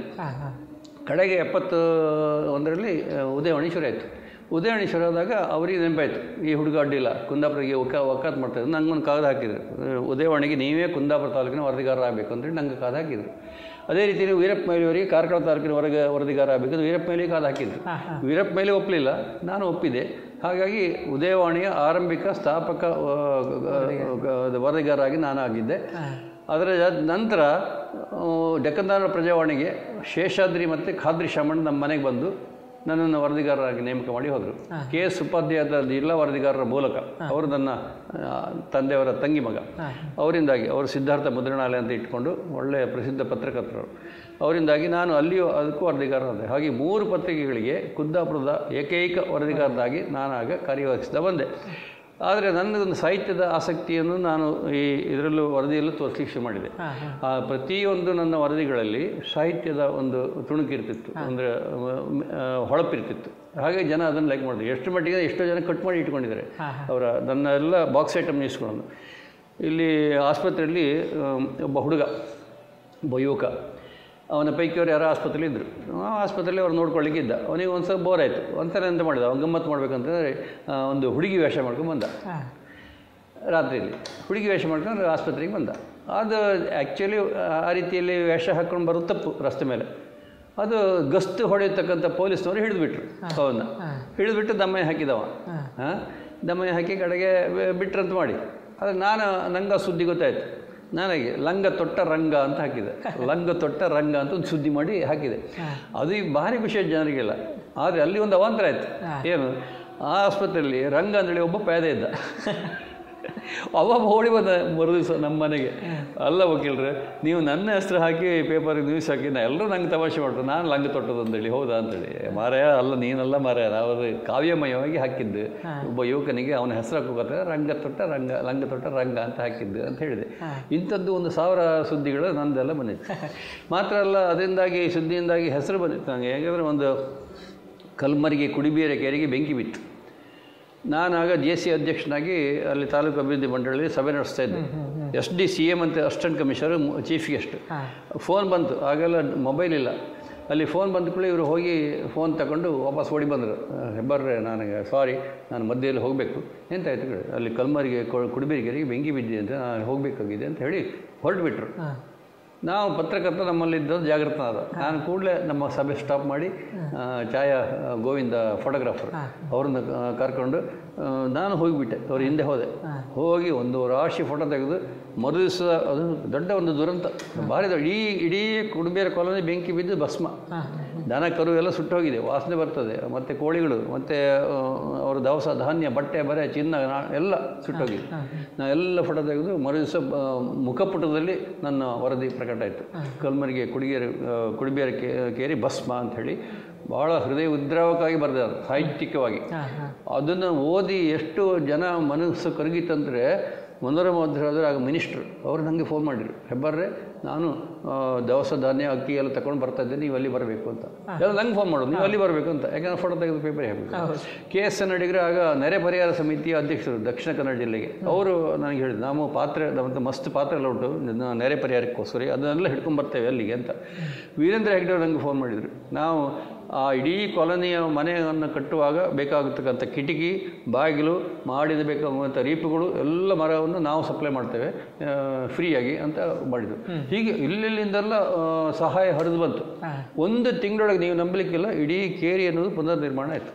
ಕಡೆಗೆ ಎಪ್ಪತ್ತು ಒಂದರಲ್ಲಿ ಉದಯವಾಣಿ ಶುರು ಆಯಿತು. ಉದಯವಾಣಿ ಶುರು ಆದಾಗ ಅವರಿಗೆ ನೆನಪಾಯಿತು, ಈ ಹುಡುಗ ಅಡ್ಡಿಲ್ಲ, ಕುಂದಾಪುರಿಗೆ ಒಕ್ಕ ಒಕ್ಕಾತ್ ಮಾಡ್ತಾಯಿದ್ರು. ನಂಗೊಂದು ಕಾಗದ ಹಾಕಿದ್ರು, ಉದಯವಾಣಿಗೆ ನೀವೇ ಕುಂದಾಪುರ ತಾಲೂಕಿನ ವರದಿಗಾರ ಆಗಬೇಕು ಅಂತೇಳಿ ನಂಗೆ ಕಾದು ಹಾಕಿದ್ರು. ಅದೇ ರೀತಿ ವೀರಪ್ಪ ಮೊಯ್ಲಿಯವರಿಗೆ ಕಾರ್ಕಳ ತಾಲೂಕಿನ ಹೊರಗೆ ವರದಿಗಾರ ಆಗಬೇಕು, ವೀರಪ್ಪ ಮೊಯ್ಲಿಗೆ ಕಾದು ಹಾಕಿದ್ರು. ವೀರಪ್ಪ ಮೊಯ್ಲಿ ಒಪ್ಪಲಿಲ್ಲ, ನಾನು ಒಪ್ಪಿದೆ. ಹಾಗಾಗಿ ಉದಯವಾಣಿಯ ಆರಂಭಿಕ ಸ್ಥಾಪಕ ವರದಿಗಾರ ಆಗಿ ನಾನು ಆಗಿದ್ದೆ. ಅದರ ನಂತರ ಡೆಕ್ಕನ್ ಪ್ರಜಾವಾಣಿಗೆ ಶೇಷಾದ್ರಿ ಮತ್ತು ಖಾದ್ರಿ ಶಾಮಣ್ಣ ನಮ್ಮ ಮನೆಗೆ ಬಂದು ನನ್ನನ್ನು ವರದಿಗಾರರಾಗಿ ನೇಮಕ ಮಾಡಿ ಹೋದರು. ಕೆ ಎಸ್ ಉಪಾಧ್ಯಾಯದ ಜಿಲ್ಲಾ ವರದಿಗಾರರ ಮೂಲಕ, ಅವರು ನನ್ನ ತಂದೆಯವರ ತಂಗಿ ಮಗ, ಅವರಿಂದಾಗಿ ಅವರು ಸಿದ್ಧಾರ್ಥ ಮುದ್ರಣಾಲಯ ಅಂತ ಇಟ್ಕೊಂಡು ಒಳ್ಳೆಯ ಪ್ರಸಿದ್ಧ ಪತ್ರಕರ್ತರು, ಅವರಿಂದಾಗಿ ನಾನು ಅಲ್ಲಿಯೂ ಅದಕ್ಕೂ ವರದಿಗಾರರಾದೆ. ಹಾಗೆ ಮೂರು ಪತ್ರಿಕೆಗಳಿಗೆ ಕುಂದಾಪುರದ ಏಕೈಕ ವರದಿಗಾರರಾಗಿ ನಾನಾಗ ಕಾರ್ಯವಹಿಸ್ತಾ ಬಂದೆ. ಆದರೆ ನನ್ನದೊಂದು ಸಾಹಿತ್ಯದ ಆಸಕ್ತಿಯನ್ನು ನಾನು ಈ ಇದರಲ್ಲೂ ವರದಿಯಲ್ಲೂ ತೋರಿಸಲಿಕ್ಕೆ ಶುರು ಮಾಡಿದೆ. ಆ ಪ್ರತಿಯೊಂದು ನನ್ನ ವರದಿಗಳಲ್ಲಿ ಸಾಹಿತ್ಯದ ಒಂದು ತುಣುಕಿರ್ತಿತ್ತು, ಅಂದರೆ ಹೊಳಪಿರ್ತಿತ್ತು. ಹಾಗೆ ಜನ ಅದನ್ನು ಲೈಕ್ ಮಾಡಿದ್ರು. ಎಷ್ಟು ಮಟ್ಟಿಗೆ ಎಷ್ಟೋ ಜನ ಕಟ್ ಮಾಡಿ ಇಟ್ಕೊಂಡಿದ್ದಾರೆ ಅವರ ನನ್ನ ಎಲ್ಲ ಬಾಕ್ಸ್ ಐಟಮ್ ಇಸ್ಕೊಂಡು. ಇಲ್ಲಿ ಆಸ್ಪತ್ರೆಯಲ್ಲಿ ಒಬ್ಬ ಹುಡುಗ, ಒಬ್ಬ ಯುವಕ, ಅವನ ಪೈಕಿಯವರು ಯಾರೋ ಆಸ್ಪತ್ರೆಯಲ್ಲಿ ಇದ್ದರು. ಆ ಆಸ್ಪತ್ರೆಯಲ್ಲಿ ಅವ್ರು ನೋಡ್ಕೊಳ್ಳಿಕ್ಕೆ ಇದ್ದ. ಅವನಿಗೆ ಒಂದು ಸಲ ಬೋರ್ ಆಯಿತು. ಒಂಥರ ಎಂತ ಮಾಡಿದ, ಅವ್ನು ಗಮ್ಮತ್ತು ಮಾಡ್ಬೇಕಂತಂದರೆ ಒಂದು ಹುಡುಗಿ ವೇಷ ಮಾಡ್ಕೊಂಡು ಬಂದ. ರಾತ್ರಿಯಲ್ಲಿ ಹುಡುಗಿ ವೇಷ ಮಾಡ್ಕೊಂಡು ಆಸ್ಪತ್ರೆಗೆ ಬಂದ. ಅದು ಆ್ಯಕ್ಚುಲಿ ಆ ರೀತಿಯಲ್ಲಿ ವೇಷ ಹಾಕ್ಕೊಂಡು ಬರೋದು ತಪ್ಪು ರಸ್ತೆ ಮೇಲೆ. ಅದು ಗಸ್ತು ಹೊಡೆಯತಕ್ಕಂಥ ಪೊಲೀಸ್ನವರು ಹಿಡಿದುಬಿಟ್ರು ಅವನ್ನ. ಹಿಡಿದುಬಿಟ್ಟು ದಮ್ಮಯ್ಯ ಹಾಕಿದವ. ಹಾಂ, ದಮ್ಮಯ್ಯ ಹಾಕಿ ಕಡೆಗೆ ಬಿಟ್ರಂತ ಮಾಡಿ. ಅದು ನಾನು ನಂಗೆ ಸುದ್ದಿ ಗೊತ್ತಾಯಿತು. ನನಗೆ ಲಂಗ ತೊಟ್ಟ ರಂಗ ಅಂತ ಹಾಕಿದೆ. ಲಂಗ ತೊಟ್ಟ ರಂಗ ಅಂತ ಒಂದು ಸುದ್ದಿ ಮಾಡಿ ಹಾಕಿದೆ. ಅದು ಈಗ ಭಾರಿ ಖುಷಿ ಆಯ್ತು ಜನರಿಗೆಲ್ಲ. ಆದರೆ ಅಲ್ಲಿ ಒಂದು ಅವಾಂತರ ಆಯಿತು. ಏನು, ಆ ಆಸ್ಪತ್ರೆಯಲ್ಲಿ ರಂಗ ಅಂತೇಳಿ ಒಬ್ಬ ಪೇದೆ ಇದ್ದ. ಅವ ಹೋಳಿ ಬಂದ ಮರು ದಿವಸ ನಮ್ಮ ಮನೆಗೆ. ಅಲ್ಲ ವಕೀಲ್ರೆ, ನೀವು ನನ್ನ ಹೆಸರು ಹಾಕಿ ಪೇಪರ್ಗೆ ನ್ಯೂಸ್ ಹಾಕಿ ನಾ ಎಲ್ಲರೂ ನಂಗೆ ತಮಾಷೆ ಮಾಡ್ರು, ನಾನು ಲಂಗ ತೊಟ್ಟದು ಅಂತೇಳಿ. ಹೌದಾ ಅಂತೇಳಿ. ಮಾರಾಯ ಅಲ್ಲ, ನೀನಲ್ಲ ಮಾರಾಯ, ನಾವು ಕಾವ್ಯಮಯವಾಗಿ ಹಾಕಿದ್ದು. ಒಬ್ಬ ಯುವಕನಿಗೆ ಅವನ ಹೆಸರು ಹಾಕೋಕೆ ರಂಗ ತೊಟ್ಟ ರಂಗ, ಲಂಗ ತೊಟ್ಟ ರಂಗ ಅಂತ ಹಾಕಿದ್ದು ಅಂತ ಹೇಳಿದೆ. ಇಂಥದ್ದು ಒಂದು ಸಾವಿರ ಸುದ್ದಿಗಳು ನಂದೆಲ್ಲ ಬಂದಿತ್ತು. ಮಾತ್ರ ಅಲ್ಲ, ಅದರಿಂದಾಗಿ ಸುದ್ದಿಯಿಂದಾಗಿ ಹೆಸರು ಬಂದಿತ್ತು ನನಗೆ. ಹೇಗೆಂದರೆ ಒಂದು ಕಲ್ಮರಿಗೆ ಕುಡಿಬೇರೆ ಕೆರೆಗೆ ಬೆಂಕಿ ಬಿತ್ತು. ನಾನಾಗ ಜೆ ಸಿ ಅಧ್ಯಕ್ಷನಾಗಿ ಅಲ್ಲಿ ತಾಲೂಕು ಅಭಿವೃದ್ಧಿ ಮಂಡಳಿಯಲ್ಲಿ ಸಭೆ ನಡೆಸ್ತಾ ಇದ್ದೆ. ಎಸ್ ಡಿ ಸಿ ಎಮ್ ಅಂತ assistant commissioner, chief guest. Phone ಬಂತು, ಆಗೆಲ್ಲ ಮೊಬೈಲ್ ಇಲ್ಲ. ಅಲ್ಲಿ ಫೋನ್ ಬಂದ ಕೂಡಲೇ ಇವರು ಹೋಗಿ ಫೋನ್ ತಗೊಂಡು ವಾಪಸ್ ಓಡಿ ಬಂದರು. ಹೆಬ್ಬರ್ರೆ, ನನಗೆ ಸಾರಿ, ನಾನು ಮಧ್ಯದಲ್ಲಿ ಹೋಗಬೇಕು. ಎಂತಾಯ್ತು ಹೇಳಿ, ಅಲ್ಲಿ ಕಲ್ಮರಿಗೆ ಕುಡಿಬೇರಿಗೆರೆಗೆ ಬೆಂಕಿ ಬಿದ್ದಿದೆ ಅಂತ, ನಾನು ಹೋಗಬೇಕಾಗಿದೆ ಅಂತ ಹೇಳಿ ಹೊರಟುಬಿಟ್ರು. ನಾವು ಪತ್ರಕರ್ತ ನಮ್ಮಲ್ಲಿದ್ದ ಜಾಗೃತ ಆದ. ನಾನು ಕೂಡಲೇ ನಮ್ಮ ಸಭೆ ಸ್ಟಾಪ್ ಮಾಡಿ ಛಾಯಾ ಗೋವಿಂದ ಫೋಟೋಗ್ರಾಫರ್ ಅವ್ರನ್ನ ಕರ್ಕೊಂಡು ನಾನು ಹೋಗಿಬಿಟ್ಟೆ. ಅವ್ರ ಹಿಂದೆ ಹೋದೆ. ಹೋಗಿ ಒಂದು ರಾಶಿ ಫೋಟೋ ತೆಗೆದು ಮರು ದಿವಸ, ಅದು ದೊಡ್ಡ ಒಂದು ದುರಂತ, ಭಾರಿ ದೊಡ್ಡ, ಇಡೀ ಇಡೀ ಕುಡುಬೇರ ಕಾಲೋನಿ ಬೆಂಕಿ ಬಿದ್ದು ಭಸ್ಮ. ದನ ಕರು ಎಲ್ಲ ಸುಟ್ಟೋಗಿದೆ, ವಾಸನೆ ಬರ್ತದೆ. ಮತ್ತು ಕೋಳಿಗಳು, ಮತ್ತು ಅವ್ರ ದವಸ ಧಾನ್ಯ, ಬಟ್ಟೆ ಬರೆ, ಚಿನ್ನ ಎಲ್ಲ ಸುಟ್ಟೋಗಿದೆ. ನಾನು ಎಲ್ಲ ಫೋಟೋ ತೆಗೆದು ಮರು ದಿವಸ ಮುಖಪುಟದಲ್ಲಿ ನನ್ನ ವರದಿ ಪ್ರಕಟ ಆಯಿತು. ಕಲ್ಮರಿಗೆ ಕುಡಿಗೇರಿ ಕುಡಿಬೇರ ಕೇರಿ ಭಸ್ಮ ಅಂಥೇಳಿ ಭಾಳ ಹೃದಯ ಉದ್ರಾವಕವಾಗಿ ಬರೆದಾರೆ ಸಾಹಿತ್ಯಿಕವಾಗಿ. ಅದನ್ನು ಓದಿ ಎಷ್ಟು ಜನ ಮನಸ್ಸು ಕರಗಿತಂದರೆ, ಮನೋರಮ ಹೇಳಿದ್ರೆ ಆಗ ಮಿನಿಸ್ಟ್ರು ಅವರು ನನಗೆ ಫೋನ್ ಮಾಡಿದ್ರು, ಹೆಬ್ಬರ್ರೆ ನಾನು ದವಸ ಧಾನ್ಯ ಅಕ್ಕಿ ಎಲ್ಲ ತಗೊಂಡು ಬರ್ತಾ ಇದ್ದೆ, ನೀವು ಅಲ್ಲಿ ಬರಬೇಕು ಅಂತ. ಎಲ್ಲ ನಂಗೆ ಫೋನ್ ಮಾಡೋದು, ನೀವು ಅಲ್ಲಿ ಬರಬೇಕು ಅಂತ. ಯಾಕಂದ್ರೆ ಫೋಟೋ ತೆಗೆದು ಪೇಪರ್ ಹಾಕಬೇಕು. ಕೆ ಎಸ್ ಎನ್ ಅಡಿಗರೆ ಆಗ ನೆರೆ ಪರಿಹಾರ ಸಮಿತಿಯ ಅಧ್ಯಕ್ಷರು ದಕ್ಷಿಣ ಕನ್ನಡ ಜಿಲ್ಲೆಗೆ. ಅವರು ನನಗೆ ಹೇಳಿದ್ರು, ನಾವು ಪಾತ್ರೆ, ನಮ್ಮ ಮಸ್ತ್ ಪಾತ್ರೆ ಎಲ್ಲ ಉಂಟು ನೆರೆ ಪರಿಹಾರಕ್ಕೋಸ್ಕರ, ಅದನ್ನೆಲ್ಲ ಹಿಡ್ಕೊಂಡು ಬರ್ತೇವೆ ಅಲ್ಲಿಗೆ ಅಂತ. ವೀರೇಂದ್ರ ಹೆಗ್ಡೆ ಅವರು ನನಗೆ ಫೋನ್ ಮಾಡಿದರು, ನಾವು ಆ ಇಡೀ ಕಾಲೋನಿಯ ಮನೆಯನ್ನು ಕಟ್ಟುವಾಗ ಬೇಕಾಗತಕ್ಕಂಥ ಕಿಟಕಿ, ಬಾಗಿಲು, ಮಾಡಿದ ಬೇಕಾಗುವಂಥ ರೀಪುಗಳು ಎಲ್ಲ ಮರವನ್ನು ನಾವು ಸಪ್ಲೈ ಮಾಡ್ತೇವೆ ಫ್ರೀಯಾಗಿ ಅಂತ ಮಾಡಿದರು. ಹೀಗೆ ಇಲ್ಲಿಂದೆಲ್ಲ ಸಹಾಯ ಹರಿದು ಬಂತು. ಒಂದು ತಿಂಗಳೊಳಗೆ ನೀವು ನಂಬಲಿಕ್ಕಿಲ್ಲ, ಇಡೀ ಕೇರಿ ಅನ್ನೋದು ಪುನರ್ ನಿರ್ಮಾಣ ಆಯಿತು.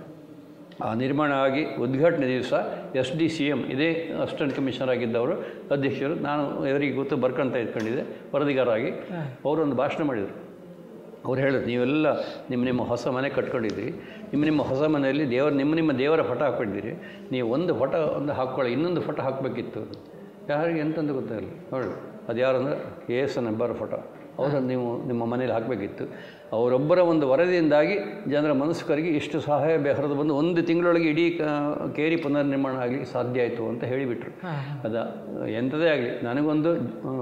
ಆ ನಿರ್ಮಾಣ ಆಗಿ ಉದ್ಘಾಟನೆ ದಿವಸ ಎಸ್ ಡಿ ಸಿ ಎಮ್, ಇದೇ ಅಸಿಸ್ಟೆಂಟ್ ಕಮಿಷನರ್ ಆಗಿದ್ದವರು ಅಧ್ಯಕ್ಷರು, ನಾನು ಇವರಿಗೆ ಗೊತ್ತು ಬರ್ಕೊಂತ ಇಟ್ಕೊಂಡಿದ್ದೆ ವರದಿಗಾರಾಗಿ. ಅವರೊಂದು ಭಾಷಣ ಮಾಡಿದರು. ಅವ್ರು ಹೇಳಿದ್ರು, ನೀವೆಲ್ಲ ನಿಮ್ಮ ನಿಮ್ಮ ಹೊಸ ಮನೆ ಕಟ್ಕೊಂಡಿದ್ದೀರಿ, ನಿಮ್ಮ ನಿಮ್ಮ ಹೊಸ ಮನೆಯಲ್ಲಿ ದೇವರ ನಿಮ್ಮ ನಿಮ್ಮ ದೇವರ ಫೋಟೋ ಹಾಕ್ಕೊಂಡಿದ್ದೀರಿ, ನೀವು ಒಂದು ಫೋಟೋ ಒಂದು ಹಾಕ್ಕೊಳ್ಳಿ, ಇನ್ನೊಂದು ಫೋಟೋ ಹಾಕಬೇಕಿತ್ತು. ಯಾರಿಗೆ ಎಂತಂದು ಗೊತ್ತಾಗಲ್ಲ. ನೋಡಿ, ಅದು ಯಾರಂದ್ರೆ K S N Hebbar photo, ಅವರನ್ನು ನೀವು ನಿಮ್ಮ ಮನೇಲಿ ಹಾಕಬೇಕಿತ್ತು. ಅವರೊಬ್ಬರ ಒಂದು ವರದಿಯಿಂದಾಗಿ ಜನರ ಮನಸ್ಸು ಕರಗಿ ಇಷ್ಟು ಸಹಾಯ ಹರಿದು ಬಂದು ಒಂದು ತಿಂಗಳೊಳಗೆ ಇಡೀ ಕೇರಿ ಪುನರ್ನಿರ್ಮಾಣ ಆಗಲಿಕ್ಕೆ ಸಾಧ್ಯ ಆಯಿತು ಅಂತ ಹೇಳಿಬಿಟ್ರು. ಅದ ಎಂಥದೇ ಆಗಲಿ, ನನಗೊಂದು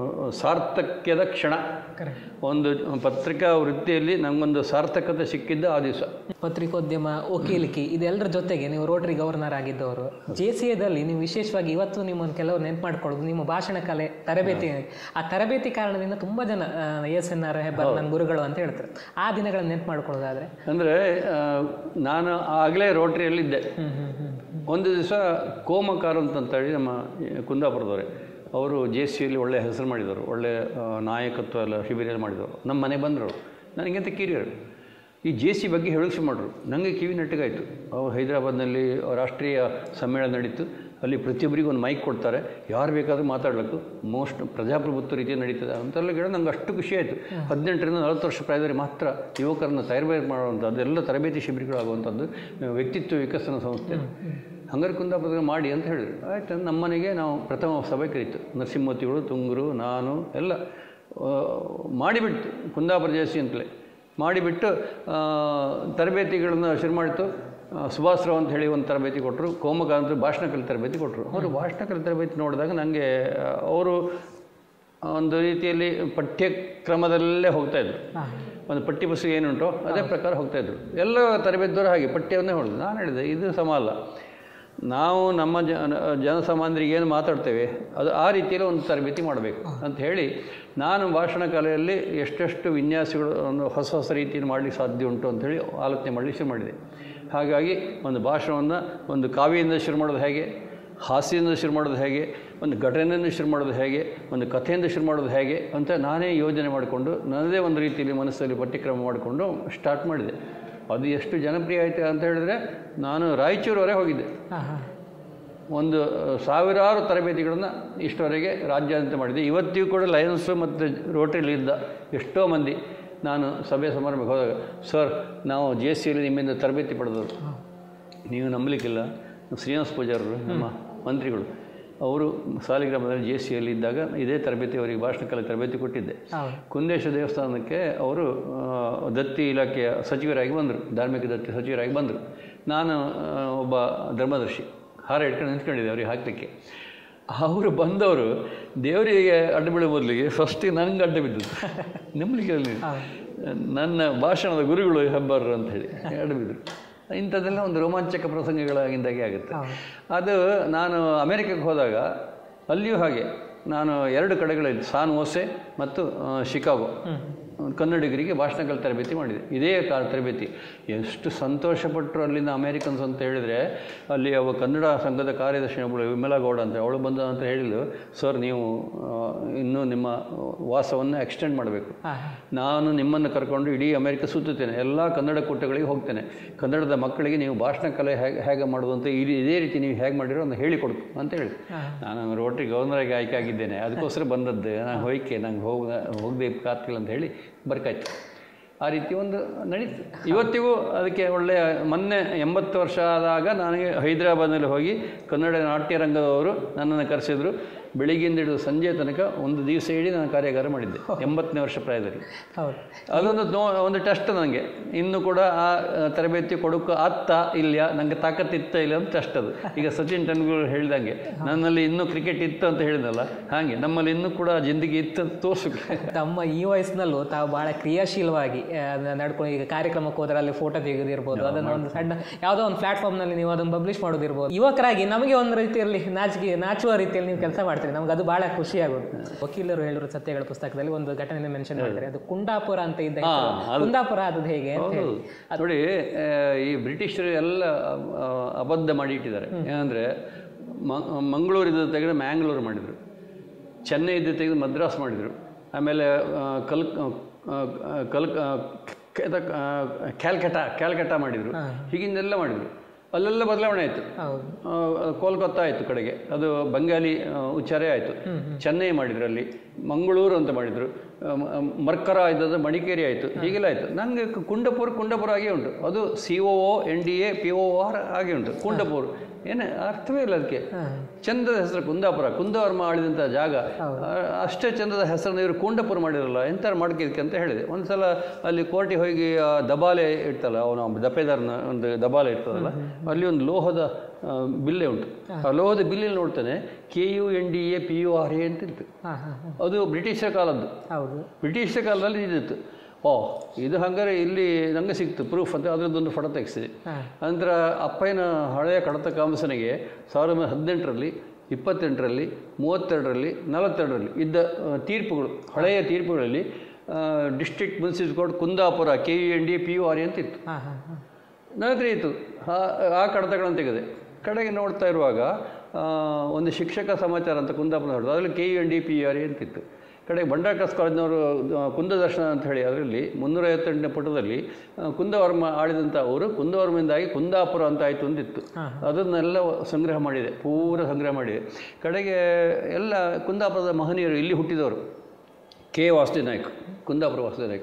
ಸಾರ್ಥಕ್ಯದ ಕ್ಷಣ, ಒಂದು ಪತ್ರಿಕಾ ವೃತ್ತಿಯಲ್ಲಿ ನನಗೊಂದು ಸಾರ್ಥಕತೆ ಸಿಕ್ಕಿದ್ದ ಆ ದಿವಸ. ಪತ್ರಿಕೋದ್ಯಮ, ವಕೀಲಿಕೆ, ಇದೆಲ್ಲರ ಜೊತೆಗೆ ನೀವು ರೋಟರಿ ಗವರ್ನರ್ ಆಗಿದ್ದವರು. ಜೆ ಸಿ ಎದಲ್ಲಿ ನೀವು ವಿಶೇಷವಾಗಿ ಇವತ್ತು ನಿಮ್ಮನ್ನು ಕೆಲವರು ನೆನ್ಪು ಮಾಡ್ಕೊಳ್ಳೋದು ನಿಮ್ಮ ಭಾಷಣ ಕಲೆ ತರಬೇತಿ. ಆ ತರಬೇತಿ ಕಾರಣದಿಂದ ತುಂಬ ಜನ ಎಸ್ ಎನ್ ಆರ್ ಹೆಬ್ಬಾರ್ ನನ್ನ ಗುರುಗಳು ಅಂತ ಹೇಳ್ತಾರೆ. ಆ ದಿನಗಳನ್ನು ನೆನ್ಪು ಮಾಡ್ಕೊಳ್ಳೋದಾದ್ರೆ, ಅಂದರೆ ನಾನು ಆಗಲೇ ರೋಟರಿಯಲ್ಲಿದ್ದೆ. ಒಂದು ದಿವಸ ಕೋಮಕಾರ ಅಂತಂತೇಳಿ ನಮ್ಮ ಕುಂದಾಪುರದವರೇ, ಅವರು ಜೆ ಸಿಯಲ್ಲಿ ಒಳ್ಳೆಯ ಹೆಸರು ಮಾಡಿದರು, ಒಳ್ಳೆಯ ನಾಯಕತ್ವ ಎಲ್ಲ ಶಿಬಿರ ಮಾಡಿದವರು. ನಮ್ಮ ಮನೆಗೆ ಬಂದರು, ನನಗಿಂತ ಕಿರಿಯರು. ಈ ಜೆ ಸಿ ಬಗ್ಗೆ ಹೇಳೋಕೆ ಶುರು ಮಾಡಿದ್ರು. ನನಗೆ ಕಿವಿ ನೆಟ್ಟಗಾಯಿತು. ಅವ್ರು ಹೈದರಾಬಾದ್ನಲ್ಲಿ ರಾಷ್ಟ್ರೀಯ ಸಮ್ಮೇಳನ ನಡೀತು. ಅಲ್ಲಿ ಪ್ರತಿಯೊಬ್ಬರಿಗೂ ಒಂದು ಮೈಕ್ ಕೊಡ್ತಾರೆ, ಯಾರು ಬೇಕಾದರೂ ಮಾತಾಡಲಿಕ್ಕೆ, ಮೋಸ್ಟ್ ಪ್ರಜಾಪ್ರಭುತ್ವ ರೀತಿ ನಡೀತದೆ ಅಂತೆಲ್ಲ ಕೇಳಿ ನಂಗೆ ಅಷ್ಟು ಖುಷಿ ಆಯಿತು. ಹದಿನೆಂಟರಿಂದ ನಲವತ್ತು ವರ್ಷ ಪ್ರಾಯದಲ್ಲಿ ಮಾತ್ರ ಯುವಕರನ್ನು ತರಬೇತಿ ಮಾಡುವಂಥದ್ದು, ಎಲ್ಲ ತರಬೇತಿ ಶಿಬಿರಗಳಾಗುವಂಥದ್ದು ವ್ಯಕ್ತಿತ್ವ ವಿಕಸನ ಸಂಸ್ಥೆ ಹಂಗಾರೆ ಕುಂದಾಪುರದಲ್ಲಿ ಮಾಡಿ ಅಂತ ಹೇಳಿದ್ರು. ಆಯಿತು, ನಮ್ಮನೆಗೆ ನಾವು ಪ್ರಥಮ ಸಭೆ ಕರೀತು. ನರಸಿಂಹಮೂರ್ತಿಗಳು, ತುಂಗರು, ನಾನು ಎಲ್ಲ ಮಾಡಿಬಿಟ್ಟು ಕುಂದಾಪುರ ಜೇಸಿ ಅಂತಲೇ ಮಾಡಿಬಿಟ್ಟು ತರಬೇತಿಗಳನ್ನು ಶುರು ಮಾಡಿತು. ಸುಭಾಸ್ರಾವ್ ಅಂತ ಹೇಳಿ ಒಂದು ತರಬೇತಿ ಕೊಟ್ಟರು, ಕೋಮಕಾಂತ ಭಾಷಣ ಕಲಿ ತರಬೇತಿ ಕೊಟ್ಟರು. ಅವರು ಭಾಷಣ ಕಲಿ ತರಬೇತಿ ನೋಡಿದಾಗ ನನಗೆ ಅವರು ಒಂದು ರೀತಿಯಲ್ಲಿ ಪಠ್ಯಕ್ರಮದಲ್ಲೇ ಹೋಗ್ತಾಯಿದ್ರು. ಒಂದು ಪಠ್ಯ ಪುಸ್ತಕ ಏನುಂಟೋ ಅದೇ ಪ್ರಕಾರ ಹೋಗ್ತಾಯಿದ್ರು. ಎಲ್ಲ ತರಬೇತಿದವರು ಹಾಗೆ ಪಠ್ಯವನ್ನೇ ಹೊಡೆದು. ನಾನು ಹೇಳಿದೆ ಇದು ಸಮ ಅಲ್ಲ, ನಾವು ನಮ್ಮ ಜನ ಜನಸಾಮಾನ್ಯರಿಗೆ ಏನು ಮಾತಾಡ್ತೇವೆ ಅದು ಆ ರೀತಿಯಲ್ಲಿ ಒಂದು ತರಬೇತಿ ಮಾಡಬೇಕು ಅಂತ ಹೇಳಿ ನಾನು ಭಾಷಣ ಕಲೆಯಲ್ಲಿ ಎಷ್ಟೆಷ್ಟು ವಿನ್ಯಾಸಗಳು ಒಂದು ಹೊಸ ಹೊಸ ರೀತಿಯಲ್ಲಿ ಮಾಡಲಿಕ್ಕೆ ಸಾಧ್ಯ ಉಂಟು ಅಂಥೇಳಿ ಆಲೋಚನೆ ಮಾಡಲಿಕ್ಕೆ ಶುರು ಮಾಡಿದೆ. ಹಾಗಾಗಿ ಒಂದು ಭಾಷಣವನ್ನು ಒಂದು ಕಾವ್ಯದಿಂದ ಶುರು ಮಾಡೋದು ಹೇಗೆ, ಹಾಸ್ಯದಿಂದ ಶುರು ಮಾಡೋದು ಹೇಗೆ, ಒಂದು ಘಟನೆಯಿಂದ ಶುರು ಮಾಡೋದು ಹೇಗೆ, ಒಂದು ಕಥೆಯಿಂದ ಶುರು ಮಾಡೋದು ಹೇಗೆ ಅಂತ ನಾನೇ ಯೋಜನೆ ಮಾಡಿಕೊಂಡು ನನ್ನದೇ ಒಂದು ರೀತಿಯಲ್ಲಿ ಮನಸ್ಸಲ್ಲಿ ಪಠ್ಯಕ್ರಮ ಮಾಡಿಕೊಂಡು ಸ್ಟಾರ್ಟ್ ಮಾಡಿದೆ. ಅದು ಎಷ್ಟು ಜನಪ್ರಿಯ ಆಯಿತು ಅಂತ ಹೇಳಿದ್ರೆ ನಾನು ರಾಯಚೂರವರೆಗೆ ಹೋಗಿದ್ದೆ. ಒಂದು ಸಾವಿರಾರು ತರಬೇತಿಗಳನ್ನು ಇಷ್ಟವರೆಗೆ ರಾಜ್ಯಾದ್ಯಂತ ಮಾಡಿದೆ. ಇವತ್ತಿಗೂ ಕೂಡ ಲಯನ್ಸು ಮತ್ತು ರೋಟರಿಲಿದ್ದ ಎಷ್ಟೋ ಮಂದಿ ನಾನು ಸಭೆ ಸಮಾರಂಭಕ್ಕೆ ಹೋದಾಗ, ಸರ್ ನಾವು ಜಿ ಎಸ್ ಸಿಯಲ್ಲಿ ನಿಮ್ಮಿಂದ ತರಬೇತಿ ಪಡೆದವರು, ನೀವು ನಂಬಲಿಕ್ಕಿಲ್ಲ. ಶ್ರೀನಿವಾಸ ಪೂಜಾರರು ನಮ್ಮ ಮಂತ್ರಿಗಳು, ಅವರು ಸಾಲಿಗ್ರಾಮದಲ್ಲಿ ಜೆ ಸಿ ಯಲ್ಲಿ ಇದ್ದಾಗ ಇದೇ ತರಬೇತಿ ಅವರಿಗೆ ಭಾಷಣ ಕಲೆ ತರಬೇತಿ ಕೊಟ್ಟಿದ್ದೆ. ಕುಂದೇಶ್ವರ ದೇವಸ್ಥಾನಕ್ಕೆ ಅವರು ದತ್ತಿ ಇಲಾಖೆಯ ಸಚಿವರಾಗಿ ಬಂದರು, ಧಾರ್ಮಿಕ ದತ್ತಿ ಸಚಿವರಾಗಿ ಬಂದರು. ನಾನು ಒಬ್ಬ ಧರ್ಮದರ್ಶಿ ಹಾರ ಇಟ್ಕೊಂಡು ನಿಂತ್ಕೊಂಡಿದ್ದೆ ಅವ್ರಿಗೆ ಹಾಕಲಿಕ್ಕೆ. ಅವರು ಬಂದವರು ದೇವರಿಗೆ ಅಡ್ಡ ಬೀಳೋ ಬದಲಿಗೆ ಫಸ್ಟಿಗೆ ನನಗೆ ಅಡ್ಡ ಬಿದ್ದದ್ದು. ನಂಬಲಿಕ್ಕೆ ನನ್ನ ಭಾಷಣದ ಗುರುಗಳು ಹೆಬ್ಬಾರರು ಅಂತ ಹೇಳಿ ಅಡ್ಡ ಬಿದ್ದರು. ಇಂಥದ್ದೆಲ್ಲ ಒಂದು ರೋಮಾಂಚಕ ಪ್ರಸಂಗಗಳಾಗಿಂದಾಗೆ ಆಗುತ್ತೆ. ಅದು ನಾನು ಅಮೇರಿಕಕ್ಕೆ ಹೋದಾಗ ಅಲ್ಲಿಯೂ ಹಾಗೆ ನಾನು ಎರಡು ಕಡೆಗಳಲ್ಲಿ ಸಾನ್ ಓಸೆ ಮತ್ತು ಶಿಕಾಗೋ ಕನ್ನಡಿಗರಿಗೆ ಭಾಷಣ ಕಲೆ ತರಬೇತಿ ಮಾಡಿದೆ. ಇದೇ ಕಾಲ ತರಬೇತಿ ಎಷ್ಟು ಸಂತೋಷಪಟ್ಟರು ಅಲ್ಲಿಂದ ಅಮೇರಿಕನ್ಸ್ ಅಂತ ಹೇಳಿದರೆ, ಅಲ್ಲಿ ಅವ ಕನ್ನಡ ಸಂಘದ ಕಾರ್ಯದರ್ಶಿ ಒಬ್ಬಳು ವಿಮಲಾ ಗೌಡ ಅಂತ ಅವಳು ಬಂದ ಅಂತ ಹೇಳಿದ್ಲು, ಸರ್ ನೀವು ಇನ್ನೂ ನಿಮ್ಮ ವಾಸವನ್ನು ಎಕ್ಸ್ಟೆಂಡ್ ಮಾಡಬೇಕು, ನಾನು ನಿಮ್ಮನ್ನು ಕರ್ಕೊಂಡು ಇಡೀ ಅಮೇರಿಕ ಸುತ್ತುತ್ತೇನೆ, ಎಲ್ಲ ಕನ್ನಡ ಕೂಟಗಳಿಗೆ ಹೋಗ್ತೇನೆ, ಕನ್ನಡದ ಮಕ್ಕಳಿಗೆ ನೀವು ಭಾಷಣ ಕಲೆ ಹೇಗೆ ಹೇಗೆ ಮಾಡೋದು ಅಂತ ಈ ಇದೇ ರೀತಿ ನೀವು ಹೇಗೆ ಮಾಡಿರೋ ಅಂತ ಹೇಳಿಕೊಡು ಅಂತ ಹೇಳಿ. ನಾನು ರೋಟರಿ ಗವರ್ನರಾಗಿ ಆಯ್ಕೆ ಆಗಿದ್ದೇನೆ, ಅದಕ್ಕೋಸ್ಕರ ಬಂದದ್ದು, ನಾನು ಹೋಯ್ಕೆ ನಂಗೆ ಹೋಗ ಹೋಗದೆ ಕಾರ್ತಿಲ್ಲ ಅಂತ ಹೇಳಿ ಬರ್ಕಾಯ್ತು. ಆ ರೀತಿ ಒಂದು ನಡೀತು. ಇವತ್ತಿಗೂ ಅದಕ್ಕೆ ಒಳ್ಳೆಯ, ಮೊನ್ನೆ ಎಂಬತ್ತು ವರ್ಷ ಆದಾಗ ನನಗೆ ಹೈದರಾಬಾದ್ನಲ್ಲಿ ಹೋಗಿ ಕನ್ನಡ ನಾಟ್ಯ ರಂಗದವರು ನನ್ನನ್ನು ಕರೆಸಿದ್ರು. ಬೆಳಿಗ್ಗೆಯಿಂದ ಹಿಡಿದು ಸಂಜೆ ತನಕ ಒಂದು ದಿವಸ ಇಡೀ ನಾನು ಕಾರ್ಯಾಗಾರ ಮಾಡಿದ್ದೆ ಎಂಬತ್ತನೇ ವರ್ಷ ಪ್ರಾಯದಲ್ಲಿ. ಅದೊಂದು ನೋ ಒಂದು ಟೆಸ್ಟ್ ನನಗೆ. ಇನ್ನೂ ಕೂಡ ಆ ತರಬೇತಿ ಕೊಡೋಕೆ ಆಗ್ತಾ ಇಲ್ಲ, ನನಗೆ ತಾಕತ್ತು ಇತ್ತ ಇಲ್ಲ ಅಂತ ಟೆಸ್ಟ್ ಅದು. ಈಗ ಸಚಿನ್ ತೆಂಡೂಲ್ಕರ್ ಹೇಳಿದಂಗೆ ನನ್ನಲ್ಲಿ ಇನ್ನೂ ಕ್ರಿಕೆಟ್ ಇತ್ತು ಅಂತ ಹೇಳಿದಲ್ಲ, ಹಾಗೆ ನಮ್ಮಲ್ಲಿ ಇನ್ನೂ ಕೂಡ ಜಿಂದಗಿ ಇತ್ತು ಅಂತ ತೋರಿಸಕ್ಕೆ. ತಮ್ಮ ಈ ವಯಸ್ಸಿನಲ್ಲೂ ತಾವು ಭಾಳ ಕ್ರಿಯಾಶೀಲವಾಗಿ ನಡ್ಕೊಂಡು ಈಗ ಕಾರ್ಯಕ್ರಮಕ್ಕೆ ಹೋದ್ರೆ ಅಲ್ಲಿ ಫೋಟೋ ತೆಗೆದಿರ್ಬೋದು, ಅದನ್ನು ಒಂದು ಸಣ್ಣ ಯಾವುದೋ ಒಂದು ಪ್ಲಾಟ್ಫಾರ್ಮ್ನಲ್ಲಿ ನೀವು ಅದನ್ನು ಪಬ್ಲಿಷ್ ಮಾಡೋದಿರ್ಬೋದು. ಯುವಕರಾಗಿ ನಮಗೆ ಒಂದು ರೀತಿಯಲ್ಲಿ ನಾಚಿಕೆ ನಾಚುವ ರೀತಿಯಲ್ಲಿ ನೀವು ಕೆಲಸ ಮಾಡ್ತೀರಿ, ನಮ್ಗೆ ಅದು ಬಹಳ ಖುಷಿ ಆಗುತ್ತೆ. ವಕೀಲರು ಹೇಳಿರೋ ಸತ್ಯಗಳ ಪುಸ್ತಕದಲ್ಲಿ ಒಂದು ಘಟನೆ ಮೆನ್ಷನ್ ಮಾಡ್ತಾರೆ, ಅದು ಕುಂದಾಪುರ ಅಂತ ಇದ್ದ. ಕುಂದಾಪುರ ಅದು ಹೇಗೆ ನೋಡಿ, ಈ ಬ್ರಿಟಿಷರು ಎಲ್ಲ ಅಬದ್ಧ ಮಾಡಿ ಇಟ್ಟಿದ್ದಾರೆ. ಏನಂದ್ರೆ ಮಂಗಳೂರಿದ್ದು ತೆಗೆದು ಮ್ಯಾಂಗ್ಳೂರು ಮಾಡಿದರು, ಚೆನ್ನೈ ಇದ್ದು ತೆಗೆದು ಮದ್ರಾಸ್ ಮಾಡಿದರು, ಆಮೇಲೆ ಕಲ್ ಕಲ್ ಕ್ಯಾಲ್ಕಟಾ ಕ್ಯಾಲ್ಕಟಾ ಮಾಡಿದರು, ಹೀಗಿಂದೆಲ್ಲ ಮಾಡಿದರು. ಅಲ್ಲೆಲ್ಲ ಬದಲಾವಣೆ ಆಯಿತು. ಕೋಲ್ಕತ್ತಾ ಆಯಿತು ಕಡೆಗೆ, ಅದು ಬಂಗಾಲಿ ಉಚ್ಚಾರ ಆಯಿತು. ಚೆನ್ನೈ ಮಾಡಿದ್ರು, ಅಲ್ಲಿ ಮಂಗಳೂರು ಅಂತ ಮಾಡಿದರು, ಮರ್ಕರ ಇದ್ದದ್ದು ಮಡಿಕೇರಿ ಆಯಿತು, ಹೀಗೆಲ್ಲ ಆಯಿತು. ನನಗೆ ಕುಂಡಪುರ ಕುಂಡಪುರ ಆಗೇ ಉಂಟು, ಅದು C O O N D A P O R ಹಾಗೆ ಉಂಟು. ಕುಂಡಪುರ ಏನು ಅರ್ಥವೇ ಇಲ್ಲ ಅದಕ್ಕೆ. ಚಂದದ ಹೆಸರು ಕುಂದಾಪುರ, ಕುಂದವರ್ಮ ಆಳಿದಂಥ ಜಾಗ, ಅಷ್ಟೇ ಚಂದದ ಹೆಸರನ್ನು ಇವರು ಕುಂಡಪುರ ಮಾಡಿರಲ್ಲ, ಎಂಥವ್ರು ಮಾಡ್ಕಿದ್ದಕ್ಕೆ ಅಂತ ಹೇಳಿದೆ. ಒಂದು ಸಲ ಅಲ್ಲಿ ಕೋರ್ಟಿಗೆ ಹೋಗಿ ದಬಾಲೆ ಇರ್ತಲ್ಲ, ಅವನು ದಪೇದಾರನ ಒಂದು ದಬಾಲೆ ಇರ್ತದಲ್ಲ, ಅಲ್ಲಿ ಒಂದು ಲೋಹದ ಬಿಲ್ಲೆ ಉಂಟು. ಆ ಲೋಹದ ಬಿಲ್ಲಿನಲ್ಲಿ ನೋಡ್ತಾನೆ K U N D A P U R A ಅಂತ ಇತ್ತು. ಅದು ಬ್ರಿಟಿಷರ ಕಾಲದ್ದು, ಬ್ರಿಟಿಷರ ಕಾಲದಲ್ಲಿ ಇದ್ದಿತ್ತು. ಓ ಇದು ಹಂಗಾರೆ ಇಲ್ಲಿ ನನಗೆ ಸಿಕ್ತು ಪ್ರೂಫ್ ಅಂತ ಅದರದ್ದೊಂದು ಫೋಟೋ ತೆಗೆಸಿದೆ. ನಂತರ ಅಪ್ಪಯ್ಯನ ಹಳೆಯ ಕಡತ ಕಾಮಸನಿಗೆ ಸಾವಿರದ ಒಂಬೈನೂರ ಹದಿನೆಂಟರಲ್ಲಿ ಇಪ್ಪತ್ತೆಂಟರಲ್ಲಿ ಮೂವತ್ತೆರಡರಲ್ಲಿ ನಲವತ್ತೆರಡರಲ್ಲಿ ಇದ್ದ ತೀರ್ಪುಗಳು, ಹಳೆಯ ತೀರ್ಪುಗಳಲ್ಲಿ district municipal court Kundapura K U N D P U R A ಅಂತ ಇತ್ತು. ನನ್ನ ಹತ್ರ ಇತ್ತು. ಆ ಕಡತಗಳನ್ನು ತೆಗೆದೆ. ಕಡೆಗೆ ನೋಡ್ತಾ ಇರುವಾಗ ಒಂದು ಶಿಕ್ಷಕ ಸಮಾಚಾರ ಅಂತ ಕುಂದಾಪುರ ಹೊಡೆದು ಅದರಲ್ಲಿ K U N D P U R A ಅಂತಿತ್ತು. ಕಡೆಗೆ ಬಂಡಾರ್ಕಸ್ ಕಾಲೇಜ್ನವರು ಕುಂದ ದರ್ಶನ ಅಂತ ಹೇಳಿ ಅದರಲ್ಲಿ ಮುನ್ನೂರೈವತ್ತೆಂಟನೇ ಪುಟದಲ್ಲಿ ಕುಂದವರ್ಮ ಆಳಿದಂಥ ಅವರು ಕುಂದವರ್ಮದಿಂದಾಗಿ ಕುಂದಾಪುರ ಅಂತ ಆಯಿತು ಅಂತಿತ್ತು. ಅದನ್ನೆಲ್ಲ ಸಂಗ್ರಹ ಮಾಡಿದೆ, ಪೂರ ಸಂಗ್ರಹ ಮಾಡಿದೆ. ಕಡೆಗೆ ಎಲ್ಲ ಕುಂದಾಪುರದ ಮಹನೀಯರು ಇಲ್ಲಿ ಹುಟ್ಟಿದವರು. K Vasudeva Nayak, Kundapura Vasudeva Nayak,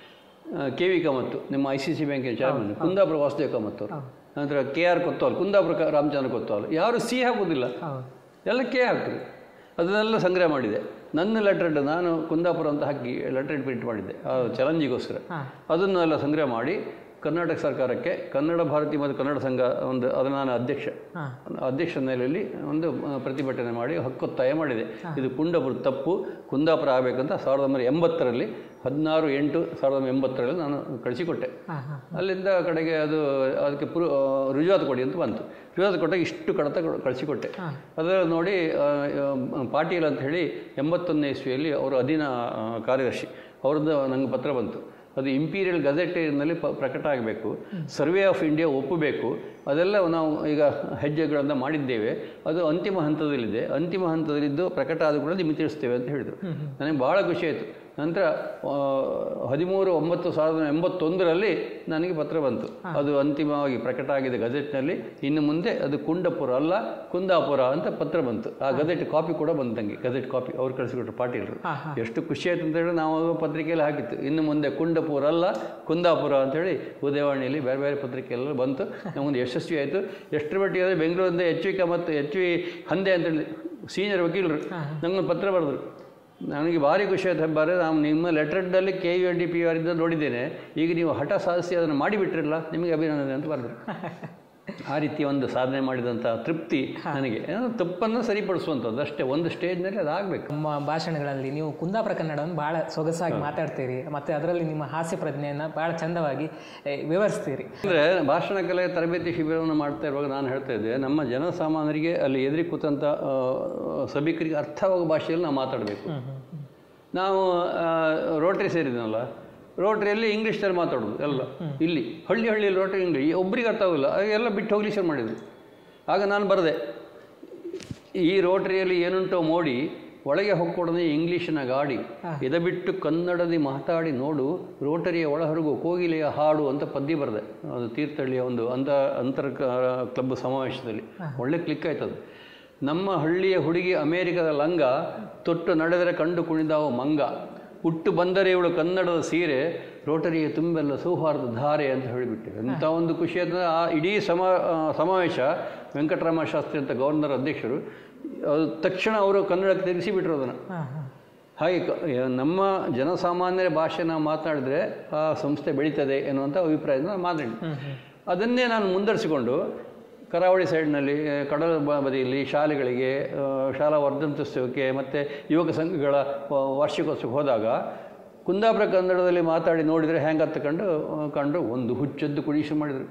K V Kamath ನಿಮ್ಮ ಐ ಸಿ ಸಿ ಬ್ಯಾಂಕಿನ ಚೇರ್ಮನ್, ಕುಂದಾಪುರ ವಾಸುದೇವ ಕಾಮತ್ ಅವರು. ನಂತರ ಕೆ ಆರ್ ಕೊತ್ತವಾಲ್, ಕುಂದಾಪುರ ರಾಮಚಂದ್ರ ಕೊತ್ತವಾಲ್. ಯಾರು ಸಿ ಹಾಕೋದಿಲ್ಲ, ಎಲ್ಲ ಕೆ ಹಾಕ್ತಾರೆ. ಅದನ್ನೆಲ್ಲ ಸಂಗ್ರಹ ಮಾಡಿದೆ. ನನ್ನ ಲೆಟ್ರೆಡ್ ನಾನು ಕುಂದಾಪುರ ಅಂತ ಹಾಕಿ ಲೆಟ್ರೆಡ್ ಪ್ರಿಂಟ್ ಮಾಡಿದ್ದೆ ಆ ಚಾಲೆಂಜಿಗೋಸ್ಕರ. ಅದನ್ನೆಲ್ಲ ಸಂಗ್ರಹ ಮಾಡಿ ಕರ್ನಾಟಕ ಸರ್ಕಾರಕ್ಕೆ ಕನ್ನಡ ಭಾರತಿ ಮತ್ತು ಕನ್ನಡ ಸಂಘ ಒಂದು ಅದನ್ನು ನಾನು ಅಧ್ಯಕ್ಷ ಅಧ್ಯಕ್ಷ ನೆಲೆಯಲ್ಲಿ ಒಂದು ಪ್ರತಿಭಟನೆ ಮಾಡಿ ಹಕ್ಕೊತ್ತಾಯ ಮಾಡಿದೆ. ಇದು ಕುಂದಾಪುರ ತಪ್ಪು, ಕುಂದಾಪುರ ಆಗಬೇಕಂತ ಸಾವಿರದ ಒಂಬೈನೂರ ಎಂಬತ್ತರಲ್ಲಿ ಹದಿನಾರು ಎಂಟು ಸಾವಿರದ ಒಂಬೈನೂರ ಎಂಬತ್ತರಲ್ಲಿ ನಾನು ಕಳಿಸಿಕೊಟ್ಟೆ. ಅಲ್ಲಿಂದ ಕಡೆಗೆ ಅದು ಅದಕ್ಕೆ ಪುರು ರುಜುವಾತು ಕೊಡಿ ಅಂತ ಬಂತು. ರುಜುವಾತು ಕೊಟ್ಟಾಗ ಇಷ್ಟು ಕಡತ ಕಳಿಸಿಕೊಟ್ಟೆ. ಅದರಲ್ಲಿ ನೋಡಿ ಪಾಟೀಲ್ ಅಂತ ಹೇಳಿ ಎಂಬತ್ತೊಂದನೇ ಇಸ್ವಿಯಲ್ಲಿ ಅವರು ಅಧೀನ ಕಾರ್ಯದರ್ಶಿ, ಅವ್ರದ್ದು ನನಗೆ ಪತ್ರ ಬಂತು. ಅದು ಇಂಪೀರಿಯಲ್ ಗಜೆಟಿನಲ್ಲಿ ಪ ಪ್ರಕಟ ಆಗಬೇಕು, ಸರ್ವೆ ಆಫ್ ಇಂಡಿಯಾ ಒಪ್ಪಬೇಕು. ಅದೆಲ್ಲ ನಾವು ಈಗ ಹೆಜ್ಜೆಗಳನ್ನು ಮಾಡಿದ್ದೇವೆ. ಅದು ಅಂತಿಮ ಹಂತದಲ್ಲಿದೆ. ಅಂತಿಮ ಹಂತದಲ್ಲಿದ್ದು ಪ್ರಕಟ ಆದ ಕೂಡ ನಿಮಗೆ ತಿಳಿಸ್ತೇವೆ ಅಂತ ಹೇಳಿದರು. ನನಗೆ ಭಾಳ ಖುಷಿ ಆಯಿತು. ನಂತರ ಹದಿಮೂರು ಒಂಬತ್ತು ಸಾವಿರದ ಎಂಬತ್ತೊಂದರಲ್ಲಿ ನನಗೆ ಪತ್ರ ಬಂತು. ಅದು ಅಂತಿಮವಾಗಿ ಪ್ರಕಟ ಆಗಿದೆ ಗಜೆಟ್ನಲ್ಲಿ. ಇನ್ನು ಮುಂದೆ ಅದು ಕುಂಡಪುರ ಅಲ್ಲ ಕುಂದಾಪುರ ಅಂತ ಪತ್ರ ಬಂತು. ಆ ಗಜೆಟ್ ಕಾಪಿ ಕೂಡ ಬಂತು ನನಗೆ, ಗಜೆಟ್ ಕಾಪಿ ಅವ್ರು ಕಳಿಸಿಕೊಟ್ರು ಪಾಟೀಲರು. ಎಷ್ಟು ಖುಷಿ ಆಯಿತು ಅಂತ ಹೇಳಿ ನಾವು ಪತ್ರಿಕೆಯಲ್ಲಿ ಹಾಕಿತ್ತು, ಇನ್ನು ಮುಂದೆ ಕುಂಡಪುರ ಅಲ್ಲ ಕುಂದಾಪುರ ಅಂಥೇಳಿ ಉದಯವಾಣಿಯಲ್ಲಿ ಬೇರೆ ಬೇರೆ ಪತ್ರಿಕೆಯೆಲ್ಲ ಬಂತು. ನಮಗೊಂದು ಯಶಸ್ವಿ ಆಯಿತು. ಎಷ್ಟರ ಮಟ್ಟಿಗೆ ಅಂದರೆ ಬೆಂಗಳೂರಿಂದ ಎಚ್ ವಿ ಮತ್ತು ಎಚ್ ವಿ ಹಂದೆ ಅಂತೇಳಿ ಸೀನಿಯರ್ ವಕೀಲರು ನಮಗೊಂದು ಪತ್ರ ಬರೆದ್ರು. ನನಗೆ ಭಾರಿ ಖುಷಿ ಆಯ್ತು. ಹೆಬ್ಬಾರೆ ನಾನು ನಿಮ್ಮ ಲೆಟ್ರೆಡ್ಡಲ್ಲಿ K U N D P ಅವರಿಂದ ನೋಡಿದ್ದೇನೆ, ಈಗ ನೀವು ಹಠ ಸಾಧಿಸಿ ಅದನ್ನು ಮಾಡಿಬಿಟ್ರಲ್ಲ, ನಿಮಗೆ ಅಭಿನಂದನೆ ಅಂತ ಬರೆದರು. ಆ ರೀತಿ ಒಂದು ಸಾಧನೆ ಮಾಡಿದಂಥ ತೃಪ್ತಿ ನನಗೆ. ತಪ್ಪನ್ನು ಸರಿಪಡಿಸುವಂಥದ್ದು ಅಷ್ಟೇ, ಒಂದು ಸ್ಟೇಜ್ನಲ್ಲಿ ಅದಾಗಬೇಕು. ನಮ್ಮ ಭಾಷಣಗಳಲ್ಲಿ ನೀವು ಕುಂದಾಪುರ ಕನ್ನಡವನ್ನು ಭಾಳ ಸೊಗಸಾಗಿ ಮಾತಾಡ್ತೀರಿ, ಮತ್ತು ಅದರಲ್ಲಿ ನಿಮ್ಮ ಹಾಸ್ಯ ಪ್ರಜ್ಞೆಯನ್ನು ಭಾಳ ಚಂದವಾಗಿ ವಿವರಿಸ್ತೀರಿ. ಅಂದರೆ ಭಾಷಣ ಕಲೆ ತರಬೇತಿ ಶಿಬಿರವನ್ನು ಮಾಡ್ತಾ ಇರುವಾಗ ನಾನು ಹೇಳ್ತಾ ಇದ್ದೆ, ನಮ್ಮ ಜನಸಾಮಾನ್ಯರಿಗೆ ಅಲ್ಲಿ ಎದುರಿ ಕೂತಂಥ ಸಭಿಕರಿಗೆ ಅರ್ಥವಾಗುವ ಭಾಷೆಯಲ್ಲಿ ನಾವು ಮಾತಾಡಬೇಕು. ನಾವು ರೋಟ್ರಿ ಸೇರಿದ್ನಲ್ಲ, ರೋಟ್ರಿಯಲ್ಲಿ ಇಂಗ್ಲೀಷ್ನಲ್ಲಿ ಮಾತಾಡೋದು ಎಲ್ಲ. ಇಲ್ಲಿ ಹಳ್ಳಿ ಹಳ್ಳಿಯಲ್ಲಿ ರೋಟ್ರಿ ಇಂಗ್ಲೀಷ್ ಒಬ್ರಿಗೆ ಅರ್ಥ ಆಗೋಲ್ಲ, ಎಲ್ಲ ಬಿಟ್ಟು ಹೋಗ್ಲಿ ಶುರು ಮಾಡಿದ್ರು. ಆಗ ನಾನು ಬರೆದೆ, ಈ ರೋಟ್ರಿಯಲ್ಲಿ ಏನುಂಟೋ ಮೋಡಿ, ಒಳಗೆ ಹೊಕ್ಕೊಡದೆ ಇಂಗ್ಲೀಷಿನ ಗಾಡಿ, ಎದಬಿಟ್ಟು ಕನ್ನಡದಿ ಮಾತಾಡಿ ನೋಡು, ರೋಟರಿಯ ಒಳಹೊರಗು ಕೋಗಿಲೆಯ ಹಾಡು ಅಂತ ಪದ್ಯ ಬರೆದೆ. ಅದು ತೀರ್ಥಹಳ್ಳಿಯ ಒಂದು ಅಂತ ಅಂತರ ಕ್ಲಬ್ ಸಮಾವೇಶದಲ್ಲಿ ಒಳ್ಳೆ ಕ್ಲಿಕ್ ಆಯ್ತದು. ನಮ್ಮ ಹಳ್ಳಿಯ ಹುಡುಗಿ ಅಮೇರಿಕದ ಲಂಗ, ತೊಟ್ಟು ನಡೆದರೆ ಕಂಡು ಕುಣಿದಾವು ಮಂಗ, ಹುಟ್ಟು ಬಂದರೆ ಇವಳು ಕನ್ನಡದ ಸೀರೆ, ರೋಟರಿಯ ತುಂಬೆಲ್ಲ ಸೌಹಾರ್ದ ಧಾರೆ ಅಂತ ಹೇಳಿಬಿಟ್ಟೆ. ಎಂಥ ಒಂದು ಖುಷಿ ಅಂದರೆ ಆ ಇಡೀ ಸಮ ಸಮಾವೇಶ ವೆಂಕಟರಾಮ ಶಾಸ್ತ್ರಿ ಅಂತ ಗವರ್ನರ್ ಅಧ್ಯಕ್ಷರು, ಅದು ತಕ್ಷಣ ಅವರು ಕನ್ನಡಕ್ಕೆ ತಿರುಗಿಸಿಬಿಟ್ರು ಅದನ್ನು. ಹಾಗೆ ನಮ್ಮ ಜನಸಾಮಾನ್ಯರ ಭಾಷೆ ನಾವು ಮಾತನಾಡಿದ್ರೆ ಆ ಸಂಸ್ಥೆ ಬೆಳೀತದೆ ಎನ್ನುವಂಥ ಅಭಿಪ್ರಾಯದಿಂದ ನಾನು ಮಾತಾಡಿ, ಅದನ್ನೇ ನಾನು ಮುಂದುವರಿಸಿಕೊಂಡು ಕರಾವಳಿ ಸೈಡ್ನಲ್ಲಿ ಕಡಲ ಬದಿಯಲ್ಲಿ ಶಾಲೆಗಳಿಗೆ, ಶಾಲಾ ವರ್ಧಂತೋತ್ಸವಕ್ಕೆ ಮತ್ತು ಯುವಕ ಸಂಘಗಳ ವಾರ್ಷಿಕೋತ್ಸವಕ್ಕೆ ಹೋದಾಗ ಕುಂದಾಪುರ ಕನ್ನಡದಲ್ಲಿ ಮಾತಾಡಿ ನೋಡಿದರೆ ಹೆಂಗೆ ಅಂತ ಕಂಡು ಕಂಡು ಒಂದು ಹುಚ್ಚದ್ದು ಕುಡಿಸು ಮಾಡಿದರು.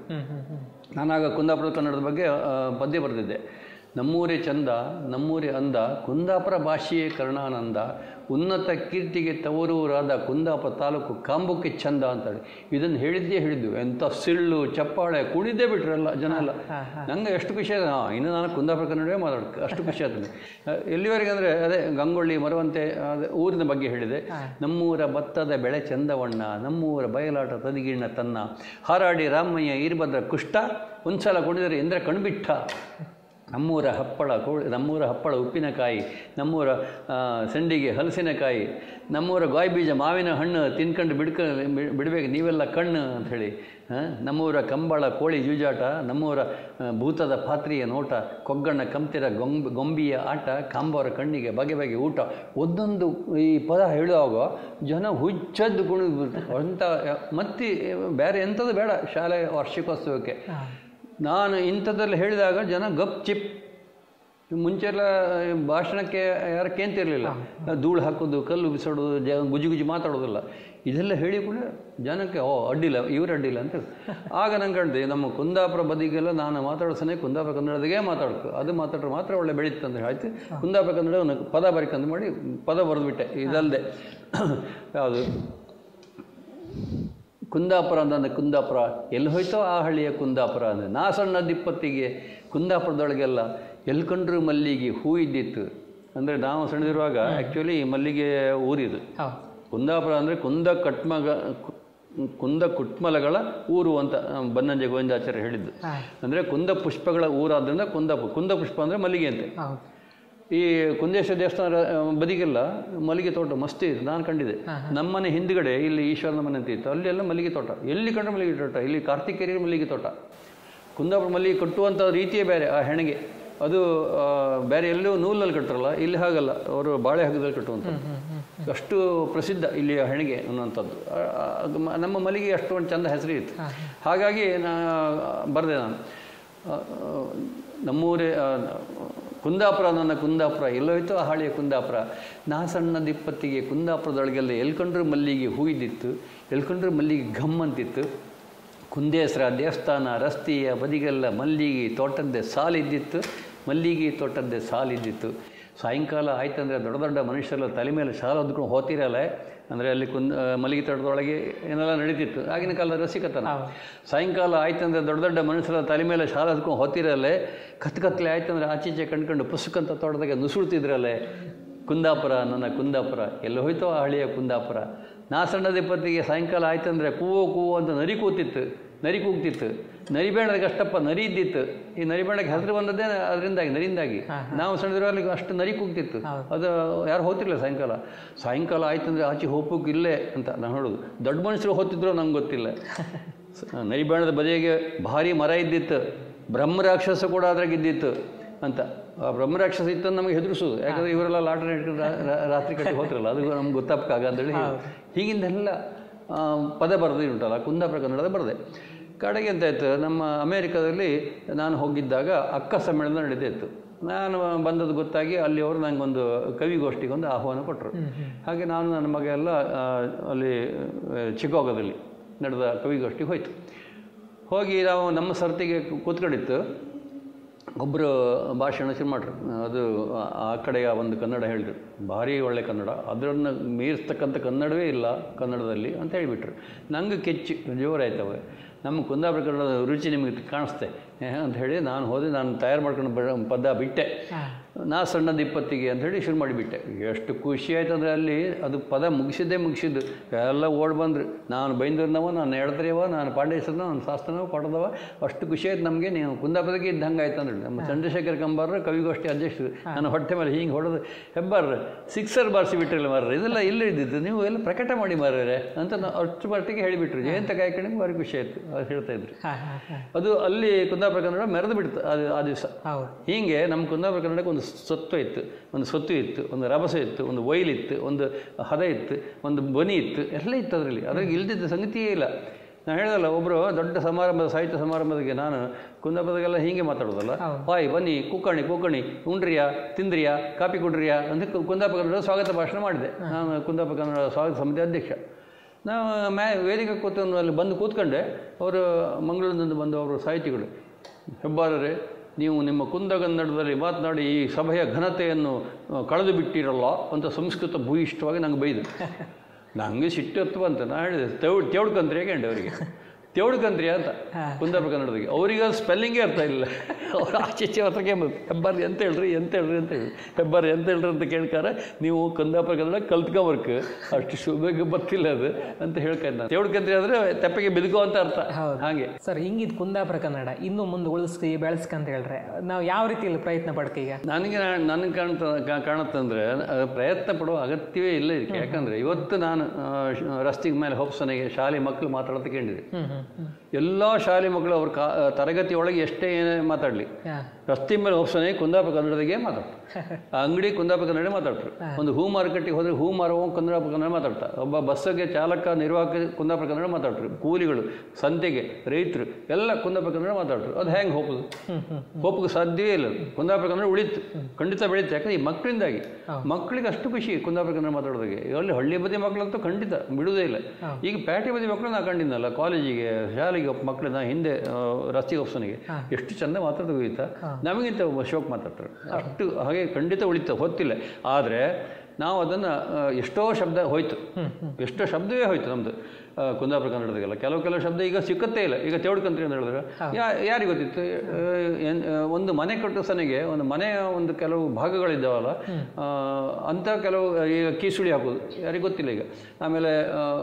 ನಾನಾಗ ಕುಂದಾಪುರ ಕನ್ನಡದ ಬಗ್ಗೆ ಪದ್ಯ ಬರೆದಿದ್ದೆ. ನಮ್ಮೂರೇ ಚಂದ ನಮ್ಮೂರೇ ಅಂದ, ಕುಂದಾಪುರ ಭಾಷೆಯೇ ಕರ್ಣಾನಂದ, ಉನ್ನತ ಕೀರ್ತಿಗೆ ತವರೂರಾದ ಕುಂದಾಪುರ ತಾಲೂಕು ಕಾಂಬುಕ್ಕೆ ಚಂದ ಅಂತೇಳಿ ಇದನ್ನು ಹೇಳಿದ್ದೇ ಹೇಳಿದ್ದು. ಎಂಥ ಸಿಳ್ಳು ಚಪ್ಪಾಳೆ ಕುಣಿದೇ ಬಿಟ್ರಲ್ಲ ಜನ ಎಲ್ಲ. ನಂಗೆ ಎಷ್ಟು ಖುಷಿ ಆಯ್ತು. ಹಾಂ, ಇನ್ನು ನಾನು ಕುಂದಾಪುರ ಕನ್ನಡವೇ ಮಾತಾಡ್ತೀನಿ, ಅಷ್ಟು ಖುಷಿ ಆಗ್ತದೆ. ಎಲ್ಲಿವರೆಗೆ ಅಂದರೆ ಅದೇ ಗಂಗೊಳ್ಳಿ ಮರವಂತೆ ಅದೇ ಊರಿನ ಬಗ್ಗೆ ಹೇಳಿದೆ. ನಮ್ಮೂರ ಭತ್ತದ ಬೆಳೆ ಚಂದವಣ್ಣ, ನಮ್ಮೂರ ಬಯಲಾಟ ತದಿಗಿಣ್ಣ ತನ್ನ, ಹಾರಾಡಿ ರಾಮಯ್ಯ ಈರ್ಭದ್ರ ಕುಷ್ಟ, ಒಂದ್ಸಲ ಕುಣಿದರೆ ಇಂದ್ರ ಕಣ್ಬಿಟ್ಟ, ನಮ್ಮೂರ ಹಪ್ಪಳ ಕೋ ನಮ್ಮೂರ ಹಪ್ಪಳ ಉಪ್ಪಿನಕಾಯಿ, ನಮ್ಮೂರ ಸಂಡಿಗೆ ಹಲಸಿನಕಾಯಿ, ನಮ್ಮೂರ ಗಾಯಿ ಬೀಜ ಮಾವಿನ ಹಣ್ಣು ತಿನ್ಕೊಂಡು ಬಿಡ್ಕ ಬಿಡಬೇಕು ನೀವೆಲ್ಲ ಕಣ್ಣು ಅಂಥೇಳಿ, ನಮ್ಮೂರ ಕಂಬಳ ಕೋಳಿ ಜೂಜಾಟ, ನಮ್ಮೂರ ಭೂತದ ಪಾತ್ರೆಯ ನೋಟ, ಕೊಗ್ಗಣ್ಣ ಕಂತಿರ ಗೊಂಬ ಗೊಂಬಿಯ ಆಟ, ಕಾಂಬವರ ಕಣ್ಣಿಗೆ ಬಗೆ ಬಗೆ ಊಟ. ಒಂದೊಂದು ಈ ಪದ ಹೇಳುವಾಗ ಜನ ಹುಚ್ಚದ್ದು ಕುಣಿದ್ಬಿಟ್ಟು ಅಂಥ ಮತ್ತೆ ಬೇರೆ ಎಂಥದ್ದು ಬೇಡ ಶಾಲೆ ವಾರ್ಷಿಕೋತ್ಸವಕ್ಕೆ. ನಾನು ಇಂಥದ್ದಲ್ಲಿ ಹೇಳಿದಾಗ ಜನ ಗಪ್ ಚಿಪ್. ಮುಂಚೆಲ್ಲ ಭಾಷಣಕ್ಕೆ ಯಾರು ಕೇಂತಿರಲಿಲ್ಲ, ಧೂಳು ಹಾಕೋದು, ಕಲ್ಲು ಬಿಸಾಡೋದು, ಜ ಗುಜಿ ಗುಜಿ ಮಾತಾಡೋದಿಲ್ಲ. ಇದೆಲ್ಲ ಹೇಳಿ ಕೂಡ ಜನಕ್ಕೆ ಓ ಅಡ್ಡಿಲ್ಲ ಇವರು ಅಡ್ಡಿಲ್ಲ ಅಂತ. ಆಗ ನಂಗೆ ಕಾಣ್ತದೆ ನಮ್ಮ ಕುಂದಾಪುರ ಬದಿಗೆಲ್ಲ ನಾನು ಮಾತಾಡೋ ಸನೇ ಕುಂದಾಪುರ ಕನ್ನಡದಾಗೆ ಮಾತಾಡ್ತು, ಅದು ಮಾತಾಡ್ರೆ ಮಾತ್ರ ಒಳ್ಳೆ ಬೆಳೀತು ಅಂತ ಆಯ್ತು. ಕುಂದಾಪುರ ಕನ್ನಡ ಪದ ಬರಿಕಂದು ಮಾಡಿ ಪದ ಬರೆದುಬಿಟ್ಟೆ. ಇದಲ್ಲದೆ ಯಾವುದು ಕುಂದಾಪುರ ಅಂತಂದರೆ ಕುಂದಾಪುರ ಎಲ್ಲಿ ಹೋಯ್ತೋ ಆ ಹಳ್ಳಿಯ ಕುಂದಾಪುರ ಅಂದರೆ, ನಾ ಸಣ್ಣ ದಿಪ್ಪತ್ತಿಗೆ ಕುಂದಾಪುರದೊಳಗೆಲ್ಲ ಎಲ್ಲಿ ಕಂಡ್ರೂ ಮಲ್ಲಿಗೆ ಹೂ ಇದ್ದಿತ್ತು, ಅಂದರೆ ನಾವು ಸಣ್ಣದಿರುವಾಗ ಆ್ಯಕ್ಚುಲಿ ಮಲ್ಲಿಗೆ ಊರಿದು. ಕುಂದಾಪುರ ಅಂದರೆ ಕುಂದ ಕಟ್ಮಗ ಕುಂದ ಕುಟ್ಮಲಗಳ ಊರು ಅಂತ ಬನ್ನಂಜೆ ಗೋವಿಂದಾಚಾರ್ಯ ಹೇಳಿದ್ದು. ಅಂದರೆ ಕುಂದ ಪುಷ್ಪಗಳ ಊರಾದ್ರಿಂದ ಕುಂದ ಕುಂದ ಪುಷ್ಪ ಅಂದರೆ ಮಲ್ಲಿಗೆ ಅಂತೆ. ಈ ಕುಂದೇಶ್ವರ ದೇವಸ್ಥಾನ ಬದಿಗೆಲ್ಲ ಮಲ್ಲಿಗೆ ತೋಟ ಮಸ್ತಿ ಇತ್ತು, ನಾನು ಕಂಡಿದ್ದೆ. ನಮ್ಮನೆ ಹಿಂದ್ಗಡೆ ಇಲ್ಲಿ ಈಶ್ವರನ ಮನೆ ಅಂತ ಇತ್ತು, ಅಲ್ಲಿ ಎಲ್ಲ ಮಲ್ಲಿಗೆ ತೋಟ, ಎಲ್ಲಿ ಕಂಡ್ರೆ ಮಲ್ಲಿಗೆ ತೋಟ. ಇಲ್ಲಿ ಕಾರ್ತಿಕೇರಿಯ ಮಲ್ಲಿಗೆ ತೋಟ. ಕುಂದಾಪುರ ಮಲ್ಲಿಗೆ ಕಟ್ಟುವಂಥ ರೀತಿಯೇ ಬೇರೆ, ಆ ಹೆಣೆಗೆ ಅದು ಬೇರೆ ಎಲ್ಲೂ ನೂಲಲ್ಲಿ ಕಟ್ಟರಲ್ಲ, ಇಲ್ಲಿ ಹಾಗಲ್ಲ, ಅವರು ಬಾಳೆ ಹಗ್ಗದಲ್ಲಿ ಕಟ್ಟುವಂಥ ಅಷ್ಟು ಪ್ರಸಿದ್ಧ ಇಲ್ಲಿ ಹೆಣಿಗೆ ಅನ್ನುವಂಥದ್ದು. ನಮ್ಮ ಮಲ್ಲಿಗೆ ಅಷ್ಟೊಂದು ಚಂದ ಹೆಸರು ಇತ್ತು. ಹಾಗಾಗಿ ನಾ ಬರೆದೆ ನಾನು, ನಮ್ಮೂರೇ ಕುಂದಾಪುರ ನನ್ನ ಕುಂದಾಪುರ ಎಲ್ಲೋಯ್ತು ಆ ಹಾಳಿಯ ಕುಂದಾಪುರ. ನಾ ಸಣ್ಣ ದಿಪ್ಪತ್ತಿಗೆ ಕುಂದಾಪುರದೊಳಗೆಲ್ಲ ಎಲ್ಕೊಂಡ್ರೆ ಮಲ್ಲಿಗೆ ಹೂಯಿದ್ದಿತ್ತು, ಎಲ್ಕೊಂಡ್ರೆ ಮಲ್ಲಿಗೆ ಘಮ್ ಅಂತಿತ್ತು. ಕುಂದೇಶ್ವರ ದೇವಸ್ಥಾನ ರಸ್ತೆಯ ಬದಿಗೆಲ್ಲ ಮಲ್ಲಿಗೆ ತೋಟದ್ದೇ ಸಾಲಿದ್ದಿತ್ತು, ಮಲ್ಲಿಗೆ ತೋಟದ್ದೇ ಸಾಲಿದ್ದಿತ್ತು. ಸಾಯಂಕಾಲ ಆಯ್ತಂದರೆ ದೊಡ್ಡ ದೊಡ್ಡ ಮನುಷ್ಯರೆಲ್ಲ ತಲೆ ಮೇಲೆ ಶಾಲೆ ಹೊದ್ಕೊಂಡು ಹೋಗ್ತಿರಲ್ಲ, ಅಂದರೆ ಅಲ್ಲಿ ಕುಂದ ಮಲ್ಲಿಗೆ ತೋಟದೊಳಗೆ ಏನೆಲ್ಲ ನಡೀತಿತ್ತು ಆಗಿನ ಕಾಲದ ರಸಿಕತನ. ಸಾಯಂಕಾಲ ಆಯ್ತಂದರೆ ದೊಡ್ಡ ದೊಡ್ಡ ಮನುಷ್ಯರ ತಲೆ ಮೇಲೆ ಶಾಲೆ ಹೊದ್ಕೊಂಡು ಹೋಗ್ತಿರಲ್ಲೇ, ಕತ್ ಕತ್ಲೆ ಆಯ್ತಂದ್ರೆ ಆಚೀಚೆ ಕಂಡ್ಕೊಂಡು ಪುಸ್ತಕಂತ ತೋಟದಾಗೆ ನುಸುಳ್ತಿದ್ರಲ್ಲೇ. ಕುಂದಾಪುರ ನನ್ನ ಕುಂದಾಪುರ ಎಲ್ಲ ಹೋಯ್ತೋ ಆ ಹಳೆಯ ಕುಂದಾಪುರ. ನಾ ಸಣ್ಣದಿಪ್ಪತ್ತಿಗೆ ಸಾಯಂಕಾಲ ಆಯ್ತಂದರೆ ಕೂವೋ ಕೂವೋ ಅಂತ ನರಿ ಕೂತಿತ್ತು, ನರಿ ಕೂಗ್ತಿತ್ತು. ನರಿಬೇಣಕ್ಕೆ ಅಷ್ಟಪ್ಪ ನರಿ ಇದ್ದಿತ್ತು. ಈ ನರಿಬೇಣಕ್ಕೆ ಹೆಸರು ಬಂದದ್ದೇ ಅದರಿಂದಾಗಿ, ನರಿಂದಾಗಿ. ನಾವು ಸಣ್ಣದಿರುವಾಗ ಅಷ್ಟು ನರಿ ಕೂಗ್ತಿತ್ತು. ಅದು ಯಾರು ಹೋಗ್ತಿರ್ಲಿಲ್ಲ ಸಾಯಂಕಾಲ. ಸಾಯಂಕಾಲ ಆಯ್ತಂದರೆ ಆಚೆ ಹೋಗ್ಬೇಕು ಇಲ್ಲೇ ಅಂತ ನಾನು ಹೇಳೋದು. ದೊಡ್ಡ ಮನುಷ್ಯರು ಹೋಗ್ತಿದ್ರು ನಂಗೆ ಗೊತ್ತಿಲ್ಲ. ನರಿಬೇಣದ ಬದಿಗೆ ಭಾರಿ ಮರ ಇದ್ದಿತ್ತು, ಬ್ರಹ್ಮರಾಕ್ಷಸ ಕೂಡ ಅದ್ರಾಗ ಇದ್ದಿತ್ತು ಅಂತ. ಆ ಬ್ರಹ್ಮರಾಕ್ಷಸ ಇತ್ತಂದು ನಮಗೆ ಹೆದರಿಸೋದು, ಯಾಕಂದರೆ ಇವರೆಲ್ಲ ಲಾಟ್ರಿ ಇಟ್ಕೊಂಡು ರಾತ್ರಿ ಕಟ್ಟಿ ಹೋಗ್ತಿರಲ್ಲ, ಅದು ನಮ್ಗೆ ಗೊತ್ತಾಗ ಅಂತೇಳಿ ಹೀಗಿಂದೆಲ್ಲ ಪದ ಬರೆದು ಉಂಟಲ್ಲ, ಕುಂದಾಪುರ ಕನ್ನಡದ ಬರೆದೆ. ಕಡೆಗೆ ಎಂತಾಯಿತು, ನಮ್ಮ ಅಮೇರಿಕಾದಲ್ಲಿ ನಾನು ಹೋಗಿದ್ದಾಗ ಅಕ್ಕ ಸಮ್ಮೇಳನ ನಡೀತಾ ಇತ್ತು. ನಾನು ಬಂದದ್ದು ಗೊತ್ತಾಗಿ ಅಲ್ಲಿ ಅವರು ನನಗೊಂದು ಕವಿಗೋಷ್ಠಿಗೊಂದು ಆಹ್ವಾನ ಕೊಟ್ಟರು. ಹಾಗೆ ನಾನು ನನ್ನ ಮಗ ಎಲ್ಲ ಅಲ್ಲಿ ಚಿಕಾಗೋದಲ್ಲಿ ನಡೆದ ಕವಿಗೋಷ್ಠಿಗೆ ಹೋಯ್ತು. ಹೋಗಿ ನಾವು ನಮ್ಮ ಸರ್ತಿಗೆ ಕೂತ್ಕೊಂಡಿತ್ತು. ಒಬ್ಬರು ಭಾಷಣ ಶುರು ಮಾಡ್ರು. ಅದು ಆ ಕಡೆಯ ಒಂದು ಕನ್ನಡ ಹೇಳಿದ್ರು, ಭಾರಿ ಒಳ್ಳೆ ಕನ್ನಡ, ಅದನ್ನು ಮೀರಿಸ್ತಕ್ಕಂಥ ಕನ್ನಡವೇ ಇಲ್ಲ ಕನ್ನಡದಲ್ಲಿ ಅಂತ ಹೇಳಿಬಿಟ್ರು. ನಂಗೆ ಕೆಚ್ಚು ಜೋರಾಯ್ತವೆ. ನಮ್ಮ ಕುಂದಾಪುರ ಕನ್ನಡದ ರುಚಿ ನಿಮಗೆ ಕಾಣಿಸ್ತೆ ಅಂತ ಹೇಳಿ ನಾನು ಹೋದೆ. ನಾನು ತಯಾರು ಮಾಡ್ಕೊಂಡು ಬ ಪದ ಬಿಟ್ಟೆ. ನಾ ಸಣ್ಣದ ಇಪ್ಪತ್ತಿಗೆ ಅಂಥೇಳಿ ಶುರು ಮಾಡಿಬಿಟ್ಟೆ. ಎಷ್ಟು ಖುಷಿ ಆಯ್ತು ಅಂದರೆ ಅಲ್ಲಿ ಅದು ಪದ ಮುಗಿಸಿದ್ದೇ ಮುಗಿಸಿದ್ದು. ಎಲ್ಲ ಓಡ್ ಬಂದರು. ನಾನು ಬೈಂದೂರಿನವ, ನಾನು ಎಡದ್ರೇವ, ನಾನು ಪಾಂಡೇಶ್ವರನ, ನಾನು ಶಾಸ್ತ್ರನವ, ಕೊಡದವ. ಅಷ್ಟು ಖುಷಿ ಆಯ್ತು ನಮಗೆ. ನೀವು ಕುಂದಾಪುರಕ್ಕೆ ಇದ್ದಂಗೆ ಆಯ್ತು ಅಂದ್ರೆ. ನಮ್ಮ ಚಂದ್ರಶೇಖರ್ ಕಂಬಾರ ಕವಿಗೋಷ್ಠಿ ಅಧ್ಯಕ್ಷರು ನನ್ನ ಹೊಟ್ಟೆ ಮೇಲೆ ಹಿಂಗೆ ಹೊಡೆದು, ಹೆಬ್ಬಾರ್ರೆ ಸಿಕ್ಸರ್ ಬಾರಿಸಿ ಬಿಟ್ಟಿರಲ್ಲ ಮಾರ್ರೆ, ಇದೆಲ್ಲ ಇಲ್ಲೇ ಇದ್ದಿದ್ದು, ನೀವು ಎಲ್ಲ ಪ್ರಕಟ ಮಾಡಿ ಮಾರ್ರೆ ಅಂತ ನಾವು ಅಷ್ಟು ಮಟ್ಟಿಗೆ ಹೇಳಿಬಿಟ್ರು. ಜಯಂತ ಗಾಯಕನಿಗೆ ಭಾರಿ ಖುಷಿ ಆಯಿತು, ಅದು ಹೇಳ್ತಾ ಇದ್ರು. ಅದು ಅಲ್ಲಿ ಕುಂದಾಪುರ ಕನ್ನಡ ಮೆರೆದು ಬಿಡ್ತು ಅದು ಆ ದಿವಸ. ಹೀಗೆ ನಮ್ಮ ಕುಂದಾಪುರ ಕನ್ನಡಕ್ಕೆ ಒಂದು ಸತ್ವ ಇತ್ತು, ಒಂದು ಸೊತ್ತು ಇತ್ತು, ಒಂದು ರಭಸ ಇತ್ತು, ಒಂದು ಒಯ್ಲಿತ್ತು, ಒಂದು ಹದ ಇತ್ತು, ಒಂದು ಬನಿ ಇತ್ತು, ಎಲ್ಲ ಇತ್ತು ಅದರಲ್ಲಿ. ಅದ್ರಾಗ ಇಲ್ದಿದ್ದ ಸಂಗತಿಯೇ ಇಲ್ಲ. ನಾನು ಹೇಳಿದಲ್ಲ, ಒಬ್ಬರು ದೊಡ್ಡ ಸಮಾರಂಭದ ಸಾಹಿತ್ಯ ಸಮಾರಂಭದಾಗೆ ನಾನು ಕುಂದಾಪುರದಾಗೆಲ್ಲ ಹೀಗೆ ಮಾತಾಡೋದಲ್ಲ, ಹಾಯ್ ಬನ್ನಿ ಕೂಕಣಿ ಕೂಕಣಿ ಉಂಡ್ರಿಯಾ ತಿಂದ್ರಿಯಾ ಕಾಪಿ ಕುಡ್ರಿಯಾ ಅಂತ ಕುಂದಾಪುರ ಕನ್ನಡ ಸ್ವಾಗತ ಭಾಷಣ ಮಾಡಿದೆ. ನಾನು ಕುಂದಾಪುರ ಕನ್ನಡ ಸ್ವಾಗತ ಸಮಿತಿ ಅಧ್ಯಕ್ಷ. ನಾವು ಮ್ಯಾ ವೇದಿಕೆ ಕೂತು ಅಲ್ಲಿ ಬಂದು ಕೂತ್ಕೊಂಡೆ. ಅವರು ಮಂಗಳೂರಿನಿಂದ ಬಂದು ಅವರು ಸಾಹಿತಿಗಳು, ಹೆಬ್ಬಾರರೇ ನೀವು ನಿಮ್ಮ ಕುಂದಗನ್ನಡದಲ್ಲಿ ಮಾತನಾಡಿ ಈ ಸಭೆಯ ಘನತೆಯನ್ನು ಕಳೆದು ಬಿಟ್ಟಿರಲ್ಲ ಅಂತ ಸಂಸ್ಕೃತ ಭೂಯಿಷ್ಠವಾಗಿ ನಂಗೆ ಬೈದು. ನನಗೆ ಸಿಟ್ಟು ಹತ್ತು ಅಂತ ನಾನು ಹೇಳಿದೆ, ತೆವ್ ತೆವಡ್ಕಂತ್ರಿ ಯಾಕೆಂಡೆ ಅವರಿಗೆ, ತೆವಡ್ಕಂತ್ರಿ ಅಂತ ಕುಂದಾಪುರ ಕನ್ನಡದಾಗೆ. ಅವರಿಗೆ ಸ್ಪೆಲ್ಲಿಂಗೇ ಅರ್ಥ ಇಲ್ಲ. ಅವ್ರು ಆಚೆಚೆ ಹತ್ರಕ್ಕೆ ಹೆಬ್ಬಾರಿ ಎಂತ ಹೇಳ್ರಿ ಎಂತ ಹೇಳ್ರಿ ಅಂತ ಹೇಳಿ, ಹೆಬ್ಬಾರಿ ಎಂತ ಹೇಳ್ರಿ ಅಂತ ಕೇಳ್ತಾರೆ. ನೀವು ಕುಂದಾಪುರ ಕನ್ನಡ ಕಲ್ತ್ಕೊಂಬರ್ಕು, ಅಷ್ಟು ಶುಭಗೆ ಗೊತ್ತಿಲ್ಲ ಅದು ಅಂತ ಹೇಳ್ಕೊಂಡು ನಾನು. ತೆವಡ್ಕಂತ್ರಿ ಅಂದರೆ ತೆಪ್ಪಗೆ ಬಿದ್ಕೋ ಅಂತ ಅರ್ಥ. ಹಾಗೆ ಸರ್, ಹಿಂಗಿದ್ ಕುಂದಾಪುರ ಕನ್ನಡ ಇನ್ನು ಮುಂದೆ ಉಳಿಸ್ಕಿ ಬೆಳೆಸ್ಕಂತ ಹೇಳ್ರೆ ನಾವು ಯಾವ ರೀತಿಯಲ್ಲಿ ಪ್ರಯತ್ನ ಪಡ್ಕ? ಈಗ ನನಗೆ ನನಗೆ ಕಾಣ್ತ ಕಾಣುತ್ತಂದ್ರೆ ಪ್ರಯತ್ನ ಪಡುವ ಅಗತ್ಯವೇ ಇಲ್ಲ ಇದಕ್ಕೆ. ಯಾಕಂದರೆ ಇವತ್ತು ನಾನು ರಸ್ತೆಗೆ ಮೇಲೆ ಹೊಪ್ಸನೆಗೆ ಶಾಲೆ ಮಕ್ಕಳು ಮಾತಾಡೋದು ಕೇಳಿದೆ. ಎಲ್ಲ ಶಾಲೆ ಮಕ್ಕಳು ಅವ್ರ ಕಾ ತರಗತಿ ಒಳಗೆ ಎಷ್ಟೇ ಏನೇ ಮಾತಾಡಲಿ, ರಸ್ತೆ ಮೇಲೆ ಹೋಪ್ಸನೆ ಕುಂದಾಪುರ ಕನ್ನಡದಾಗೆ ಮಾತಾಡ್ತಾರೆ. ಅಂಗಡಿ ಕುಂದಾಪುರ ಕನ್ನಡ ಮಾತಾಡ್ತಾರೆ. ಒಂದು ಹೂ ಮಾರುಕಟ್ಟೆಗೆ ಹೋದರೆ ಹೂ ಮಾರುವ ಕುಂದಾಪುರ ಕನ್ನಡ ಮಾತಾಡ್ತಾರೆ. ಒಬ್ಬ ಬಸ್ಸಿಗೆ ಚಾಲಕ ನಿರ್ವಾಹಕ ಕುಂದಾಪುರ ಕನ್ನಡ ಮಾತಾಡ್ತಾರೆ. ಕೂಲಿಗಳು, ಸಂತೆಗೆ, ರೈತರು ಎಲ್ಲ ಕುಂದಾಪುರ ಕನ್ನಡ ಮಾತಾಡ್ತಾರೆ. ಅದು ಹೆಂಗೆ ಹೋಗೋದು? ಹೋಗೋಕ್ಕೆ ಸಾಧ್ಯವೇ ಇಲ್ಲ. ಕುಂದಾಪುರ ಕನ್ನಡ ಉಳಿತು, ಖಂಡಿತ ಬೆಳೀತು. ಯಾಕಂದ್ರೆ ಈ ಮಕ್ಕಳಿಂದಾಗಿ ಮಕ್ಕಳಿಗೆ ಅಷ್ಟು ಖುಷಿ ಕುಂದಾಪುರ ಕನ್ನಡ ಮಾತಾಡೋದಾಗೆ. ಅಲ್ಲಿ ಹಳ್ಳಿ ಬದಿ ಮಕ್ಕಳಂತೂ ಖಂಡಿತ ಬಿಡುವುದೇ ಇಲ್ಲ. ಈಗ ಪೇಟೆ ಬದಿ ಮಕ್ಕಳು ನಾ ಕಂಡಿದ್ದಲ್ಲ, ಕಾಲೇಜಿಗೆ ಶಾಲೆಗೆ ಮಕ್ಕಳು ನಾ ಹಿಂದೆ ರಸ್ತೆಗೆ ಒಪ್ಸನಿಗೆ ಎಷ್ಟು ಚಂದ ಮಾತಾಡೋದು ಹೋಯ್ತಾ, ನಮಗಿಂತ ಶೋಕ್ ಮಾತಾಡ್ತಾರೆ. ಅಷ್ಟು ಹಾಗೆ ಖಂಡಿತ ಉಳಿತ ಹೊತ್ತಿಲ್ಲ. ಆದರೆ ನಾವು ಅದನ್ನು ಎಷ್ಟೋ ಶಬ್ದ ಹೋಯ್ತು, ಎಷ್ಟೋ ಶಬ್ದವೇ ಹೋಯ್ತು ನಮ್ಮದು. ಕುಂದಾಪುರ ಕನ್ನಡದಾಗೆಲ್ಲ. ಕೆಲವು ಕೆಲವು ಶಬ್ದ ಈಗ ಸಿಕ್ಕತ್ತೇ ಇಲ್ಲ. ಈಗ ತೇವಡ್ಕಂತ್ರಿ ಅಂತ ಹೇಳಿದ್ರೆ ಯಾ ಯಾರಿಗೆ ಗೊತ್ತಿತ್ತು? ಒಂದು ಮನೆ ಕಟ್ಟೋ ಸನಿಗೆ ಒಂದು ಮನೆಯ ಒಂದು ಕೆಲವು ಭಾಗಗಳಿದ್ದಾವಲ್ಲ, ಅಂಥ ಕೆಲವು ಈಗ ಕೀಸುಳಿ ಹಾಕೋದು ಯಾರಿಗೆ ಗೊತ್ತಿಲ್ಲ ಈಗ. ಆಮೇಲೆ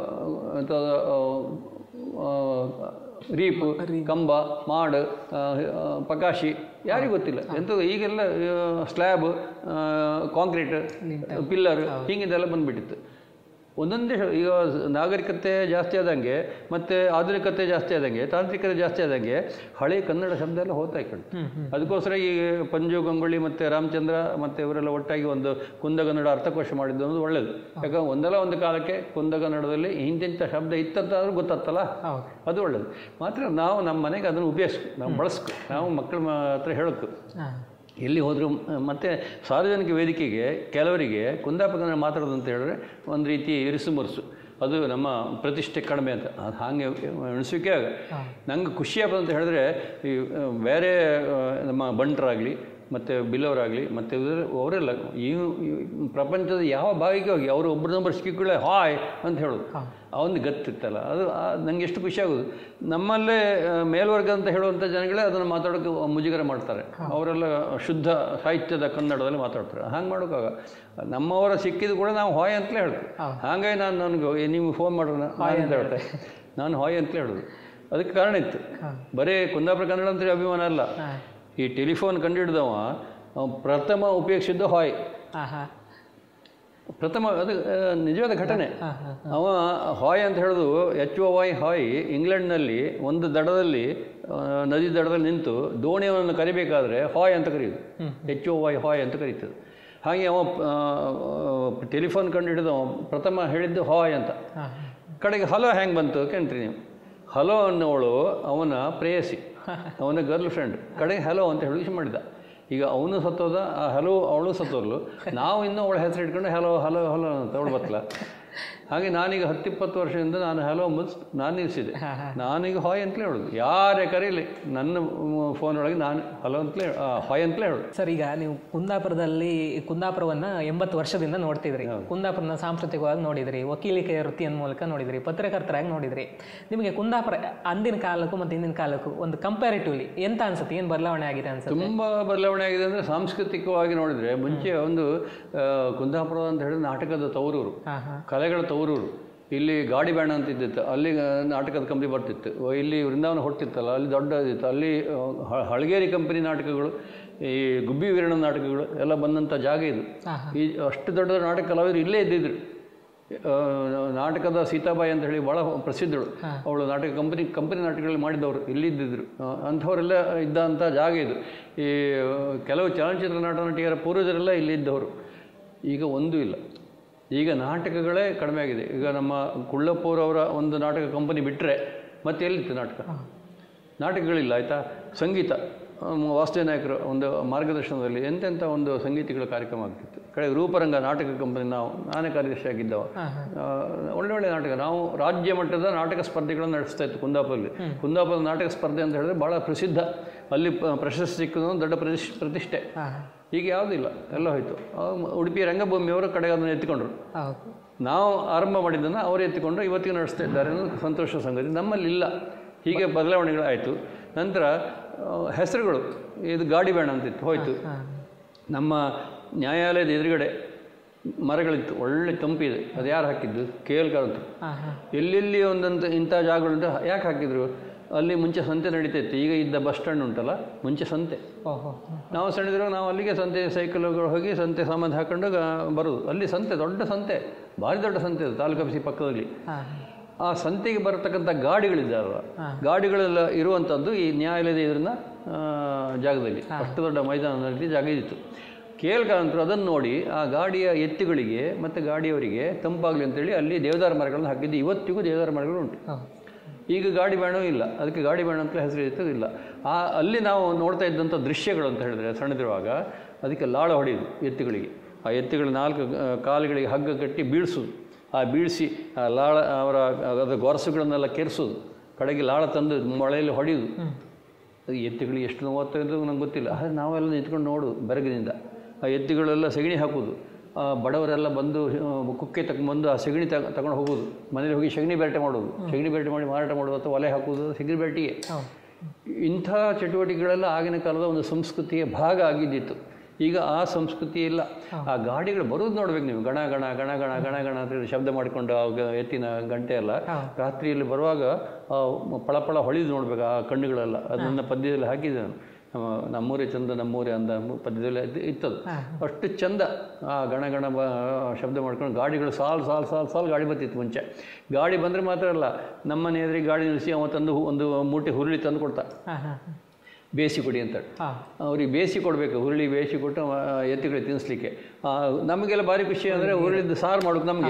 ರೀಪು, ಕಂಬ, ಮಾಡು, ಪಕಾಶಿ ಯಾರಿಗೂ ಗೊತ್ತಿಲ್ಲ ಎಂಥದ್ದು. ಈಗೆಲ್ಲ ಸ್ಲ್ಯಾಬ್, ಕಾಂಕ್ರೀಟ್, ಪಿಲ್ಲರ್ ಹೀಗಿದೆಲ್ಲ ಬಂದುಬಿಟ್ಟಿತ್ತು. ಒಂದೊಂದೇ ಈಗ ನಾಗರಿಕತೆ ಜಾಸ್ತಿ ಆದಂಗೆ ಮತ್ತು ಆಧುನಿಕತೆ ಜಾಸ್ತಿ ಆದಂಗೆ ತಾಂತ್ರಿಕತೆ ಜಾಸ್ತಿ ಆದಂಗೆ ಹಳೆ ಕನ್ನಡ ಶಬ್ದ ಎಲ್ಲ ಹೋಗ್ತಾ ಇಕೊಂಡು. ಅದಕ್ಕೋಸ್ಕರ ಈ ಪಂಜು ಗಂಗೊಳ್ಳಿ ಮತ್ತು ರಾಮಚಂದ್ರ ಮತ್ತು ಇವರೆಲ್ಲ ಒಟ್ಟಾಗಿ ಒಂದು ಕುಂದಗನ್ನಡ ಅರ್ಥಕೋಶ ಮಾಡಿದ್ದು ಅನ್ನೋದು ಒಳ್ಳೆಯದು. ಯಾಕಂದ್ರೆ ಒಂದಲ್ಲ ಒಂದು ಕಾಲಕ್ಕೆ ಕುಂದಗನ್ನಡದಲ್ಲಿ ಇಂತಿಂಥ ಶಬ್ದ ಇತ್ತಂತಾದ್ರೂ ಗೊತ್ತಾಗ್ತಲ್ಲ, ಅದು ಒಳ್ಳೆಯದು. ಮಾತ್ರ ನಾವು ನಮ್ಮ ಮನೆಗೆ ಅದನ್ನು ಉಪಯೋಗಿಸ್ಕು, ನಾವು ಬಳಸ್ಕು, ನಾವು ಮಕ್ಕಳ ಹತ್ರ ಹೇಳೋಕ್ಕು. ಎಲ್ಲಿ ಹೋದರೂ ಮತ್ತು ಸಾರ್ವಜನಿಕ ವೇದಿಕೆಗೆ ಕೆಲವರಿಗೆ ಕುಂದಾಪುರ ಕನ್ನಡ ಮಾತಾಡೋದು ಅಂತ ಹೇಳಿದ್ರೆ ಒಂದು ರೀತಿ ಇರಿಸು ಮುರುಸು, ಅದು ನಮ್ಮ ಪ್ರತಿಷ್ಠೆ ಕಡಿಮೆ ಅಂತ. ಅದು ಹಾಗೆ ಎಣಿಸೋಕೆ ಆಗ ನಂಗೆ ಖುಷಿಯಾಗ ಅಂತ ಹೇಳಿದ್ರೆ, ಈ ಬೇರೆ ನಮ್ಮ ಬಂಟರಾಗಲಿ ಮತ್ತು ಬಿಲ್ಲವರಾಗಲಿ ಮತ್ತು ಅವರೆಲ್ಲ ಈ ಪ್ರಪಂಚದ ಯಾವ ಭಾಗಕ್ಕೆ ಹೋಗಿ ಅವರು ಒಬ್ಬರ ನಂಬರ್ ಸಿಕ್ಕಿಕೊಳ್ಳೆ ಹಾಯ್ ಅಂತ ಹೇಳೋದು, ಆ ಒಂದು ಗತ್ತಿತ್ತಲ್ಲ, ಅದು ನನಗೆ ಎಷ್ಟು ಖುಷಿ ಆಗೋದು. ನಮ್ಮಲ್ಲೇ ಮೇಲ್ವರ್ಗ ಅಂತ ಹೇಳುವಂಥ ಜನಗಳೇ ಅದನ್ನು ಮಾತಾಡೋಕ್ಕೆ ಮುಜುಗರ ಮಾಡ್ತಾರೆ. ಅವರೆಲ್ಲ ಶುದ್ಧ ಸಾಹಿತ್ಯದ ಕನ್ನಡದಲ್ಲಿ ಮಾತಾಡ್ತಾರೆ. ಹಾಗೆ ಮಾಡೋಕ್ಕಾಗ ನಮ್ಮವರ ಸಿಕ್ಕಿದ್ದು ಕೂಡ ನಾವು ಹಾಯ್ ಅಂತಲೇ ಹೇಳ್ತೀವಿ. ಹಾಗಾಗಿ ನಾನು ನನಗೆ ನೀವು ಫೋನ್ ಮಾಡೋಣ ಹಾಯ್ ಅಂತ ಹೇಳ್ತೆ, ನಾನು ಹಾಯ್ ಅಂತಲೇ ಹೇಳೋದು. ಅದಕ್ಕೆ ಕಾರಣ ಇತ್ತು. ಬರೀ ಕುಂದಾಪುರ ಕನ್ನಡ ಅಂತ ಅಭಿಮಾನ ಅಲ್ಲ, ಈ ಟೆಲಿಫೋನ್ ಕಂಡುಹಿಡಿದವ ಪ್ರಥಮ ಉಪಯೋಗಿಸಿದ್ದು ಹಾಯ್. ಪ್ರಥಮ ಅದು ನಿಜವಾದ ಘಟನೆ. ಅವ ಹಾಯ್ ಅಂತ ಹೇಳೋದು ಎಚ್ ಒ ವೈ ಹಾಯ್. ಇಂಗ್ಲೆಂಡ್ನಲ್ಲಿ ಒಂದು ದಡದಲ್ಲಿ ನದಿ ದಡದಲ್ಲಿ ನಿಂತು ದೋಣಿಯನ್ನು ಕರಿಬೇಕಾದ್ರೆ ಹಾಯ್ ಅಂತ ಕರೆಯೋದು, ಎಚ್ ಒ ವೈ ಹಾಯ್ ಅಂತ ಕರೀತದೆ. ಹಾಗೆ ಅವ ಟೆಲಿಫೋನ್ ಕಂಡು ಹಿಡಿದವ ಪ್ರಥಮ ಹೇಳಿದ್ದು ಹಾಯ್ ಅಂತ. ಕಡೆಗೆ ಹಲೋ ಹೆಂಗೆ ಬಂತು ಕೇಳ್ತೀರಿ ನೀವು? ಹಲೋ ಅನ್ನೋಳು ಅವನ ಪ್ರೇಯಸಿ, ಅವನ ಗರ್ಲ್ ಫ್ರೆಂಡ್. ಕಡೆಗೆ ಹಲೋ ಅಂತ ಹೇಳಿ ಮಾಡಿದ. ಈಗ ಅವನು ಸತ್ತೋದ, ಆ ಹಲೋ ಅವಳು ಸತ್ತೋದ್ಲು, ನಾವು ಇನ್ನೂ ಅವಳ ಹೆಸರು ಇಟ್ಕೊಂಡು ಹಲೋ ಹಲೋ ಹಲೋ ಅಂತ ಅವಳು ಬತ್ತಲ್ಲ. ಹಾಗೆ ನಾನೀಗ ಹತ್ತಿಪ್ಪತ್ತು ವರ್ಷದಿಂದ ನಾನು ಹಲೋ ಮುಗಿಸ್ ನಾನು ನಿಲ್ಲಿಸಿದೆ. ನಾನೀಗ ಹಾಯ್ ಅಂತಲೇ ಹೇಳೋದು, ಯಾರೇ ಕರೀಲಿ ನನ್ನ ಫೋನ್ ಒಳಗೆ ನಾನು ಹಲೋ ಅಂತಲೇ ಹಾಯ್ ಅಂತಲೇ ಹೇಳೋದು. ಸರ್, ಈಗ ನೀವು ಕುಂದಾಪುರದಲ್ಲಿ ಕುಂದಾಪುರವನ್ನು ಎಂಬತ್ತು ವರ್ಷದಿಂದ ನೋಡ್ತಿದ್ರಿ, ಕುಂದಾಪುರನ ಸಾಂಸ್ಕೃತಿಕವಾಗಿ ನೋಡಿದ್ರಿ, ವಕೀಲಿಕೆಯ ವೃತ್ತಿಯ ಮೂಲಕ ನೋಡಿದ್ರಿ, ಪತ್ರಕರ್ತರಾಗಿ ನೋಡಿದ್ರಿ. ನಿಮಗೆ ಕುಂದಾಪುರ ಅಂದಿನ ಕಾಲಕ್ಕೂ ಮತ್ತು ಇಂದಿನ ಕಾಲಕ್ಕೂ ಒಂದು ಕಂಪ್ಯಾರಿಟಿವ್ಲಿ ಎಂತ ಅನ್ಸುತ್ತೆ? ಏನು ಬದಲಾವಣೆ ಆಗಿದೆ ಅನ್ಸುತ್ತೆ? ತುಂಬ ಬದಲಾವಣೆ ಆಗಿದೆ. ಅಂದರೆ ಸಾಂಸ್ಕೃತಿಕವಾಗಿ ನೋಡಿದರೆ ಮುಂಚೆ ಒಂದು ಕುಂದಾಪುರ ಅಂತ ಹೇಳಿದ್ರೆ ನಾಟಕದ ತವರೂರು, ಕಲೆಗಳ ತವರೂರು. ಇಲ್ಲಿ ಗಾಡಿ ಬ್ಯಾಂಡ್ ಅಂತ ಇದ್ದಿತ್ತು, ಅಲ್ಲಿ ನಾಟಕದ ಕಂಪನಿ ಬರ್ತಿತ್ತು. ಇಲ್ಲಿ ವೃಂದಾವನ ಹೊಟ್ಟಿತ್ತಲ್ಲ, ಅಲ್ಲಿ ದೊಡ್ಡ ಇತ್ತು. ಅಲ್ಲಿ ಹಳಗೇರಿ ಕಂಪನಿ ನಾಟಕಗಳು, ಈ ಗುಬ್ಬಿ ವೀರಣ್ಣ ನಾಟಕಗಳು ಎಲ್ಲ ಬಂದಂಥ ಜಾಗ ಇದು. ಈ ಅಷ್ಟು ದೊಡ್ಡ ನಾಟಕ ಕಲಾವಿದರು ಇಲ್ಲೇ ಇದ್ದಿದ್ರು. ನಾಟಕದ ಸೀತಾಬಾಯಿ ಅಂತ ಹೇಳಿ ಭಾಳ ಪ್ರಸಿದ್ಧಳು, ಅವಳು ನಾಟಕ ಕಂಪನಿ ಕಂಪನಿ ನಾಟಕಗಳಲ್ಲಿ ಮಾಡಿದವರು ಇಲ್ಲಿದ್ದಿದ್ರು. ಅಂಥವರೆಲ್ಲ ಇದ್ದಂಥ ಜಾಗ ಇದು. ಈ ಕೆಲವು ಚಲನಚಿತ್ರ ನಟ ನಟಿಯರ ಪೂರ್ವಜರೆಲ್ಲ ಇಲ್ಲಿದ್ದವರು. ಈಗ ಒಂದೂ ಇಲ್ಲ. ಈಗ ನಾಟಕಗಳೇ ಕಡಿಮೆ ಆಗಿದೆ. ಈಗ ನಮ್ಮ ಕುಳ್ಳಪ್ಪೂರವರ ಒಂದು ನಾಟಕ ಕಂಪನಿ ಬಿಟ್ಟರೆ ಮತ್ತೆ ಎಲ್ಲಿತ್ತು ನಾಟಕ? ನಾಟಕಗಳಿಲ್ಲ, ಆಯಿತಾ? ಸಂಗೀತ, ವಾಸುದೇವ ನಾಯಕರು ಒಂದು ಮಾರ್ಗದರ್ಶನದಲ್ಲಿ ಎಂತೆಂಥ ಒಂದು ಸಂಗೀತಗಳ ಕಾರ್ಯಕ್ರಮ ಆಗ್ತಿತ್ತು. ಕಡೆ ರೂಪರಂಗ ನಾಟಕ ಕಂಪನಿ, ನಾವು ನಾನೇ ಕಾರ್ಯದರ್ಶಿ ಆಗಿದ್ದವ. ಒಳ್ಳೆ ಒಳ್ಳೆ ನಾಟಕ, ನಾವು ರಾಜ್ಯ ಮಟ್ಟದ ನಾಟಕ ಸ್ಪರ್ಧೆಗಳನ್ನು ನಡೆಸ್ತಾ ಇತ್ತು ಕುಂದಾಪುರದಲ್ಲಿ. ಕುಂದಾಪುರದ ನಾಟಕ ಸ್ಪರ್ಧೆ ಅಂತ ಹೇಳಿದ್ರೆ ಭಾಳ ಪ್ರಸಿದ್ಧ, ಅಲ್ಲಿ ಪ್ರಶಸ್ತಿ ಸಿಕ್ಕೋದು ದೊಡ್ಡ ಪ್ರತಿಷ್ ಪ್ರತಿಷ್ಠೆ. ಈಗ ಯಾವುದಿಲ್ಲ, ಎಲ್ಲ ಹೋಯ್ತು. ಉಡುಪಿ ರಂಗಭೂಮಿಯವರು ಕಡೆಗೆ ಅದನ್ನು ಎತ್ತಿಕೊಂಡ್ರು. ನಾವು ಆರಂಭ ಮಾಡಿದ್ದನ್ನು ಅವರು ಎತ್ತಿಕೊಂಡು ಇವತ್ತಿಗೆ ನಡೆಸ್ತಾ ಇದ್ದಾರೆ ಅನ್ನೋದು ಸಂತೋಷ ಸಂಗತಿ. ನಮ್ಮಲ್ಲಿ ಇಲ್ಲ. ಹೀಗೆ ಬದಲಾವಣೆಗಳಾಯಿತು. ನಂತರ ಹೆಸರುಗಳು, ಇದು ಗಾಡಿ ಬ್ಯಾಂಡ್ ಅಂತಿತ್ತು, ಹೋಯಿತು. ನಮ್ಮ ನ್ಯಾಯಾಲಯದ ಎದುರುಗಡೆ ಮರಗಳಿತ್ತು, ಒಳ್ಳೆ ತಂಪಿದೆ. ಅದು ಯಾರು ಹಾಕಿದ್ದು? ಕೆ ಎಲ್ ಕಾರಂತರು. ಎಲ್ಲೆಲ್ಲಿ ಒಂದಂತ ಇಂಥ ಜಾಗಗಳುಂಟು. ಯಾಕೆ ಹಾಕಿದ್ರು? ಅಲ್ಲಿ ಮುಂಚೆ ಸಂತೆ ನಡೀತಾ ಇತ್ತು. ಈಗ ಇದ್ದ ಬಸ್ ಸ್ಟ್ಯಾಂಡ್ ಉಂಟಲ್ಲ, ಮುಂಚೆ ಸಂತೆ. ನಾವು ಸಣ್ಣದಿರುವಾಗ ನಾವು ಅಲ್ಲಿಗೆ ಸಂತೆ ಸೈಕಲ್ಗಳು ಹೋಗಿ ಸಂತೆ ಸಾಮಾನು ಹಾಕೊಂಡು ಬರೋದು. ಅಲ್ಲಿ ಸಂತೆ, ದೊಡ್ಡ ಸಂತೆ, ಭಾರಿ ದೊಡ್ಡ ಸಂತೆ ಅದು, ತಾಲೂಕು ಆಫೀಸಿ ಪಕ್ಕದಲ್ಲಿ. ಆ ಸಂತೆಗೆ ಬರತಕ್ಕಂಥ ಗಾಡಿಗಳಿದ್ದಾರಲ್ಲ, ಗಾಡಿಗಳೆಲ್ಲ ಇರುವಂಥದ್ದು ಈ ನ್ಯಾಯಾಲಯದ ಎದುರಿನ ಜಾಗದಲ್ಲಿ, ಅಷ್ಟು ದೊಡ್ಡ ಮೈದಾನದಲ್ಲಿ ಜಾಗ ಇದ್ದಿತ್ತು. ಕೇಳ್ಕಂತರು ಅದನ್ನು ನೋಡಿ ಆ ಗಾಡಿಯ ಎತ್ತುಗಳಿಗೆ ಮತ್ತು ಗಾಡಿಯವರಿಗೆ ತಂಪಾಗಲಿ ಅಂತೇಳಿ ಅಲ್ಲಿ ದೇವದಾರ ಮರಗಳನ್ನು ಹಾಕಿದ್ದು. ಇವತ್ತಿಗೂ ದೇವದಾರ ಮರಗಳು ಉಂಟು. ಈಗ ಗಾಡಿ ಬ್ಯಾಣವೂ ಇಲ್ಲ, ಅದಕ್ಕೆ ಗಾಡಿ ಬ್ಯಾಣ ಅಂತ ಹೆಸರು ಇತ್ತು ಇಲ್ಲ. ಆ ಅಲ್ಲಿ ನಾವು ನೋಡ್ತಾ ಇದ್ದಂಥ ದೃಶ್ಯಗಳು ಅಂತ ಹೇಳಿದ್ರೆ, ಸಣ್ಣದಿರುವಾಗ ಅದಕ್ಕೆ ಲಾಳ ಹೊಡೆಯೋದು ಎತ್ತುಗಳಿಗೆ. ಆ ಎತ್ತುಗಳ ನಾಲ್ಕು ಕಾಲುಗಳಿಗೆ ಹಗ್ಗ ಕಟ್ಟಿ ಬೀಳಿಸೋದು. ಆ ಬೀಳಿಸಿ ಆ ಲಾಳ ಅವರ ಅದರ ಗೊರಸುಗಳನ್ನೆಲ್ಲ ಕೆರೆಸೋದು. ಕಡೆಗೆ ಲಾಳ ತಂದು ಮೊಳೆಯಲ್ಲಿ ಹೊಡೆಯೋದು. ಅದು ಎತ್ತುಗಳಿಗೆ ಎಷ್ಟು ನೋವಾಗ್ತಾ ಇದ್ದು ನಂಗೆ ಗೊತ್ತಿಲ್ಲ. ಆದರೆ ನಾವೆಲ್ಲ ನಿಂತ್ಕೊಂಡು ನೋಡೋದು ಬೆರಗಿನಿಂದ. ಆ ಎತ್ತುಗಳೆಲ್ಲ ಸೆಗಣಿ ಹಾಕೋದು. ಬಡವರೆಲ್ಲ ಬಂದು ಕುಕ್ಕೆ ತಗೊಂಡ್ಬಂದು ಆ ಸಗಣಿ ತಗ ತಗೊಂಡು ಹೋಗೋದು, ಮನೇಲಿ ಹೋಗಿ ಸಗಣಿ ಬೇಟೆ ಮಾಡೋದು, ಸಗಣಿ ಬೇಟೆ ಮಾಡಿ ಮಾರಾಟ ಮಾಡೋದು ಅಥವಾ ಒಲೆ ಹಾಕೋದು ಸಗಣಿ ಬೇಟೆಗೆ. ಇಂಥ ಚಟುವಟಿಕೆಗಳೆಲ್ಲ ಆಗಿನ ಕಾಲದ ಒಂದು ಸಂಸ್ಕೃತಿಯ ಭಾಗ ಆಗಿದ್ದಿತ್ತು. ಈಗ ಆ ಸಂಸ್ಕೃತಿ ಇಲ್ಲ. ಆ ಗಾಡಿಗಳು ಬರೋದು ನೋಡ್ಬೇಕು ನೀವು, ಗಣ ಗಣ ಗಣ ಗಣ ಗಣ ಗಣ ಅಂತ ಶಬ್ದ ಮಾಡಿಕೊಂಡು ಆ ಎತ್ತಿನ ಗಂಟೆ ಎಲ್ಲ ರಾತ್ರಿಯಲ್ಲಿ ಬರುವಾಗ ಪಳಪಳ ಹೊಳಿದು ನೋಡ್ಬೇಕು ಆ ಕಣ್ಣುಗಳೆಲ್ಲ. ಅದನ್ನು ಪದ್ಯದಲ್ಲಿ ಹಾಕಿದ್ದೆ ನಾನು, ನಮ್ಮ ನಮ್ಮೂರೇ ಚಂದ ನಮ್ಮೂರೇ ಅಂದ ಪದ್ಯದಲ್ಲಿ ಇತ್ತದು. ಅಷ್ಟು ಚಂದ ಆ ಗಣ ಗಣ ಬ ಶಬ್ದ ಮಾಡ್ಕೊಂಡು ಗಾಡಿಗಳು ಸಾಲು ಸಾಲು ಸಾಲು ಸಾಲು ಗಾಡಿ ಬರ್ತಿತ್ತು ಮುಂಚೆ. ಗಾಡಿ ಬಂದರೆ ಮಾತ್ರ ಅಲ್ಲ, ನಮ್ಮನೆ ಎದುರಿಗೆ ಗಾಡಿ ನಿಲ್ಲಿಸಿ ಅವ ತಂದು ಒಂದು ಮೂಟೆ ಹುರುಳಿ ತಂದು ಕೊಡ್ತಾ, ಬೇಯಿಸಿ ಕೊಡಿ ಅಂತ. ಅವ್ರಿಗೆ ಬೇಯಿಸಿ ಕೊಡಬೇಕು, ಹುರುಳಿ ಬೇಯಿಸಿ ಕೊಟ್ಟು ಎತ್ತುಗಳಿಗೆ ತಿನ್ನಿಸ್ಲಿಕ್ಕೆ. ನಮಗೆಲ್ಲ ಭಾರಿ ಖುಷಿ ಅಂದರೆ ಹುರುಳಿದ್ದು ಸಾರು ಮಾಡೋದು ನಮಗೆ.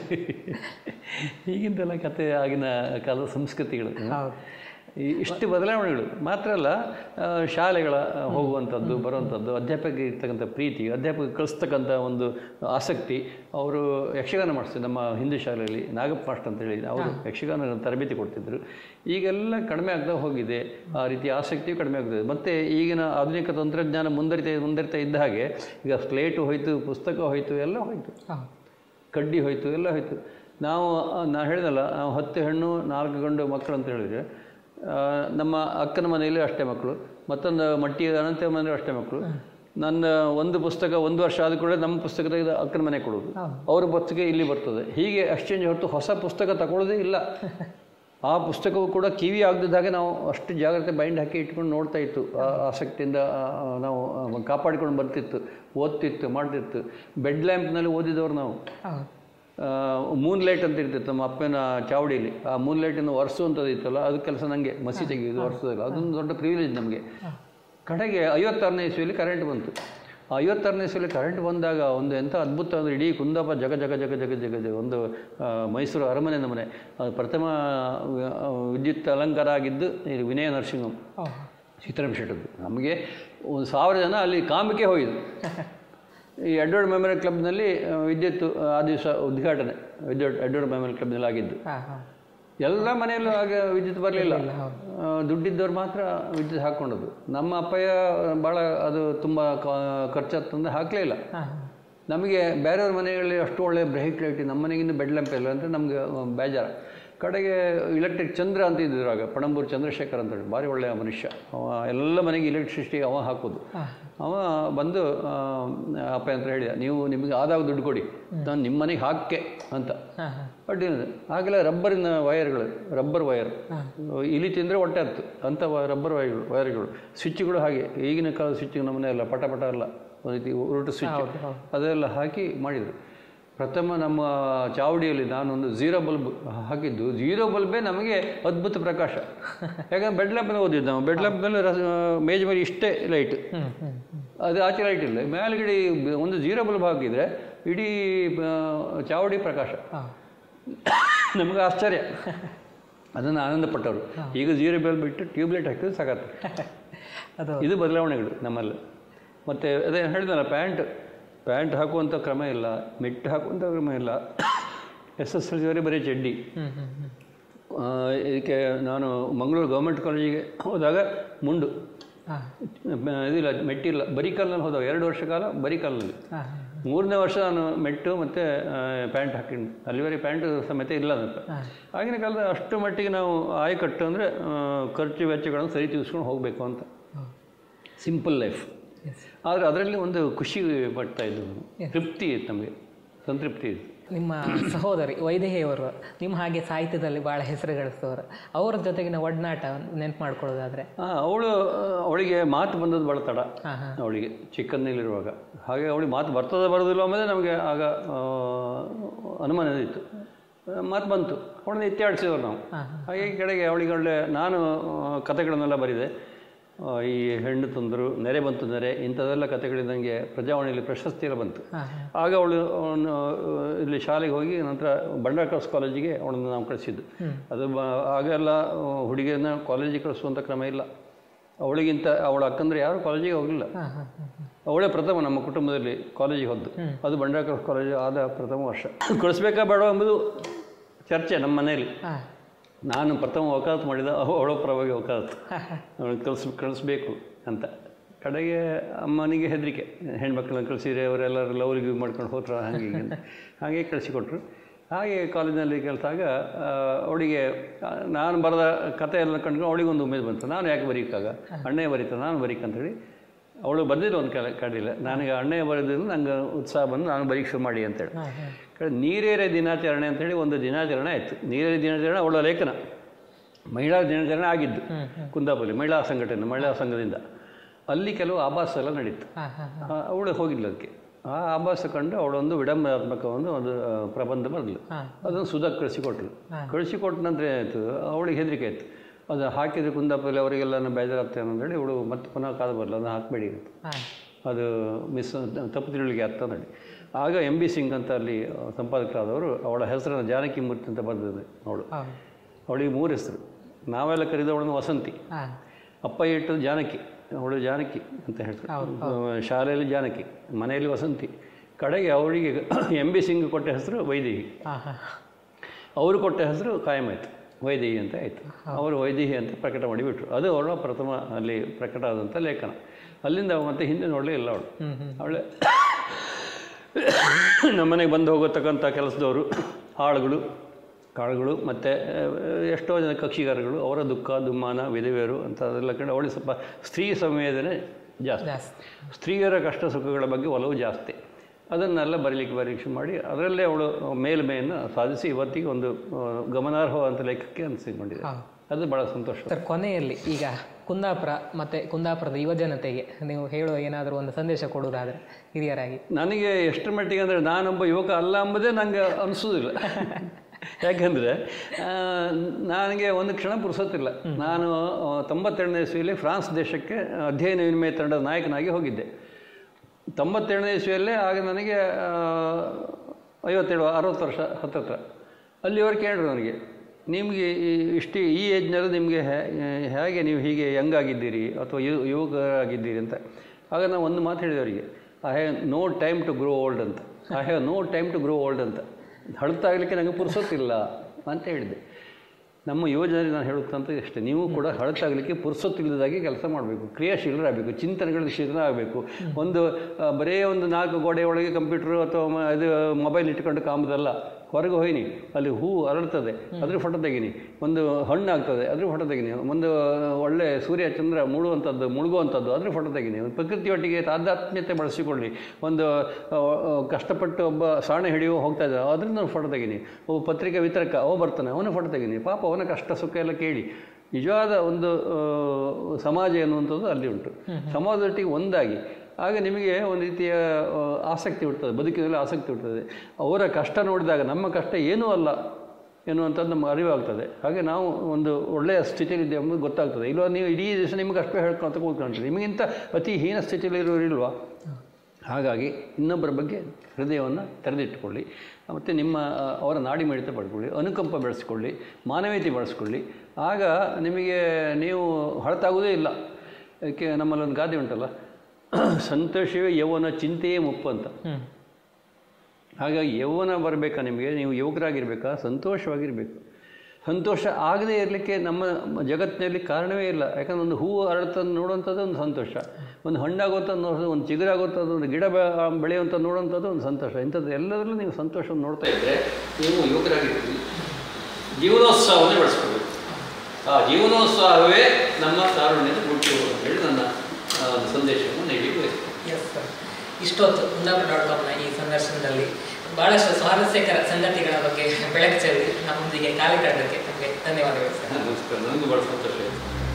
ಈಗಿಂದೆಲ್ಲ ಕತೆ ಆಗಿನ ಕಾಲದ ಸಂಸ್ಕೃತಿಗಳು. ಇಷ್ಟು ಬದಲಾವಣೆಗಳು ಮಾತ್ರ ಅಲ್ಲ, ಶಾಲೆಗಳ ಹೋಗುವಂಥದ್ದು ಬರುವಂಥದ್ದು, ಅಧ್ಯಾಪಕರಿಗೆ ಇರ್ತಕ್ಕಂಥ ಪ್ರೀತಿ, ಅಧ್ಯಾಪಕ ಕಳಿಸ್ತಕ್ಕಂಥ ಒಂದು ಆಸಕ್ತಿ. ಅವರು ಯಕ್ಷಗಾನ ಮಾಡಿಸ್ತಾರೆ ನಮ್ಮ ಹಿಂದೂ ಶಾಲೆಯಲ್ಲಿ, ನಾಗಪ್ಪ ಮಾಸ್ಟರ್ ಅಂತೇಳಿ ಅವರು ಯಕ್ಷಗಾನ ತರಬೇತಿ ಕೊಡ್ತಿದ್ದರು. ಈಗೆಲ್ಲ ಕಡಿಮೆ ಆಗ್ತಾ ಹೋಗಿದೆ, ಆ ರೀತಿ ಆಸಕ್ತಿಯು ಕಡಿಮೆ ಆಗ್ತದೆ. ಮತ್ತು ಈಗಿನ ಆಧುನಿಕ ತಂತ್ರಜ್ಞಾನ ಮುಂದರಿತಾ ಮುಂದರಿತಾ ಇದ್ದ ಹಾಗೆ ಈಗ ಸ್ಲೇಟು ಹೋಯಿತು, ಪುಸ್ತಕ ಹೋಯಿತು, ಎಲ್ಲ ಹೋಯಿತು, ಕಡ್ಡಿ ಹೋಯಿತು, ಎಲ್ಲ ಹೋಯಿತು. ನಾವು ನಾ ಹೇಳಿದಲ್ಲ, ನಾವು ಹತ್ತು ಹೆಣ್ಣು ನಾಲ್ಕು ಗಂಡು ಮಕ್ಕಳು ಅಂತ ಹೇಳಿದರೆ, ನಮ್ಮ ಅಕ್ಕನ ಮನೆಯಲ್ಲಿ ಅಷ್ಟೇ ಮಕ್ಕಳು, ಮತ್ತೊಂದು ಮಟ್ಟಿ ಅನಂತ ಮನೆಯಲ್ಲೂ ಅಷ್ಟೇ ಮಕ್ಕಳು. ನನ್ನ ಒಂದು ಪುಸ್ತಕ ಒಂದು ವರ್ಷ ಆದ ಕೂಡ ನಮ್ಮ ಪುಸ್ತಕ ತೆಗೆದು ಅಕ್ಕನ ಮನೆ ಕೊಡೋದು, ಅವ್ರ ಪುಸ್ತಕ ಇಲ್ಲಿ ಬರ್ತದೆ. ಹೀಗೆ ಎಕ್ಸ್ಚೇಂಜ್ ಹೊರತು ಹೊಸ ಪುಸ್ತಕ ತಗೊಳ್ಳೋದೇ ಇಲ್ಲ. ಆ ಪುಸ್ತಕವು ಕೂಡ ಕಿವಿ ಆಗದಿದ್ದಾಗ ನಾವು ಅಷ್ಟು ಜಾಗ್ರತೆ ಬೈಂಡ್ ಹಾಕಿ ಇಟ್ಕೊಂಡು ನೋಡ್ತಾ ಇತ್ತು, ಆಸಕ್ತಿಯಿಂದ ನಾವು ಕಾಪಾಡಿಕೊಂಡು ಬರ್ತಿತ್ತು, ಓದ್ತಿತ್ತು, ಮಾಡ್ತಿತ್ತು. ಬೆಡ್ ಲ್ಯಾಂಪ್ನಲ್ಲಿ ಓದಿದವರು ನಾವು. ಮೂನ್ ಲೈಟ್ ಅಂತ ಇರ್ತಿತ್ತು ನಮ್ಮ ಅಪ್ಪನ ಚಾವಡಿಯಲ್ಲಿ. ಆ ಮೂನ್ ಲೈಟನ್ನು ಒರೆಸುವಂಥದ್ದು ಇತ್ತಲ್ಲ, ಅದು ಕೆಲಸ ನನಗೆ ಮಸಿ ತೆಗೆಯೋದು ಒರೆಸೋದಿಲ್ಲ, ಅದೊಂದು ದೊಡ್ಡ ಪ್ರಿವಿಲೇಜ್ ನಮಗೆ. ಕಡೆಗೆ ಐವತ್ತಾರನೇ ಇಸ್ವಿಯಲ್ಲಿ ಕರೆಂಟ್ ಬಂತು. ಆ ಐವತ್ತಾರನೇ ಇಸ್ವಿಯಲ್ಲಿ ಕರೆಂಟ್ ಬಂದಾಗ ಒಂದು ಎಂಥ ಅದ್ಭುತ ಅಂದರೆ, ಇಡೀ ಕುಂದಾಪುರ ಜಗ ಜಗ ಜಗ ಜಗ ಜಗ ಜಗ ಒಂದು ಮೈಸೂರು ಅರಮನೆ ನಮ್ಮನೆ ಪ್ರಥಮ ವಿದ್ಯುತ್ ಅಲಂಕಾರ ಆಗಿದ್ದು ವಿನಯ ನರಸಿಂಹಂ ಸೀತಾರಾಮ್ ಶೆಟ್ಟದ್ದು. ನಮಗೆ ಒಂದು ಸಾವಿರ ಜನ ಅಲ್ಲಿ ಕಾಂಬಿಕೆ ಹೋಗಿದ್ದು. ಈ ಎಡ್ವರ್ಡ್ ಮೆಮೋರಿಯಲ್ ಕ್ಲಬ್ನಲ್ಲಿ ವಿದ್ಯುತ್ ಆ ದಿವಸ ಉದ್ಘಾಟನೆ ವಿದ್ಯುತ್ ಎಡ್ವರ್ಡ್ ಮೆಮೋರಿಯಲ್ ಕ್ಲಬ್ನಲ್ಲಿ ಆಗಿದ್ದು. ಎಲ್ಲ ಮನೆಯಲ್ಲೂ ಆಗ ವಿದ್ಯುತ್ ಬರಲಿಲ್ಲ, ದುಡ್ಡಿದ್ದವ್ರು ಮಾತ್ರ ವಿದ್ಯುತ್ ಹಾಕ್ಕೊಂಡದ್ದು. ನಮ್ಮ ಅಪ್ಪಯ್ಯ ಭಾಳ ಅದು ತುಂಬ ಖರ್ಚಾಗ್ತಂದ್ರೆ ಹಾಕಲೇ ಇಲ್ಲ. ನಮಗೆ ಬೇರೆಯವ್ರ ಮನೆಗಳಲ್ಲಿ ಅಷ್ಟು ಒಳ್ಳೆಯ ಬ್ರೈಟ್ ಲೈಟ್, ನಮ್ಮ ಮನೆಗಿಂತ ಬೆಡ್ ಲ್ಯಾಂಪ್ ಇಲ್ಲ ಅಂತ ನಮಗೆ ಬೇಜಾರ. ಕಡೆಗೆ ಇಲೆಕ್ಟ್ರಿಕ್ ಚಂದ್ರ ಅಂತ ಇದ್ದರು ಆಗ, ಪಣಂಬೂರು ಚಂದ್ರಶೇಖರ್ ಅಂತೇಳಿ ಭಾರಿ ಒಳ್ಳೆಯ ಮನುಷ್ಯ. ಅವ ಎಲ್ಲ ಮನೆಗೆ ಇಲೆಕ್ಟ್ರಿಸಿಟಿ ಅವ ಹಾಕೋದು. ಅವ ಬಂದು ಅಪ್ಪ ಅಂತ ಹೇಳಿದ, ನೀವು ನಿಮಗೆ ಆದಾಗ ದುಡ್ಡು ಕೊಡಿ, ನಾನು ನಿಮ್ಮ ಮನೆಗೆ ಹಾಕೆ ಅಂತ. ಅಡ್ಡಿಲ್ಲ, ಆಗಲೇ ರಬ್ಬರಿನ ವಯರ್ಗಳು, ರಬ್ಬರ್ ವಯರ್ ಇಲಿ ತಿಂದರೆ ಹೊಟ್ಟೆ ಹತ್ತು ಅಂಥ ರಬ್ಬರ್ ವಯರ್ಗಳು ವಯರ್ಗಳು ಸ್ವಿಚ್ಗಳು ಹಾಗೆ. ಈಗಿನ ಕಾಲದ ಸ್ವಿಚ್ ನಮ್ಮನೆ ಎಲ್ಲ ಪಟ ಪಟ ಎಲ್ಲ ಒಂದು ರೀತಿ ಉರುಟು ಸ್ವಿಚ್, ಅದೆಲ್ಲ ಹಾಕಿ ಮಾಡಿದರು. ಪ್ರಥಮ ನಮ್ಮ ಚಾವಡಿಯಲ್ಲಿ ನಾನೊಂದು ಝೀರೋ ಬಲ್ಬ್ ಹಾಕಿದ್ದು. ಝೀರೋ ಬಲ್ಬೇ ನಮಗೆ ಅದ್ಭುತ ಪ್ರಕಾಶ. ಯಾಕಂದ್ರೆ ಬೆಡ್ ಲ್ಯಾಂಪ್ನ ಓದಿದ್ದು ನಾವು. ಬೆಡ್ ಲ್ಯಾಂಪ್ನಲ್ಲಿ ಮೇಜ್ ಮೇಲೆ ಇಷ್ಟೇ ಲೈಟ್, ಅದು ಆಚೆ ಲೈಟ್ ಇಲ್ಲ. ಮೇಲ್ಗಡೆ ಒಂದು ಝೀರೋ ಬಲ್ಬ್ ಹಾಕಿದರೆ ಇಡೀ ಚಾವಡಿ ಪ್ರಕಾಶ. ನಮಗೆ ಆಶ್ಚರ್ಯ, ಅದನ್ನು ಆನಂದ ಪಟ್ಟವರು. ಈಗ ಝೀರೋ ಬಲ್ಬ್ ಬಿಟ್ಟು ಟ್ಯೂಬ್ಲೈಟ್ ಹಾಕಿದ್ರೆ ಸಾಕಾಗ್ತದೆ. ಇದು ಬದಲಾವಣೆಗಳು ನಮ್ಮಲ್ಲಿ. ಮತ್ತು ಅದೇ ಹೇಳಿದ್ನಲ್ಲ, ಪ್ಯಾಂಟ್ ಪ್ಯಾಂಟ್ ಹಾಕುವಂಥ ಕ್ರಮ ಇಲ್ಲ, ಮೆಟ್ಟು ಹಾಕುವಂಥ ಕ್ರಮ ಇಲ್ಲ. ಎಸ್ ಎಸ್ ಎಲ್ ಸಿವರೆಗೆ ಬರೀ ಚಡ್ಡಿ. ಇದಕ್ಕೆ ನಾನು ಮಂಗಳೂರು ಗೌರ್ಮೆಂಟ್ ಕಾಲೇಜಿಗೆ ಹೋದಾಗ ಮುಂಡು, ಇದಿಲ್ಲ, ಮೆಟ್ಟಿಲ್ಲ, ಬರೀ ಕಾಲಿನಲ್ಲಿ ಹೋದಾಗ ಎರಡು ವರ್ಷ ಕಾಲ ಬರೀ ಕಾಲಿನಲ್ಲಿ. ಮೂರನೇ ವರ್ಷ ನಾನು ಮೆಟ್ಟು ಮತ್ತು ಪ್ಯಾಂಟ್ ಹಾಕಿದ್ದು. ಅಲ್ಲಿವರೆಗೆ ಪ್ಯಾಂಟ್ ಸಮೇತ ಇಲ್ಲ ಅಂತ. ಆಗಿನ ಕಾಲದ ಅಷ್ಟು ಮಟ್ಟಿಗೆ ನಾವು ಆಯಕಟ್ಟು ಅಂದರೆ ಖರ್ಚು ವೆಚ್ಚಗಳನ್ನು ಸರಿ ತಿಳಿಸ್ಕೊಂಡು ಹೋಗಬೇಕು ಅಂತ. Simple life. ಆದರೆ ಅದರಲ್ಲಿ ಒಂದು ಖುಷಿ ಪಡ್ತಾ ಇದ್ದು, ತೃಪ್ತಿ ಇತ್ತು, ನಮಗೆ ಸಂತೃಪ್ತಿ ಇತ್ತು. ನಿಮ್ಮ ಸಹೋದರಿ ವೈದೇಹಿಯವರು ನಿಮ್ಮ ಹಾಗೆ ಸಾಹಿತ್ಯದಲ್ಲಿ ಭಾಳ ಹೆಸರು ಗಳಿಸ್ತವರು, ಅವರ ಜೊತೆಗಿನ ಒಡನಾಟ ನೆನಪು ಮಾಡ್ಕೊಳ್ಳೋದಾದರೆ? ಹಾಂ, ಅವಳು ಅವಳಿಗೆ ಮಾತು ಬಂದದ್ದು ಭಾಳ ತಡ. ಅವಳಿಗೆ ಚಿಕ್ಕಂದಿನಲ್ಲಿರುವಾಗ ಹಾಗೆ ಅವಳಿಗೆ ಮಾತು ಬರ್ತದೆ ಬರೋದಿಲ್ಲ ಆಮೇಲೆ ನಮಗೆ ಆಗ ಅನುಮಾನ ಇತ್ತು. ಮಾತು ಬಂತು, ಅವಳನ್ನ ಎತ್ತಾಡಿಸಿದವರು ನಾವು. ಹಾಗೆ ಕಡೆಗೆ ಅವಳಿಗೆ ಒಳ್ಳೆ, ನಾನು ಕಥೆಗಳನ್ನೆಲ್ಲ ಬರಿದೆ. ಈ ಹೆಣ್ಣು ತಂದರು, ನೆರೆ ಬಂತು ನೆರೆ, ಇಂಥದ್ದೆಲ್ಲ ಕಥೆಗಳಿಂದ ನನಗೆ ಪ್ರಜಾವಾಣಿಯಲ್ಲಿ ಪ್ರಶಸ್ತಿ ಎಲ್ಲ ಬಂತು. ಆಗ ಅವಳು ಇಲ್ಲಿ ಶಾಲೆಗೆ ಹೋಗಿ ನಂತರ ಬಂಡಾರ ಕ್ರಾಸ್ ಕಾಲೇಜಿಗೆ ಅವಳನ್ನು ನಾವು ಕಳಿಸಿದ್ದು. ಅದು ಆಗೆಲ್ಲ ಹುಡುಗಿಯನ್ನ ಕಾಲೇಜಿಗೆ ಕಳಿಸುವಂಥ ಕ್ರಮ ಇಲ್ಲ. ಅವಳಿಗಿಂತ ಅವಳ ಅಕ್ಕಂದ್ರೆ ಯಾರು ಕಾಲೇಜಿಗೆ ಹೋಗಲಿಲ್ಲ. ಅವಳೇ ಪ್ರಥಮ ನಮ್ಮ ಕುಟುಂಬದಲ್ಲಿ ಕಾಲೇಜಿಗೆ ಹೋದ್ದು. ಅದು ಬಂಡಾರ ಕ್ರಾಸ್ ಕಾಲೇಜು ಆದ ಪ್ರಥಮ ವರ್ಷ. ಕಳಿಸ್ಬೇಕಾ ಬೇಡ ಎಂಬುದು ಚರ್ಚೆ ನಮ್ಮ ಮನೆಯಲ್ಲಿ. ನಾನು ಪ್ರಥಮ ವಕಾಲತ್ತು ಮಾಡಿದ, ಅವಳ ಪರವಾಗಿ ವಕಾಲತ್ತು ಅವಳು ಕಳಿಸ್ ಕಳಿಸ್ಬೇಕು ಅಂತ. ಕಡೆಗೆ ಅಮ್ಮನಿಗೆ ಹೆದರಿಕೆ, ಹೆಣ್ಮಕ್ಳನ್ನ ಕಳಿಸಿದ್ರೆ ಅವರೆಲ್ಲರೂ ಲವ್ ರಿವ್ಯೂ ಮಾಡ್ಕೊಂಡು ಹೋದ್ರ ಹಾಗೆ ಹೀಗೆ ಅಂತ ಹಾಗೆ ಕಳಿಸಿಕೊಟ್ರು. ಹಾಗೆ ಕಾಲೇಜಿನಲ್ಲಿ ಕಲಿತಾಗ ಅವಳಿಗೆ ನಾನು ಬರೆದ ಕತೆ ಎಲ್ಲ ಕಂಡು ಅವಳಿಗೊಂದು ಉಮೇದು ಬಂತು, ನಾನು ಯಾಕೆ ಬರೀಕಾಗ ಅಣ್ಣೇ ಬರೀತ ನಾನು ಬರೀಕಂತೇಳಿ. ಅವಳು ಬರೆದಿಲ್ಲ ಒಂದು ಕೆಲ ಕಡಿಲ್ಲ, ನನಗೆ ಅಣ್ಣೇ ಬರೆದಿದ್ದು ನಂಗೆ ಉತ್ಸಾಹ ಬಂದು ನಾನು ಬರೀಕ್ ಶುರು ಮಾಡಿ ಅಂತೇಳಿ. ನೀರೇರೆ ದಿನಾಚರಣೆ ಅಂತೇಳಿ ಒಂದು ದಿನಾಚರಣೆ ಆಯಿತು. ನೀರೇರೆ ದಿನಾಚರಣೆ ಅವಳ ಲೇಖನ ಮಹಿಳಾ ದಿನಾಚರಣೆ ಆಗಿದ್ದು ಕುಂದಾಪುರಿ ಮಹಿಳಾ ಸಂಘಟನೆ ಮಹಿಳಾ ಸಂಘದಿಂದ. ಅಲ್ಲಿ ಕೆಲವು ಆಭಾಸ ಎಲ್ಲ ನಡೀತು. ಅವಳು ಹೋಗಿದ್ಲು ಅದಕ್ಕೆ. ಆ ಆಭಾಸ ಕಂಡು ಅವಳೊಂದು ವಿಡಂಬನಾತ್ಮಕ ಒಂದು ಒಂದು ಪ್ರಬಂಧ ಬರಲು ಅದನ್ನು ಸುಧಾಕ್ ಕಳಿಸಿಕೊಟ್ಲು. ಕಳಿಸಿಕೊಟ್ಟ ನಂತರ ಏನಾಯಿತು, ಅವಳಿಗೆ ಹೆದರಿಕೆ ಆಯಿತು. ಅದು ಹಾಕಿದರೆ ಕುಂದಾಪುರಲ್ಲಿ ಅವರಿಗೆಲ್ಲ ಬೇಜಾರಾಗ್ತೇನೆ ಅಂತೇಳಿ ಅವಳು ಮತ್ತೆ ಪುನಃ ಕಾದು ಬರಲ್ಲ, ಅದನ್ನು ಹಾಕಬೇಡಿ ಅಂತ, ಅದು ಮಿಸ್ ತಪ್ಪು ತಿಳುವಳಿಕೆ ಆಗ್ತಾ ನೋಡಿ. ಆಗ ಎಂ ಬಿ ಸಿಂಗ್ ಅಂತ ಅಲ್ಲಿ ಸಂಪಾದಕರಾದವರು ಅವಳ ಹೆಸರನ್ನು ಜಾನಕಿ ಮೂರ್ತಿ ಅಂತ ಬರೆದಿದೆ. ಅವಳು ಅವಳಿಗೆ ಮೂರು ಹೆಸರು. ನಾವೆಲ್ಲ ಕರೆದವಳನ್ನು ವಸಂತಿ, ಅಪ್ಪ ಇಟ್ಟು ಜಾನಕಿ, ಅವಳು ಜಾನಕಿ ಅಂತ ಹೇಳ್ತಾರೆ. ಶಾಲೆಯಲ್ಲಿ ಜಾನಕಿ, ಮನೆಯಲ್ಲಿ ವಸಂತಿ. ಕಡೆಗೆ ಅವಳಿಗೆ ಎಂ ಬಿ ಸಿಂಗ್ ಕೊಟ್ಟ ಹೆಸರು ವೈದೇಹಿ, ಅವರು ಕೊಟ್ಟ ಹೆಸರು ಕಾಯಮಾಯಿತು, ವೈದೇಹಿ ಅಂತ ಆಯಿತು. ಅವರು ವೈದೇಹಿ ಅಂತ ಪ್ರಕಟ ಮಾಡಿಬಿಟ್ರು. ಅದು ಅವಳ ಪ್ರಥಮ ಅಲ್ಲಿ ಪ್ರಕಟ ಆದಂಥ ಲೇಖನ. ಅಲ್ಲಿಂದ ಮತ್ತೆ ಹಿಂದೆ ನೋಡಲೇ ಇಲ್ಲ ಅವಳು. ಅವಳೆ ನಮ್ಮನೆಗೆ ಬಂದು ಹೋಗತಕ್ಕಂಥ ಕೆಲಸದವರು, ಆಳುಗಳು ಕಾಳುಗಳು ಮತ್ತು ಎಷ್ಟೋ ಜನ ಕಕ್ಷಿಗಾರಗಳು, ಅವರ ದುಃಖ ದುಮ್ಮಾನ ವಿಧವೆಯರು ಅಂತ ಅದೆಲ್ಲ ಕಂಡು ಅವಳಿಗೆ ಸ್ವಲ್ಪ ಸ್ತ್ರೀ ಸಂವೇದನೆ ಜಾಸ್ತಿ, ಸ್ತ್ರೀಯರ ಕಷ್ಟ ಸುಖಗಳ ಬಗ್ಗೆ ಒಲವು ಜಾಸ್ತಿ. ಅದನ್ನೆಲ್ಲ ಬರೀಲಿಕ್ಕೆ ಪರೀಕ್ಷೆ ಮಾಡಿ ಅದರಲ್ಲೇ ಅವಳು ಮೇಲ್ಮೆಯನ್ನು ಸಾಧಿಸಿ ಇವತ್ತಿಗೆ ಒಂದು ಗಮನಾರ್ಹವಾದಂಥ ಲೇಖಕ್ಕೆ ಅನಿಸಿಕೊಂಡಿದೆ. ಅದು ಭಾಳ ಸಂತೋಷ. ಸರ್, ಕೊನೆಯಲ್ಲಿ ಈಗ ಕುಂದಾಪುರ ಮತ್ತು ಕುಂದಾಪುರದ ಯುವಜನತೆಗೆ ನೀವು ಹೇಳೋ ಏನಾದರೂ ಒಂದು ಸಂದೇಶ ಕೊಡೋದಾದರೆ ಹಿರಿಯರಾಗಿ? ನನಗೆ ಎಷ್ಟರ ಮಟ್ಟಿಗೆ ಅಂದರೆ ನಾನೊಬ್ಬ ಯುವಕ ಅಲ್ಲ ಎಂಬುದೇ ನನಗೆ ಅನಿಸೋದಿಲ್ಲ. ಯಾಕೆಂದರೆ ನನಗೆ ಒಂದು ಕ್ಷಣ ಪುರುಸತ್ತಿಲ್ಲ. ನಾನು ತೊಂಬತ್ತೆರಡನೇ ಇಸ್ವಿಯಲ್ಲಿ ಫ್ರಾನ್ಸ್ ದೇಶಕ್ಕೆ ಅಧ್ಯಯನ ವಿನಿಮಯ ತಂಡದ ನಾಯಕನಾಗಿ ಹೋಗಿದ್ದೆ. ತೊಂಬತ್ತೆರಡನೇ ಇಸ್ವಿಯಲ್ಲೇ ಆಗ ನನಗೆ ಐವತ್ತೇಳು ಅರವತ್ತು ವರ್ಷ ಹತ್ತತ್ರ. ಅಲ್ಲಿವರೆಗೆ ಕೇಳಿದ್ರು ನನಗೆ, ನಿಮಗೆ ಇಷ್ಟು ಈ ಏಜ್ನಲ್ಲಿ ನಿಮಗೆ ಹೇಗೆ ನೀವು ಹೀಗೆ ಯಂಗಾಗಿದ್ದೀರಿ ಅಥವಾ ಯು ಯುವಕರಾಗಿದ್ದೀರಿ ಅಂತ. ಆಗ ನಾವು ಒಂದು ಮಾತು ಹೇಳಿದೆ ಅವರಿಗೆ, I have no time to grow old ಅಂತ. I have no time to grow old ಅಂತ, ಹಳತಾಗಲಿಕ್ಕೆ ನನಗೆ ಪುರ್ಸೊತ್ತಿಲ್ಲ ಅಂತ ಹೇಳಿದೆ. ನಮ್ಮ ಯುವಜನರಿಗೆ ನಾನು ಹೇಳುತ್ತಂತ ಇಷ್ಟೇ, ನೀವು ಕೂಡ ಹಳತಾಗಲಿಕ್ಕೆ ಪುರ್ಸೊತ್ತಿಲ್ಲದಾಗಿ ಕೆಲಸ ಮಾಡಬೇಕು, ಕ್ರಿಯಾಶೀಲರಾಗಬೇಕು, ಚಿಂತನೆಗಳ ಶೀಲನ ಆಗಬೇಕು. ಒಂದು ಬರೀ ಒಂದು ನಾಲ್ಕು ಗೋಡೆ ಒಳಗೆ ಕಂಪ್ಯೂಟ್ರು ಅಥವಾ ಇದು ಮೊಬೈಲ್ ಇಟ್ಕೊಂಡು ಕಾಂಬುದಲ್ಲ. ಹೊರಗೆ ಹೋಯ್ನಿ, ಅಲ್ಲಿ ಹೂ ಅರಳ್ತದೆ, ಅದ್ರ ಫೋಟೋ ತೆಗೀನಿ. ಒಂದು ಹಣ್ಣು ಆಗ್ತದೆ, ಅದ್ರ ಫೋಟೋ ತೆಗೀನಿ. ಒಂದು ಒಳ್ಳೆ ಸೂರ್ಯ ಚಂದ್ರ ಮುಳುವಂಥದ್ದು ಮುಳುಗುವಂಥದ್ದು ಅದ್ರ ಫೋಟೋ ತೆಗೀನಿ. ಒಂದು ಪ್ರಕೃತಿಯೊಟ್ಟಿಗೆ ತಾದಾತ್ಮ್ಯತೆ ಬಳಸಿಕೊಳ್ಳಿ. ಒಂದು ಕಷ್ಟಪಟ್ಟು ಒಬ್ಬ ಸಾಣೆ ಹಿಡಿಯುವ ಹೋಗ್ತಾ ಇದ್ದಾರೆ, ಅದರಿಂದ ಫೋಟೋ ತೆಗೀನಿ. ಒಬ್ಬ ಪತ್ರಿಕೆ ವಿತರಕ ಅವ ಬರ್ತಾನೆ, ಅವನ ಫೋಟೋ ತೆಗೀನಿ. ಪಾಪ ಅವನ ಕಷ್ಟ ಸುಖ ಎಲ್ಲ ಕೇಳಿ. ನಿಜವಾದ ಒಂದು ಸಮಾಜ ಎನ್ನುವಂಥದ್ದು ಅಲ್ಲಿ ಉಂಟು. ಸಮಾಜದೊಟ್ಟಿಗೆ ಒಂದಾಗಿ ಆಗ ನಿಮಗೆ ಒಂದು ರೀತಿಯ ಆಸಕ್ತಿ ಹುಡ್ತದೆ, ಬದುಕಿನಲ್ಲಿ ಆಸಕ್ತಿ ಹುಡ್ತದೆ. ಅವರ ಕಷ್ಟ ನೋಡಿದಾಗ ನಮ್ಮ ಕಷ್ಟ ಏನೂ ಅಲ್ಲ ಎನ್ನುವಂಥದ್ದು ನಮಗೆ ಅರಿವಾಗ್ತದೆ. ಹಾಗೆ ನಾವು ಒಂದು ಒಳ್ಳೆಯ ಸ್ಥಿತಿಯಲ್ಲಿದ್ದೇವೆ ಎಂಬುದು ಗೊತ್ತಾಗ್ತದೆ. ಇಲ್ವಾ ನೀವು ಇಡೀ ದಿವಸ ನಿಮಗೆ ಅಷ್ಟೇ ಹೇಳ್ಕೊತ ಕೂತ್ಕೊಂಡ್ರಿ, ನಿಮಗಿಂತ ಅತಿ ಹೀನ ಸ್ಥಿತಿಯಲ್ಲಿರೋರು ಇಲ್ವಾ? ಹಾಗಾಗಿ ಇನ್ನೊಬ್ಬರ ಬಗ್ಗೆ ಹೃದಯವನ್ನು ತೆರೆದಿಟ್ಟುಕೊಳ್ಳಿ, ಮತ್ತು ನಿಮ್ಮ ಅವರ ನಾಡಿ ಮಿಡಿತ ಪಡ್ಕೊಳ್ಳಿ, ಅನುಕಂಪ ಬೆಳೆಸ್ಕೊಳ್ಳಿ, ಮಾನವೀಯತೆ ಬೆಳೆಸ್ಕೊಳ್ಳಿ. ಆಗ ನಿಮಗೆ ನೀವು ಹೊರತಾಗೋದೇ ಇಲ್ಲ. ಅದಕ್ಕೆ ನಮ್ಮಲ್ಲೊಂದು ಗಾದೆ ಉಂಟಲ್ಲ, ಸಂತೋಷವೇ ಯೌವನ ಚಿಂತೆಯೇ ಮುಪ್ಪು ಅಂತ. ಹಾಗಾಗಿ ಯೌವನ ಬರಬೇಕಾ ನಿಮಗೆ, ನೀವು ಯುವಕರಾಗಿರ್ಬೇಕಾ, ಸಂತೋಷವಾಗಿರಬೇಕು. ಸಂತೋಷ ಆಗದೇ ಇರಲಿಕ್ಕೆ ನಮ್ಮ ಜಗತ್ತಿನಲ್ಲಿ ಕಾರಣವೇ ಇಲ್ಲ. ಯಾಕಂದ್ರೆ ಒಂದು ಹೂವು ಅರಳುತ್ತನ್ನು ನೋಡುವಂಥದ್ದು ಒಂದು ಸಂತೋಷ, ಒಂದು ಹಣ್ಣಾಗುವಂಥದ್ದು ನೋಡೋದು, ಒಂದು ಚಿಗುರಾಗುವಂಥದ್ದು, ಒಂದು ಗಿಡ ಬೆಳೆಯುವಂಥದ್ದು ನೋಡುವಂಥದ್ದು ಒಂದು ಸಂತೋಷ. ಇಂಥದ್ದು ಎಲ್ಲದರಲ್ಲೂ ನೀವು ಸಂತೋಷವನ್ನು ನೋಡ್ತಾ ಇದ್ದರೆ ನೀವು ಯುವಕರಾಗಿರ್ತೀವಿ. ಜೀವನೋತ್ಸವವನ್ನು ಬೆಳೆಸ್ಕೊಳ್ಬೇಕು. ಆ ಜೀವನೋತ್ಸವವೇ ನಮ್ಮ ತಾರುಣ್ಯದ ಗುಟ್ಟು ಅಂತೇಳಿ ನನ್ನ ಸಂದೇಶವನ್ನು ನೀಡಿ ಬಯಸ್ತೇನೆ. ಎಸ್ ಸರ್, ಇಷ್ಟೊತ್ತು ಕುಂದಾಪುರ ಡಾಟ್ ಕಾಮ್ನ ಈ ಸಂದರ್ಶನದಲ್ಲಿ ಭಾಳಷ್ಟು ಸ್ವಾರಸ್ಯಕರ ಸಂಗತಿಗಳ ಬಗ್ಗೆ ಬೆಳಕು ಚೆಲ್ಲಿ ನಮ್ಮೊಂದಿಗೆ ಕಾಲಿಟ್ಟದ್ದಕ್ಕೆ ನಮಗೆ ಧನ್ಯವಾದಗಳು ಸರ್. ನಮಸ್ಕಾರ, ನನಗೂ ಭಾಳ ಸಂತೋಷ ಆಯಿತು.